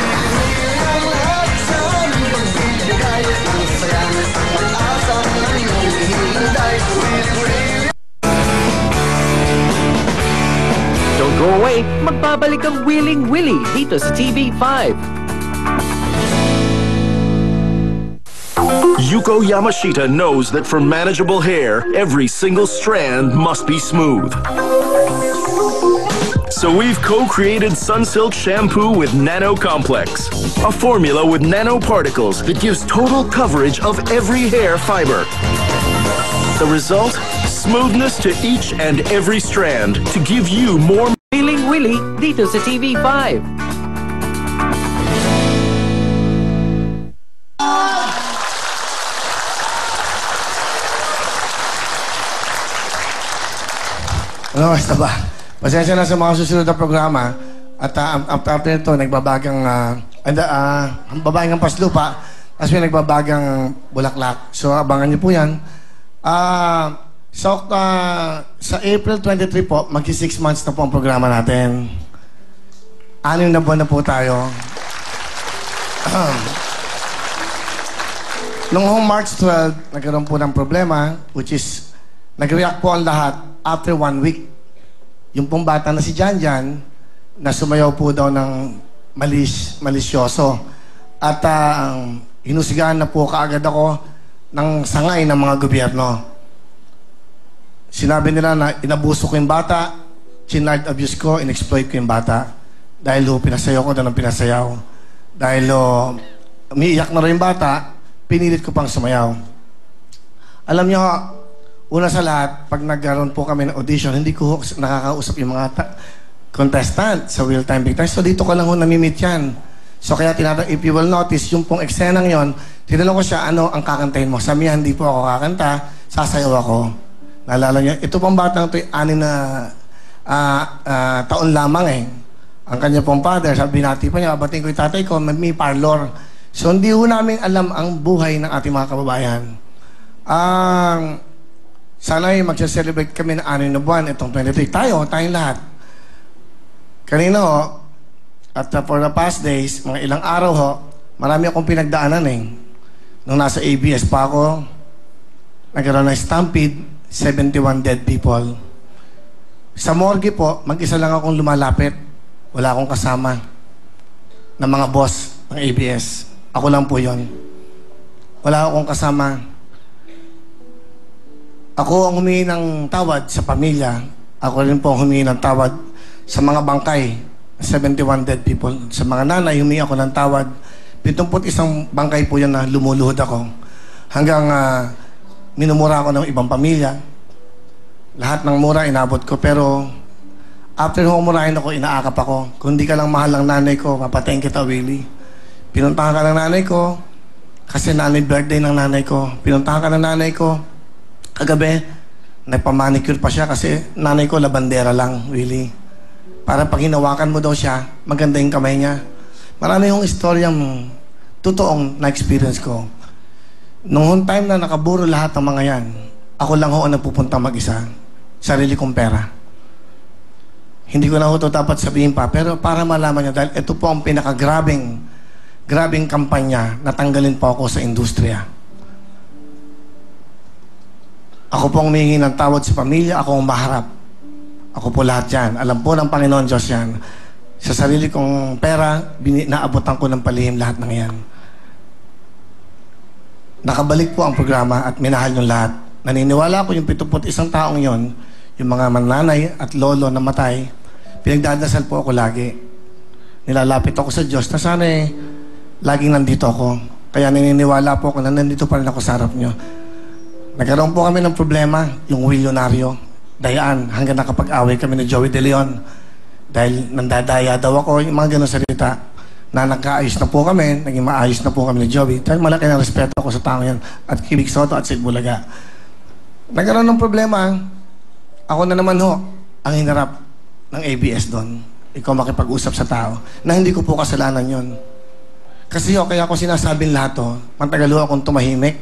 Don't go away, magbabalik ang Willing Willie dito sa T V five. Yuko Yamashita knows that for manageable hair, every single strand must be smooth. So we've co-created Sunsilk Shampoo with Nano Complex, a formula with nanoparticles that gives total coverage of every hair fiber. The result? Smoothness to each and every strand to give you more Willing Willie dito sa T V five. Ano, basta ba? Pasensya na sa mga susunod na programa. At uh, after, after ito, nagbabagang uh, uh, ang babaeng ng paslupa, tapos may nagbabagang bulaklak. So, abangan niyo po yan. Uh, so, uh, sa April twenty-three po, magki-six months na po ang programa natin. Anim na buwan na po tayo. Noong March twelfth, nagkaroon po ng problema, which is, nag-react po ang lahat after one week. Yung pong bata na si Janjan, na sumayaw po daw ng malis, malisyoso. At uh, hinusigahan na po kaagad ako ng sangay ng mga gobyerno. Sinabi nila na inabuso ko yung bata, chinard abuse ko, inexploit ko yung bata. Dahil ho, pinasayaw ko doon ang pinasayaw. Dahil ho, umiiyak na rin yung bata, pinilit ko pang sumayaw. Alam niyo, una sa lahat, pag nagkaroon po kami ng audition, hindi ko nakakausap yung mga contestant sa Real Time Big Time. So dito ko lang ho namimit yan. So kaya tinatang, if you will notice, yung pong eksenang yon, tinanong ko siya, ano ang kakantahin mo? Sabi niya, hindi po ako kakanta, sasayaw ako. Naalala niya, ito pong batang ito, anin na uh, uh, taon lamang eh. Ang kanya pong father, sabi nati pa niya, abating ko yung tatay ko, may parlor. So hindi ho namin alam ang buhay ng ating mga kababayan. Ang... Uh, Sana'y magsa-celebrate kami ng anim na buwan itong twenty-three. Tayo, tayong lahat. Kanina ho, at uh, for the past days, mga ilang araw ho, marami akong pinagdaanan eh. Nung nasa A B S pa ako, nagkaroon ng stampede, seventy-one dead people. Sa morgue po, mag-isa lang akong lumalapit. Wala akong kasama ng mga boss ng A B S. Ako lang po yon. Wala akong kasama. Ako ang humingi ng tawad sa pamilya. Ako rin po ang humingi ng tawad sa mga bangkay. seventy-one dead people. Sa mga nanay, humingi ako ng tawad. pitongput isang bangkay po yan na lumuluhod ako. Hanggang uh, minumura ako ng ibang pamilya. Lahat ng mura inabot ko. Pero after humurahin ako, inaakap ako. Kung di ka lang mahal ng nanay ko, papatayin kita, Willie. Pinuntahan ka ng nanay ko kasi nanay birthday ng nanay ko. Pinuntahan ka ng nanay ko kagabi, nagpamanicure pa siya kasi nanay ko labandera lang, Willie. Para pag hinawakan mo daw siya, maganda yung kamay niya. Marami yung istoryang totoong na-experience ko. Noong time na nakaburo lahat ng mga yan, ako lang ho ang nagpupunta mag-isa. Sarili kong pera. Hindi ko na ho ito dapat sabihin pa, pero para malaman niya, dahil ito po ang pinakagrabing grabing kampanya na tanggalin po ako sa industriya. Ako pong humingi ng tawad sa pamilya, ako ang maharap. Ako po lahat yan. Alam po ng Panginoon Diyos yan. Sa sarili kong pera, naabotan ko ng palihim lahat ng yan. nakabalik po ang programa at minahal yung lahat. Naniniwala ko yung pituput isang taong yon, yung mga mananay at lolo na matay, pinagdadasal po ako lagi. Nilalapit ako sa Diyos na sana eh, laging nandito ako. Kaya naniniwala po ako na nandito pa rin ako sa harap nyo. Nagkaroon po kami ng problema, yung Willionario. Dayaan, hanggang nakapag-away kami ni Joey De Leon. Dahil nandadaya daw ako, yung mga ganun salita. Na nagkaayos na po kami, naging maayos na po kami ni Joey. Dahil malaki ng respeto ko sa tao yan. At Kibig Soto at Sid Bulaga. Nagkaroon ng problema, ako na naman ho, ang hinarap ng A B S doon. Ikaw makipag-usap sa tao, na hindi ko po kasalanan yon. Kasi ho, kaya ako sinasabing lahat to, matagal ho akong tumahimik.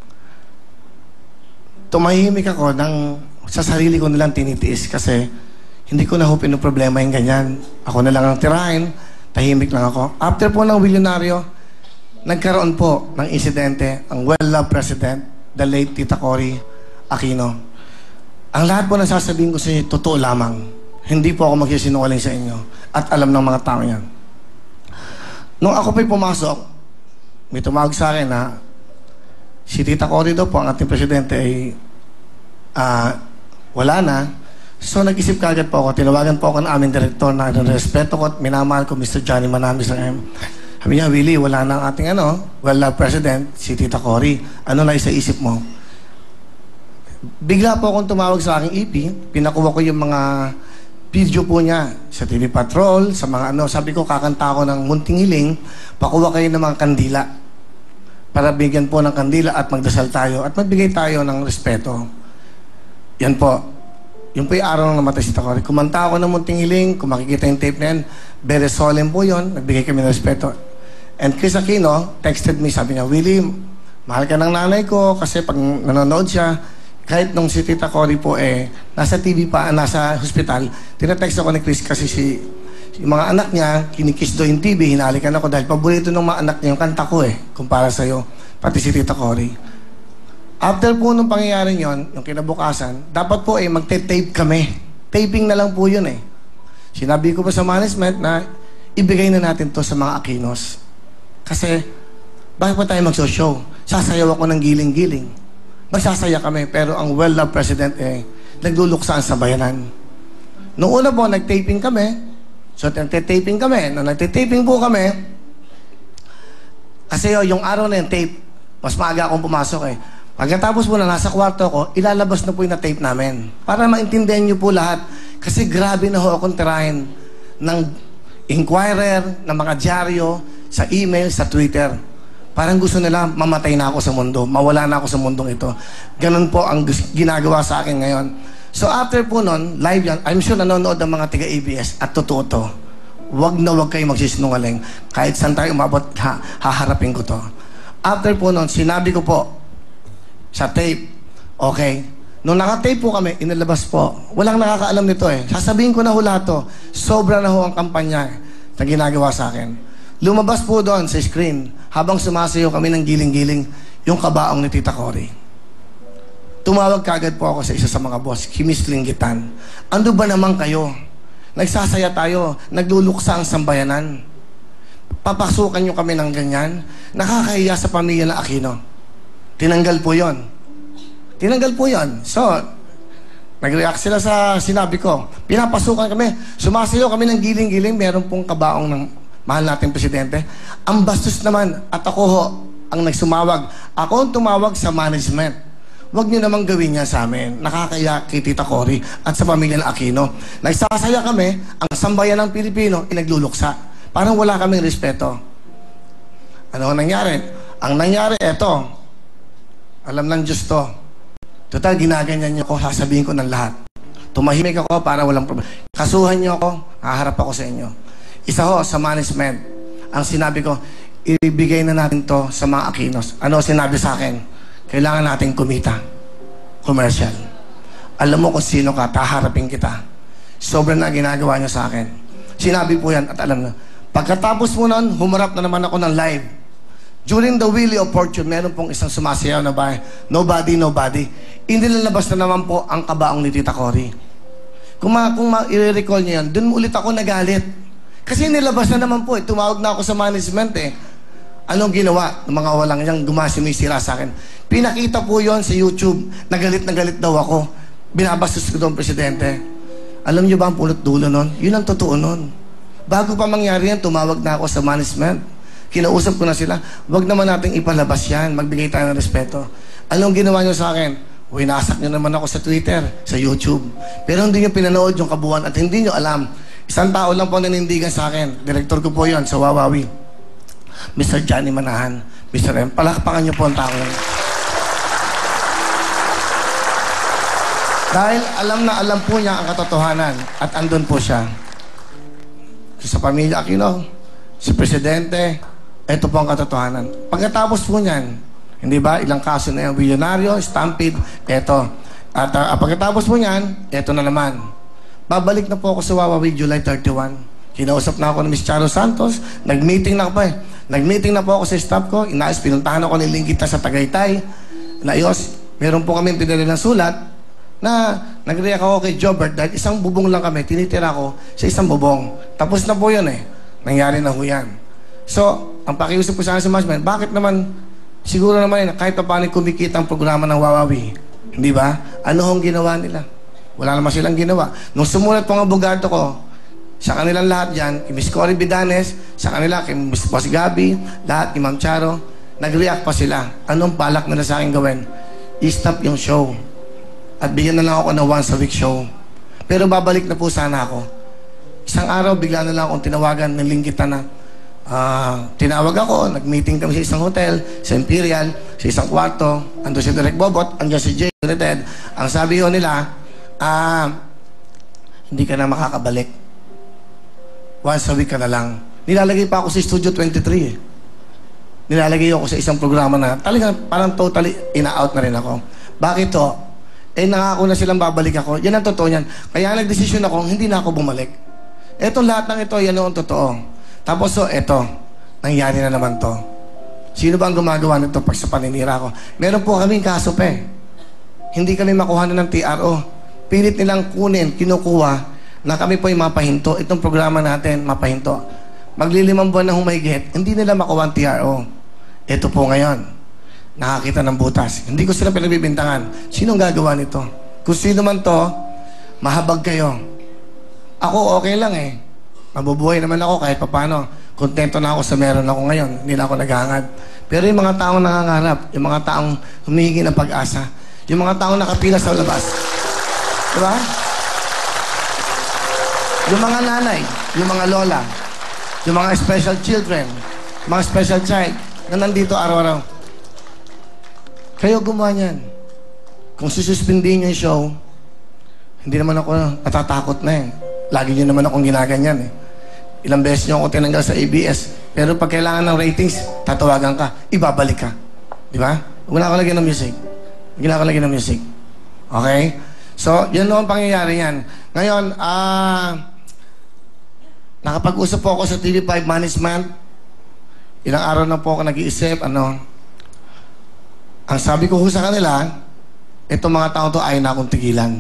Tumahimik ako ng sa sarili ko nilang tinitiis kasi hindi ko na ho pinoproblema yung ganyan. Ako na lang ang tirahin, tahimik lang ako. After po ng Willionario, nagkaroon po ng insidente ang well-loved president, the late Tita Cory Aquino. Ang lahat po na sasabihin ko sa inyo, totoo lamang. Hindi po ako magsisinungaling sa inyo. At alam ng mga tao yan. Nung ako po'y pumasok, may tumawag sa akin na si Tita Cory daw po, ang ating presidente ay uh, wala na. So nag-isip kagad po ako, tinawagan po ako ng aming direktor na respeto ko at minamahal ko, Mister Johnny Manami sa M. Sabi niya, Willie, wala na ang ating ano, well-loved president, si Tita Cory. Ano na isa isip mo? Bigla po akong tumawag sa aking E P, pinakuha ko yung mga video po niya sa T V Patrol, sa mga ano, sabi ko, kakanta ako ng Munting Hiling, pakuha kayo ng mga kandila para bigyan po ng kandila at magdasal tayo at magbigay tayo ng respeto. Yan po. Yung po yung araw ng namatay si Tita Cory. Kumanta ako ng Munting Hiling, kung makikita yung tape na yan, very solemn po yun, nagbigay kami ng respeto. And Chris Aquino texted me, sabi niya, Willie, mahal ka ng nanay ko kasi pag nanonood siya, kahit nung si Tita Cory po eh, nasa T V pa, nasa hospital, tinatext ako ni Chris kasi si, yung mga anak niya, kinikiss do yung T V, hinalikan ako dahil paborito ng mga anak niya yung kanta ko eh, kumpara sa'yo, pati si Tita Cory. After po nung pangyayari yon, yung kinabukasan, dapat po eh magte-tape kami. Taping na lang po yun eh. Sinabi ko pa sa management na ibigay na natin to sa mga Aquinos. Kasi, bakit pa tayo mag-show? Sasayaw ako ng giling-giling. Magsasaya kami, pero ang well-loved president eh, nagluluksaan sa bayanan. Noong una po, nag-taping kami. So, nagte-taping kami. Nung nagte-taping po kami, kasi oh, yung araw na yung tape, mas maaga akong pumasok eh. Pagkatapos po na nasa kwarto ko, ilalabas na po yung na-tape namin. Para maintindihan nyo po lahat. Kasi grabe na ho akong tirahin ng inquirer, ng mga dyaryo, sa email, sa Twitter. Parang gusto nila mamatay na ako sa mundo, mawala na ako sa mundong ito. Ganun po ang ginagawa sa akin ngayon. So after po nun, live yan, I'm sure nanonood ang mga taga-A B S at totoo to. Wag na wag kayo magsisinungaling. Kahit saan tayo umabot, ha, haharapin ko to. After po nun, sinabi ko po, sa tape. Okay. Nung naka-tape po kami, inilabas po. Walang nakakaalam nito eh. Sasabihin ko na ho lahat to. Sobra na ho ang kampanya na ginagawa sa akin. Lumabas po doon sa screen habang sumasayo kami ng giling-giling yung kabaong ni Tita Cory. Tumawag kagad po ako sa isa sa mga boss, Kimis Linggitan. Ando ba naman kayo? Nagsasaya tayo, nagluluksa ang sambayanan. Papasukan nyo kami ng ganyan. Nakakahiya sa pamilya na Aquino. Tinanggal po yon. Tinanggal po yon. So, nag-react sila sa sinabi ko. Pinapasukan kami. Sumasayo kami ng giling-giling. Meron pong kabaong ng mahal nating presidente. Ang bastos naman. At ako ho, ang nagsumawag. Ako ang tumawag sa management. Huwag niyo namang gawin niya sa amin. Nakakaya kay Tita Cory at sa pamilya ng Aquino. Nagsasaya kami. Ang sambayan ng Pilipino, inagluluksa. Parang wala kaming respeto. Ano ang nangyari? Ang nangyari, eto. Alam ng Diyos to. Total, ginaganyan niyo ako, sasabihin ko ng lahat. Tumahimik ako para walang problema. Kasuhan niyo ako, haharap ako sa inyo. Isa ho, sa management. Ang sinabi ko, ibigay na natin to sa mga Aquinos. Ano sinabi sa akin? Kailangan natin kumita. Commercial. Alam mo kung sino ka, taharapin kita. Sobrang na ginagawa niyo sa akin. Sinabi po yan at alam na. Pagkatapos mo nun, humarap na naman ako ng live. During the Willie of Fortune, meron pong isang sumasayaw na ba, nobody, nobody. Inilalabas na naman po ang kabaong ni Tita Cory. Kung, ma, kung ma, i-recall niyo yan, dun ulit ako nagalit. Kasi nilabas na naman po eh. Tumawag na ako sa management eh. Anong ginawa ng mga walang yang gumasimisira sa akin? Pinakita po yon sa YouTube. Nagalit na galit daw ako. Binabastos ko doon, Presidente. Alam niyo ba ang pulot dulo nun? Yun ang totoo nun. Bago pa mangyari yan, tumawag na ako sa management. Kinausap ko na sila, wag naman nating ipalabas yan. Magbigay tayo ng respeto. Anong ginawa niyo sa akin? Winasak niyo naman ako sa Twitter, sa YouTube. Pero hindi niyo pinanood yung kabuuan at hindi niyo alam. Isang tao lang po nanindigan sa akin. Direktor ko po yon sa Wawawi. Mister Johnny Manahan. Mister M. Palakpakan niyo po ang tao yan. Dahil alam na alam po niya ang katotohanan at andun po siya. Sa pamilya Aquino, si Presidente, ito po ang katotohanan. Pagkatapos po niyan, hindi ba, ilang kaso na yung bilyonaryo, stampede, eto. At uh, pagkatapos po niyan, eto na naman. Babalik na po ako sa Wawawi July thirty-first. Kinausap na ako ni Miss Charo Santos, nag-meeting na ako pa eh. Nag-meeting na po ako sa staff ko, inayos, pinuntahan ako ni Lingkita sa Tagaytay. Naayos, meron po kami pinili ng sulat na nag-react ako kay Jobert dahil isang bubong lang kami, tinitira ko sa isang bubong. Tapos na po yun eh. Nangyari na ho yan. So, ang pakiusap ko sa akin sa management, bakit naman, siguro naman yun, kahit pa paano kumikita ang programa ng Wawawi, hindi ba? Ano hong ginawa nila? Wala naman silang ginawa. Nung sumulat po ang abogado ko, sa kanilang lahat dyan, kay Miss Cory Bidanes, sa kanila, kay Miss Boss Gabi, lahat, kay Ma'am Charo, nag-react pa sila. Anong balak nila sa akin gawin? I-stop yung show. At bigyan na lang ako ng once a week show. Pero babalik na po sana ako. Isang araw, bigla na lang akong tinawagan ng Lingkita na uh, tinawag ako, nag-meeting kami sa isang hotel, sa Imperial, sa isang kwarto, ando si Direk Bobot, andyan si Jay United. Ang sabi ko nila, ah, uh, hindi ka na makakabalik. Once a week ka na lang. Nilalagay pa ako sa Studio twenty-three eh. Nilalagay ako sa isang programa na talagang parang totally ina-out na rin ako. Bakit to? Eh nangako na silang babalik ako. Yan ang totoo yan. Kaya nagdesisyon ako, hindi na ako bumalik. Eto lahat ng ito, yan ang totoo. Tapos so, eto, nangyari na naman to. Sino ba ang gumagawa nito pag sa paninira ko? Meron po kaming kaso pa eh. Hindi kami makuha na ng T R O. Pilit nilang kunin, kinukuha, na kami po yung mapahinto. Itong programa natin, mapahinto. Maglilimang buwan na humahigit, hindi nila makuha ang T R O. Ito po ngayon. Nakakita ng butas. Hindi ko sila pinagbibintangan. Sinong gagawa nito? Kung sino man to, mahabag kayo. Ako okay lang eh. Mabubuhay naman ako kahit papano. Kontento na ako sa meron ako ngayon. Hindi na ako naghahangad. Pero yung mga taong nangangarap, yung mga taong humihingi ng pag-asa, yung mga taong nakapila sa labas. Diba? Yung mga nanay, yung mga lola, yung mga special children, mga special child na nandito araw-araw. Kayo gumawa niyan. Kung sususpindihin yung show, hindi naman ako natatakot na eh. Lagi niyo naman akong ginaganyan eh. Ilang beses niyo ako tinanggal sa A B S. Pero pag kailangan ng ratings, tatawagan ka, ibabalik ka. Di ba? Huwag na ako lagyan ng music. Huwag na ako lagyan ng music. Okay? So, yan noon pangyayari yan. Ngayon, ah... Uh, nakapag-usap po ako sa T V five management. Ilang araw na po ako nag-iisip, ano... Ang sabi ko ho sa kanila, itong mga tao to ay na akong tigilan.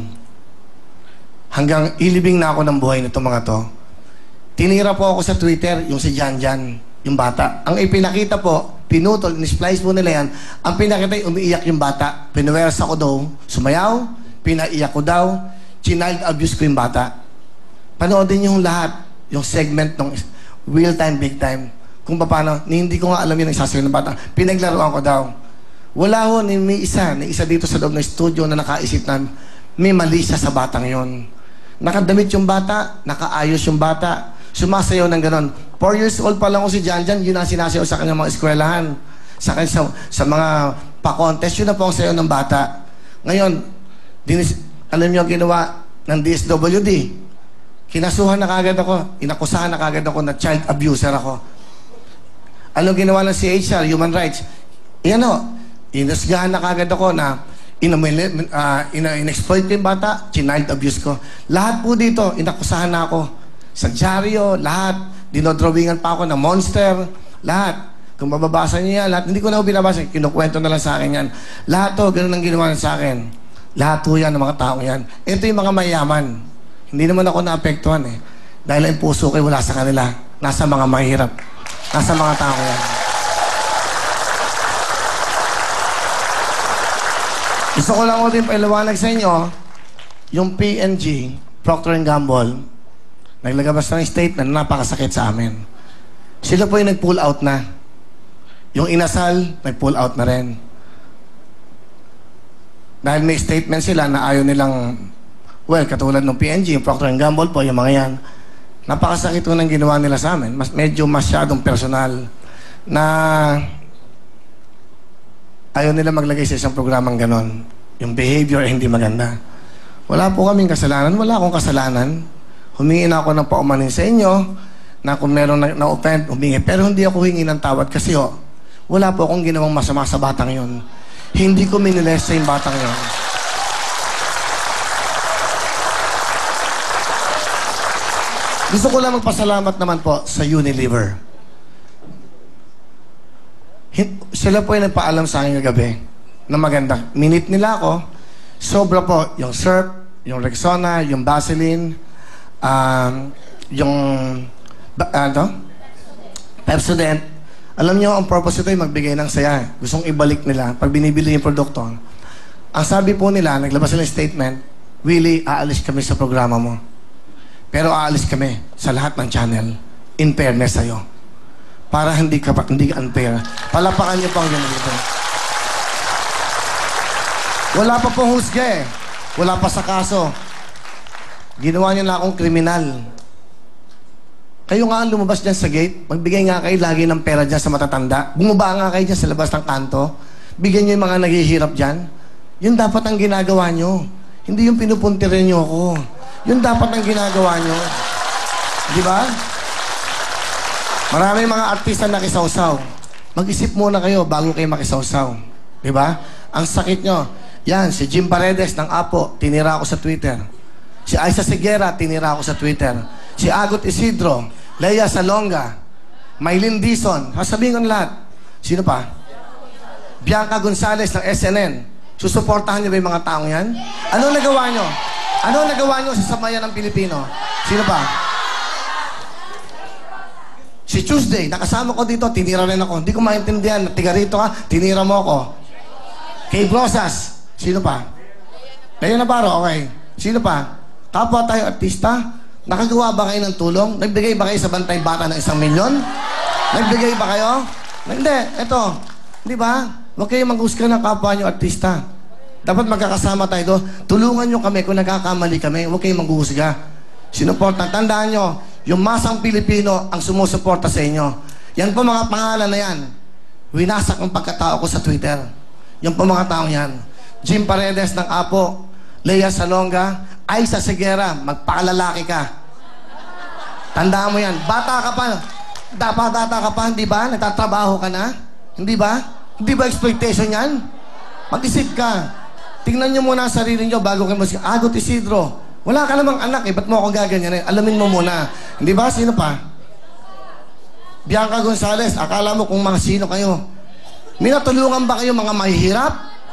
Hanggang ilibing na ako ng buhay nitong mga to. Tinira po ako sa Twitter, yung si Jan Jan, yung bata. Ang ipinakita po, pinutol, in-splice po nila yan, ang pinakita ay umiiyak yung bata. Pinuwersa ko daw, sumayaw, pinaiyak ko daw, child abuse ko yung bata. Panoodin yung lahat, yung segment ng real time, big time. Kung paano, hindi ko nga alam yung nagsasabi ng bata. Pinaglaruan ko daw. Wala ho, ni may isa, ni isa dito sa loob ng studio na nakaisip na may mali siya sa batang yon. Nakadamit yung bata, nakaayos yung bata, sumasayaw ng ganon. Four years old pa lang ko si Jan Jan, yun ang sinasayaw sa kanyang mga eskwelahan. Sa, sa, sa mga pa-contest, yun na po ang sayaw ng bata. Ngayon, dinis, alam niyo ang ginawa ng D S W D? Kinasuhan na kagad ako, inakusahan na kagad ako na child abuser ako. Anong ginawa ng C H R, Human Rights? Yan o, inasgahan na kagad ako na uh, in-exploit ko yung bata, child abuse ko. Lahat po dito, inakusahan na ako. Sa dyaryo, lahat. Dinodrawingan pa ako ng monster. Lahat. Kung mababasa niyo yan, lahat. Hindi ko na binabasa. Kinukwento na lang sa akin yan. Lahat to, ganun ang ginawa sa akin. Lahat po yan ng mga taong yan. Ito yung mga mayaman. Hindi naman ako naapektuhan eh. Dahil ang puso ko wala sa kanila. Nasa mga mahirap. Nasa mga tao yan. Gusto ko lang ko din pailawanag sa inyo, yung P and G, Procter and Gamble, naglagabas ng statement na napakasakit sa amin. Sila po yung nag-pull out na. Yung inasal, nag-pull out na rin. Dahil may statement sila na ayaw nilang, well, katulad ng P and G, yung Procter and Gamble po, yung mga yan, napakasakit po ng ginawa nila sa amin. Mas, medyo masyadong personal na ayaw nila maglagay sa isang programang ganon. Yung behavior ay hindi maganda. Wala po kaming kasalanan. Wala akong kasalanan. Humingi na ako ng paumanin sa inyo na kung meron na, na-offend, humingi. Pero hindi ako hingi ng tawad kasi oh, wala po akong ginawang masama sa batang yon. Hindi ko miniles sa yung batang yon. Gusto ko lang magpasalamat naman po sa Unilever. Sila po yung nagpaalam sa akin kagabi na maganda. Minute nila ako. Sobra po. Yung Surf, yung Rexona, yung Vaseline, um, yung ano? Pepsodent. Alam niyo, ang purpose ito ay magbigay ng saya. Gustong ibalik nila pag binibili yung produkto. Ang sabi po nila, naglabas sila ng statement, Willie, aalis kami sa programa mo. Pero aalis kami sa lahat ng channel. In fairness sa'yo. Para hindi ka hindi ka unfair. Palapakan niyo pa ang ganito. Wala pa pong husga eh. Wala pa sa kaso. Ginawa niyo na akong kriminal. Kayo nga ang lumabas dyan sa gate. Magbigay nga kayo lagi ng pera dyan sa matatanda. Bumaba nga kayo dyan sa labas ng kanto. Bigyan niyo yung mga naghihirap dyan. Yun dapat ang ginagawa niyo. Hindi yung pinupuntirin niyo ako. Yun dapat ang ginagawa niyo. Di ba? Maraming mga artista na kisawsaw. Mag-isip muna kayo bago kayo makisawsaw. Di ba? Ang sakit nyo. Yan, si Jim Paredes ng Apo, tinira ako sa Twitter. Si Aiza Seguera, tinira ako sa Twitter. Si Agot Isidro, Leia Salonga, Maylin Dizon, sasabihin ko lahat. Sino pa? Bianca Gonzalez ng S N N. Susuportahan niyo ba yung mga taong yan? Ano nagawa nyo? Ano nagawa nyo sa samayan ng Pilipino? Sino pa? Si Tuesday, nakasama ko dito, tinira rin ako. Hindi ko maintindihan, tiga rito ka, tinira mo ako. Kay Brosas, sino pa? Leia Navarro, okay. Sino pa? Kapwa tayo artista? Nakagawa ba kayo ng tulong? Nagbigay ba kayo sa bantay bata ng isang milyon? Nagbigay ba kayo? Hindi, eto. Di ba? Huwag kayo mag-husga ng kapwa nyo artista. Dapat magkakasama tayo doon. Tulungan nyo kami kung nagkakamali kami. Huwag kayo mag-husga. Sinuporta. Tandaan nyo, yung masang Pilipino ang sumusuporta sa inyo. Yan po mga pangalan na yan. Winasak ang pagkatao ko sa Twitter. Yan po mga taong yan. Jim Paredes ng Apo, Leia Salonga, Aiza Seguera, magpakalalaki ka. Tandaan mo yan. Bata ka pa. Dapat bata ka pa, hindi ba? Nagtatrabaho ka na? Hindi ba? Hindi ba exploitation yan? Mag-isip ka. Tingnan nyo muna ang sarili nyo bago kayo mas... Agot Isidro. Wala ka namang anak eh. Ba't mo ako gaganyanin? Alamin mo muna. Hindi ba? Sino pa? Bianca Gonzalez. Akala mo kung mga sino kayo. Minatulungan ba kayo mga mahihirap?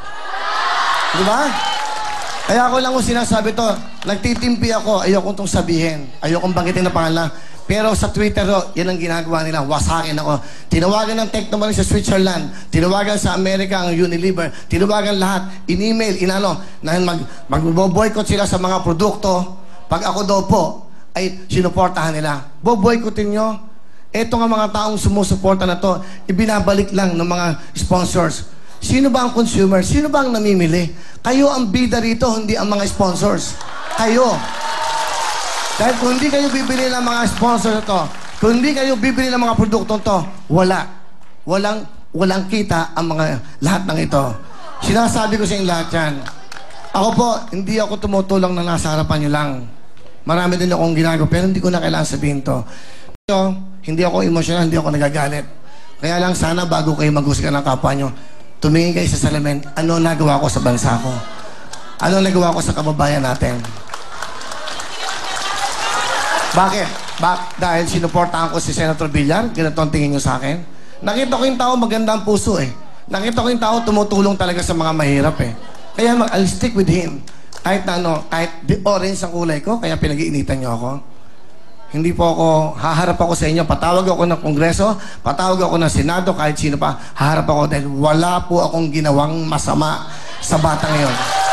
Di ba? Kaya ako lang kung sinasabi to. Nagtitimpi ako. Ayoko itong sabihin. Ayokong banggitin na pangalan. Pero sa Twitter, oh, yan ang ginagawa nila. Wasakin ako. Tinawagan ng Technoman sa Switzerland. Tinawagan sa Amerika ang Unilever. Tinawagan lahat. In-email, inano. Na mag, mag-boycott sila sa mga produkto. Pag ako daw po, ay sinuportahan nila. Boboycottin nyo. Eto nga mga taong sumusuporta na to, ibinabalik lang ng mga sponsors. Sino ba ang consumer? Sino ba ang namimili? Kayo ang bida rito, hindi ang mga sponsors. Kayo. Dahil kung hindi kayo bibili ng mga sponsor ito, kung hindi kayo bibili ng mga produktong to, wala. Walang, walang kita ang mga lahat ng ito. Sinasabi ko sa inyo lahat yan. Ako po, hindi ako tumutulong na nasa harapan nyo lang. Marami din akong ginagawa, pero hindi ko na kailangan sabihin to. Pero, hindi ako emosyonal, hindi ako nagagalit. Kaya lang sana bago kayo maghusga ng kapwa nyo, tumingin kayo sa salamin, ano nagawa ko sa bansa ko? Ano nagawa ko sa kababayan natin? Bakit? Bak dahil sinuportahan ko si Senator Villar? Ganito ang tingin nyo sa akin? Nakita ko yung tao maganda ang puso eh. Nakita ko yung tao tumutulong talaga sa mga mahirap eh. Kaya mag I'll stick with him. Kahit na ano, kahit orange ang kulay ko, kaya pinag-iinitan nyo ako. hindi po ako, haharap ako sa inyo. Patawag ako ng Kongreso, patawag ako ng Senado, kahit sino pa, haharap ako dahil wala po akong ginawang masama sa bata ngayon.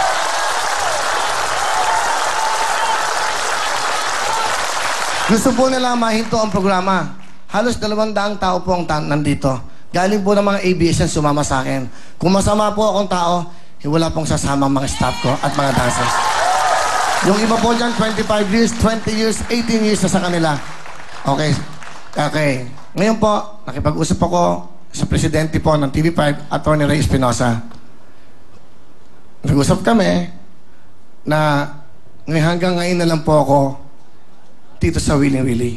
Gusto po nila mahinto ang programa. Halos dalawang daang tao po ang ta nandito. Galing po ng mga A B S yan sumama sa akin. Kung masama po akong tao, eh, wala pong sasama mga staff ko at mga dancers. Yung iba po dyan, twenty-five years, twenty years, eighteen years na sa kanila. Okay. Okay. Ngayon po, nakipag-usap ako sa presidente po ng T V five, Attorney Ray Espinosa. Nag-usap kami na hanggang ngayon na lang po ako dito sa Willie Willie.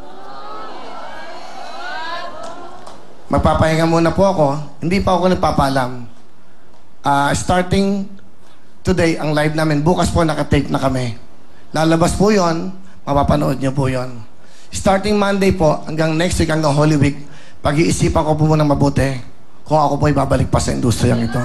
Magpapahinga muna po ako. Hindi pa ako nagpapalam. Uh, starting today, ang live namin, bukas po nakatape na kami. Lalabas po yon, mapapanood niyo po yon. Starting Monday po, hanggang next week, hanggang Holy Week, pag-iisipan ko po muna mabuti kung ako po ay babalik pa sa industriyang ito.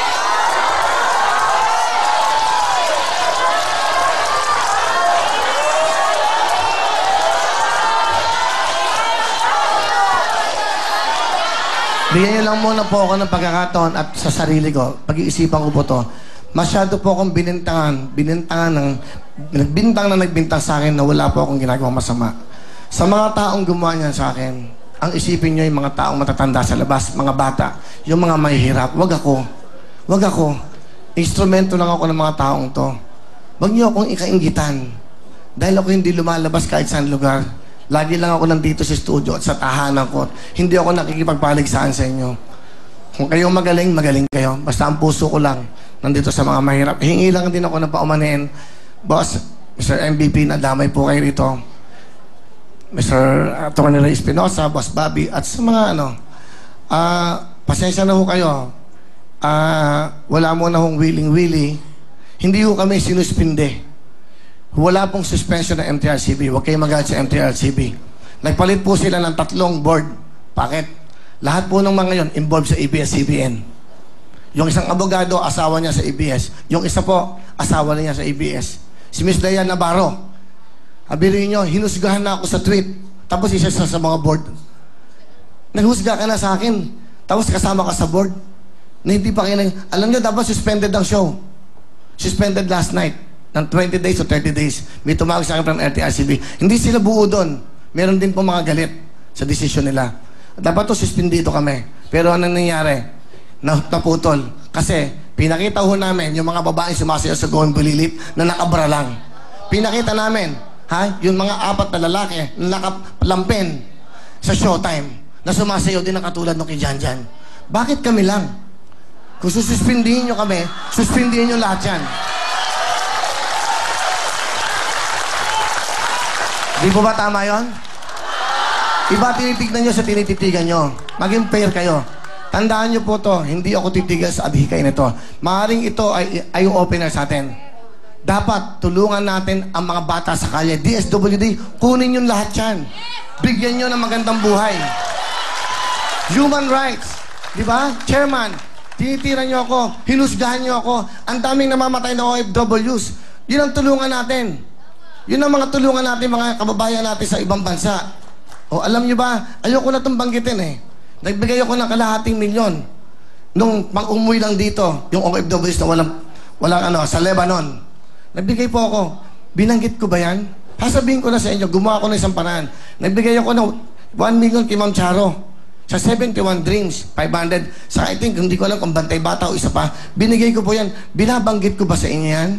Bigyan niyo lang muna po ako ng pagkakataon at sa sarili ko, pag-iisipan ko po to. Masyado po akong binintangan, binintangan ng, nagbintang na nagbintang sa akin na wala po akong ginagawang masama. Sa mga taong gumawa niyan sa akin, ang isipin niyo yung mga taong matatanda sa labas, mga bata, yung mga mahihirap. Wag ako. Wag ako. Instrumento lang ako ng mga taong to. Wag niyo akong ikainggitan. Dahil ako hindi lumalabas kahit saan lugar. Lagi lang ako nandito sa studio at sa tahanan ko. Hindi ako nakikipagpaligsaan sa inyo. Kung kayo magaling, magaling kayo. Basta ang puso ko lang nandito sa mga mahirap. Hingi lang din ako ng paumanin. Boss, Mister M V P, nadamay po kayo rito. Mister Attorney Ray Espinosa, Boss Bobby, at sa mga ano, uh, pasensya na ho kayo. Uh, wala mo na hong Willing Willie. Hindi ho kami sinuspinde. Wala pong suspension ng M T R C B. Huwag kayong magalit sa M T R C B. Nagpalit po sila ng tatlong board. Bakit? Lahat po ng mga yon involved sa A B S C B N. Yung isang abogado, asawa niya sa A B S. Yung isa po, asawa niya sa A B S. Si Miss Dayan Navarro. Sabihin niyo, hinusgahan na ako sa tweet. Tapos isa sa, sa mga board. Naghusga ka na sa akin. Tapos kasama ka sa board. Na hindi pa kayo nag... Alam niyo, dapat suspended ang show. Suspended last night. Ng twenty days o thirty days. May tumawag sa akin from R T R C B. Hindi sila buo doon. Meron din po mga galit sa desisyon nila. Dapat to suspendito kami. Pero anong nangyari? Naputol. Kasi pinakita ho namin yung mga babaeng sumasayaw sa Going Bulilit na nakabra lang. Pinakita namin, ha? Yung mga apat na lalaki na nakalampin sa showtime na sumasayaw din na katulad ng kay Janjan. Bakit kami lang? Kung sususpindihin nyo kami, suspindihin nyo lahat yan. Di po ba tama yun? Iba tinitignan nyo sa tinititigan nyo. Maging fair kayo. Tandaan nyo po to, hindi ako titigil sa adhikay nito. Maaring ito ay eye-opener sa atin. Dapat tulungan natin ang mga bata sa kalye. D S W D, kunin nyo lahat yan. Bigyan nyo ng magandang buhay. Human rights. Di ba? Chairman, tinitira nyo ako, hinusgahan nyo ako, ang daming namamatay na O F Ws. Yun ang tulungan natin. Yun ang mga tulungan natin, mga kababayan natin sa ibang bansa. O alam nyo ba, ayoko na itong banggitin eh. Nagbigay ako ng kalahating milyon. Nung pang-umuwi lang dito, yung O F Ws na walang, walang ano, sa Lebanon. Nagbigay po ako. Binanggit ko ba yan? Sasabihin ko na sa inyo, gumawa ako ng isang paraan. Nagbigay ako ng one million kay Ma'am Charo. Sa seventy-one Dreams, five hundred. Sa I think, hindi ko alam kung bantay bata o isa pa. Binigay ko po yan. Binabanggit ko ba sa inyo yan?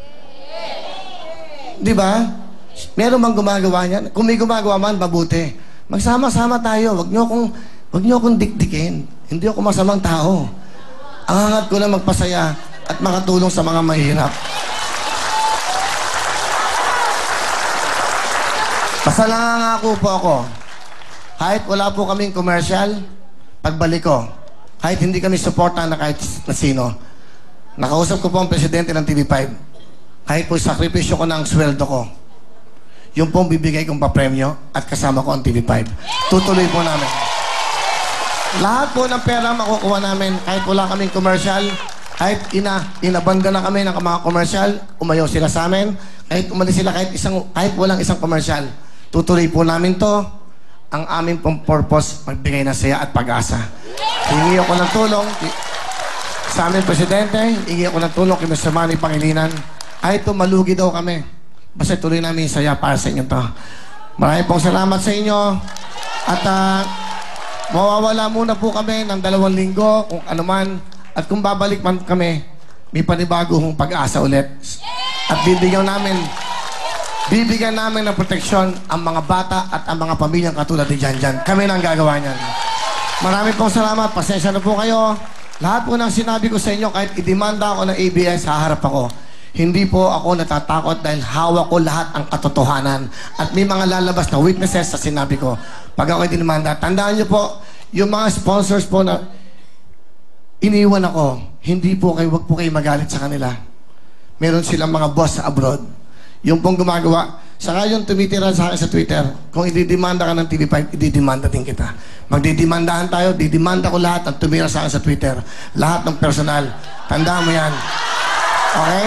Di ba? Meron bang gumagawa niyan? Kung may gumagawa man, mabuti. Magsama-sama tayo. Wag niyo akong, wag niyo akong dikdikin. Hindi ako masamang tao. Ang hangat ko na magpasaya at makatulong sa mga mahirap. Basta nangangako po ako. Kahit wala po kaming commercial, pagbalik ko, kahit hindi kami supportan na kahit na sino, nakausap ko po ang presidente ng T V five. Kahit po sakripisyo ko ng sweldo ko, yung pong bibigay kong papremyo at kasama ko ang T V five. Tutuloy po namin. Lahat po ng pera makukuha namin, kahit wala kaming commercial, kahit ina, inabanda na kami ng mga commercial, umayaw sila sa amin, kahit umalis sila kahit, isang, kahit walang isang commercial, Tutuloy po namin to. Ang aming pong purpose, magbigay ng saya at pag-asa. Hingi ako ng tulong sa aming presidente, hingi ako ng tulong kay Mister Manny Pangilinan. Ay, ito, malugi daw kami. Basta tuloy namin yung saya para sa inyo to. Maraming pong salamat sa inyo. At uh, mawawala muna po kami ng dalawang linggo, kung ano man. At kung babalik man kami, may panibago hong pag-asa ulit. At bibigyan namin Bibigyan namin ng proteksyon ang mga bata at ang mga pamilyang katulad ni Janjan. Kami na ang gagawa niyan. Maraming pong salamat. Pasensya na po kayo. Lahat po ng sinabi ko sa inyo, kahit idemanda ako ng A B S, haharap ako. Hindi po ako natatakot dahil hawak ko lahat ang katotohanan. At may mga lalabas na witnesses sa sinabi ko. Pag ako idemanda, tandaan niyo po, yung mga sponsors po na iniwan ako, hindi po kayo, wag po kayo magalit sa kanila. Meron silang mga boss sa abroad. Yung pong gumagawa, saka yung tumitira sa akin sa Twitter, kung ididemanda ka ng T V five, ididemanda din kita. Magdidemandahan tayo, didemanda ko lahat ang tumira sa akin sa Twitter. Lahat ng personal. Tandaan mo yan. Okay?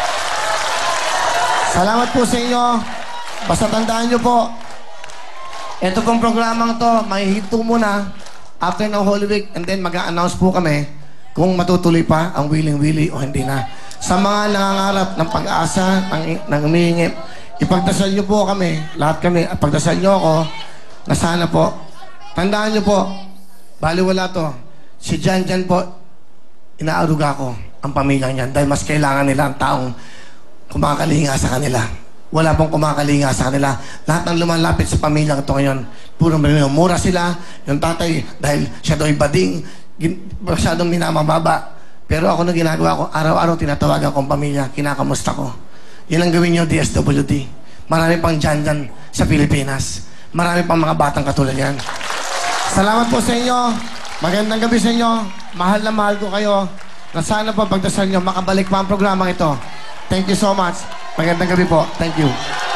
Salamat po sa inyo. Basta tandaan nyo po, ito pong programang to, may hito muna after ng Holy Week, and then mag-a-announce po kami kung matutuloy pa ang Willing Willie o hindi na. Sa mga nangangarap ng pag-asa, ng, ng umihingip, ipagdasal nyo po kami, lahat kami, pagdasal nyo ako, na sana po, tandaan nyo po, baliwala to, si Jan Jan po, inaaruga ko ang pamilyang yan dahil mas kailangan nila ang taong kumakalinga sa kanila. Wala pong kumakalinga sa kanila. Lahat ng lumalapit sa pamilyang ito ngayon, puro mura sila, yung tatay, dahil siya do'y bading, masyadong minamababa. Pero ako na ginagawa ko, araw-araw tinatawagan ko ang pamilya, kinakamusta ko. Yan ang gawin nyo, D S W D. Marami pang dyan dyan sa Pilipinas. Marami pang mga batang katulad yan. Salamat po sa inyo. Magandang gabi sa inyo. Mahal na mahal ko kayo. Na sana po pagdasal nyo, makabalik pa ang programang ito. Thank you so much. Magandang gabi po. Thank you.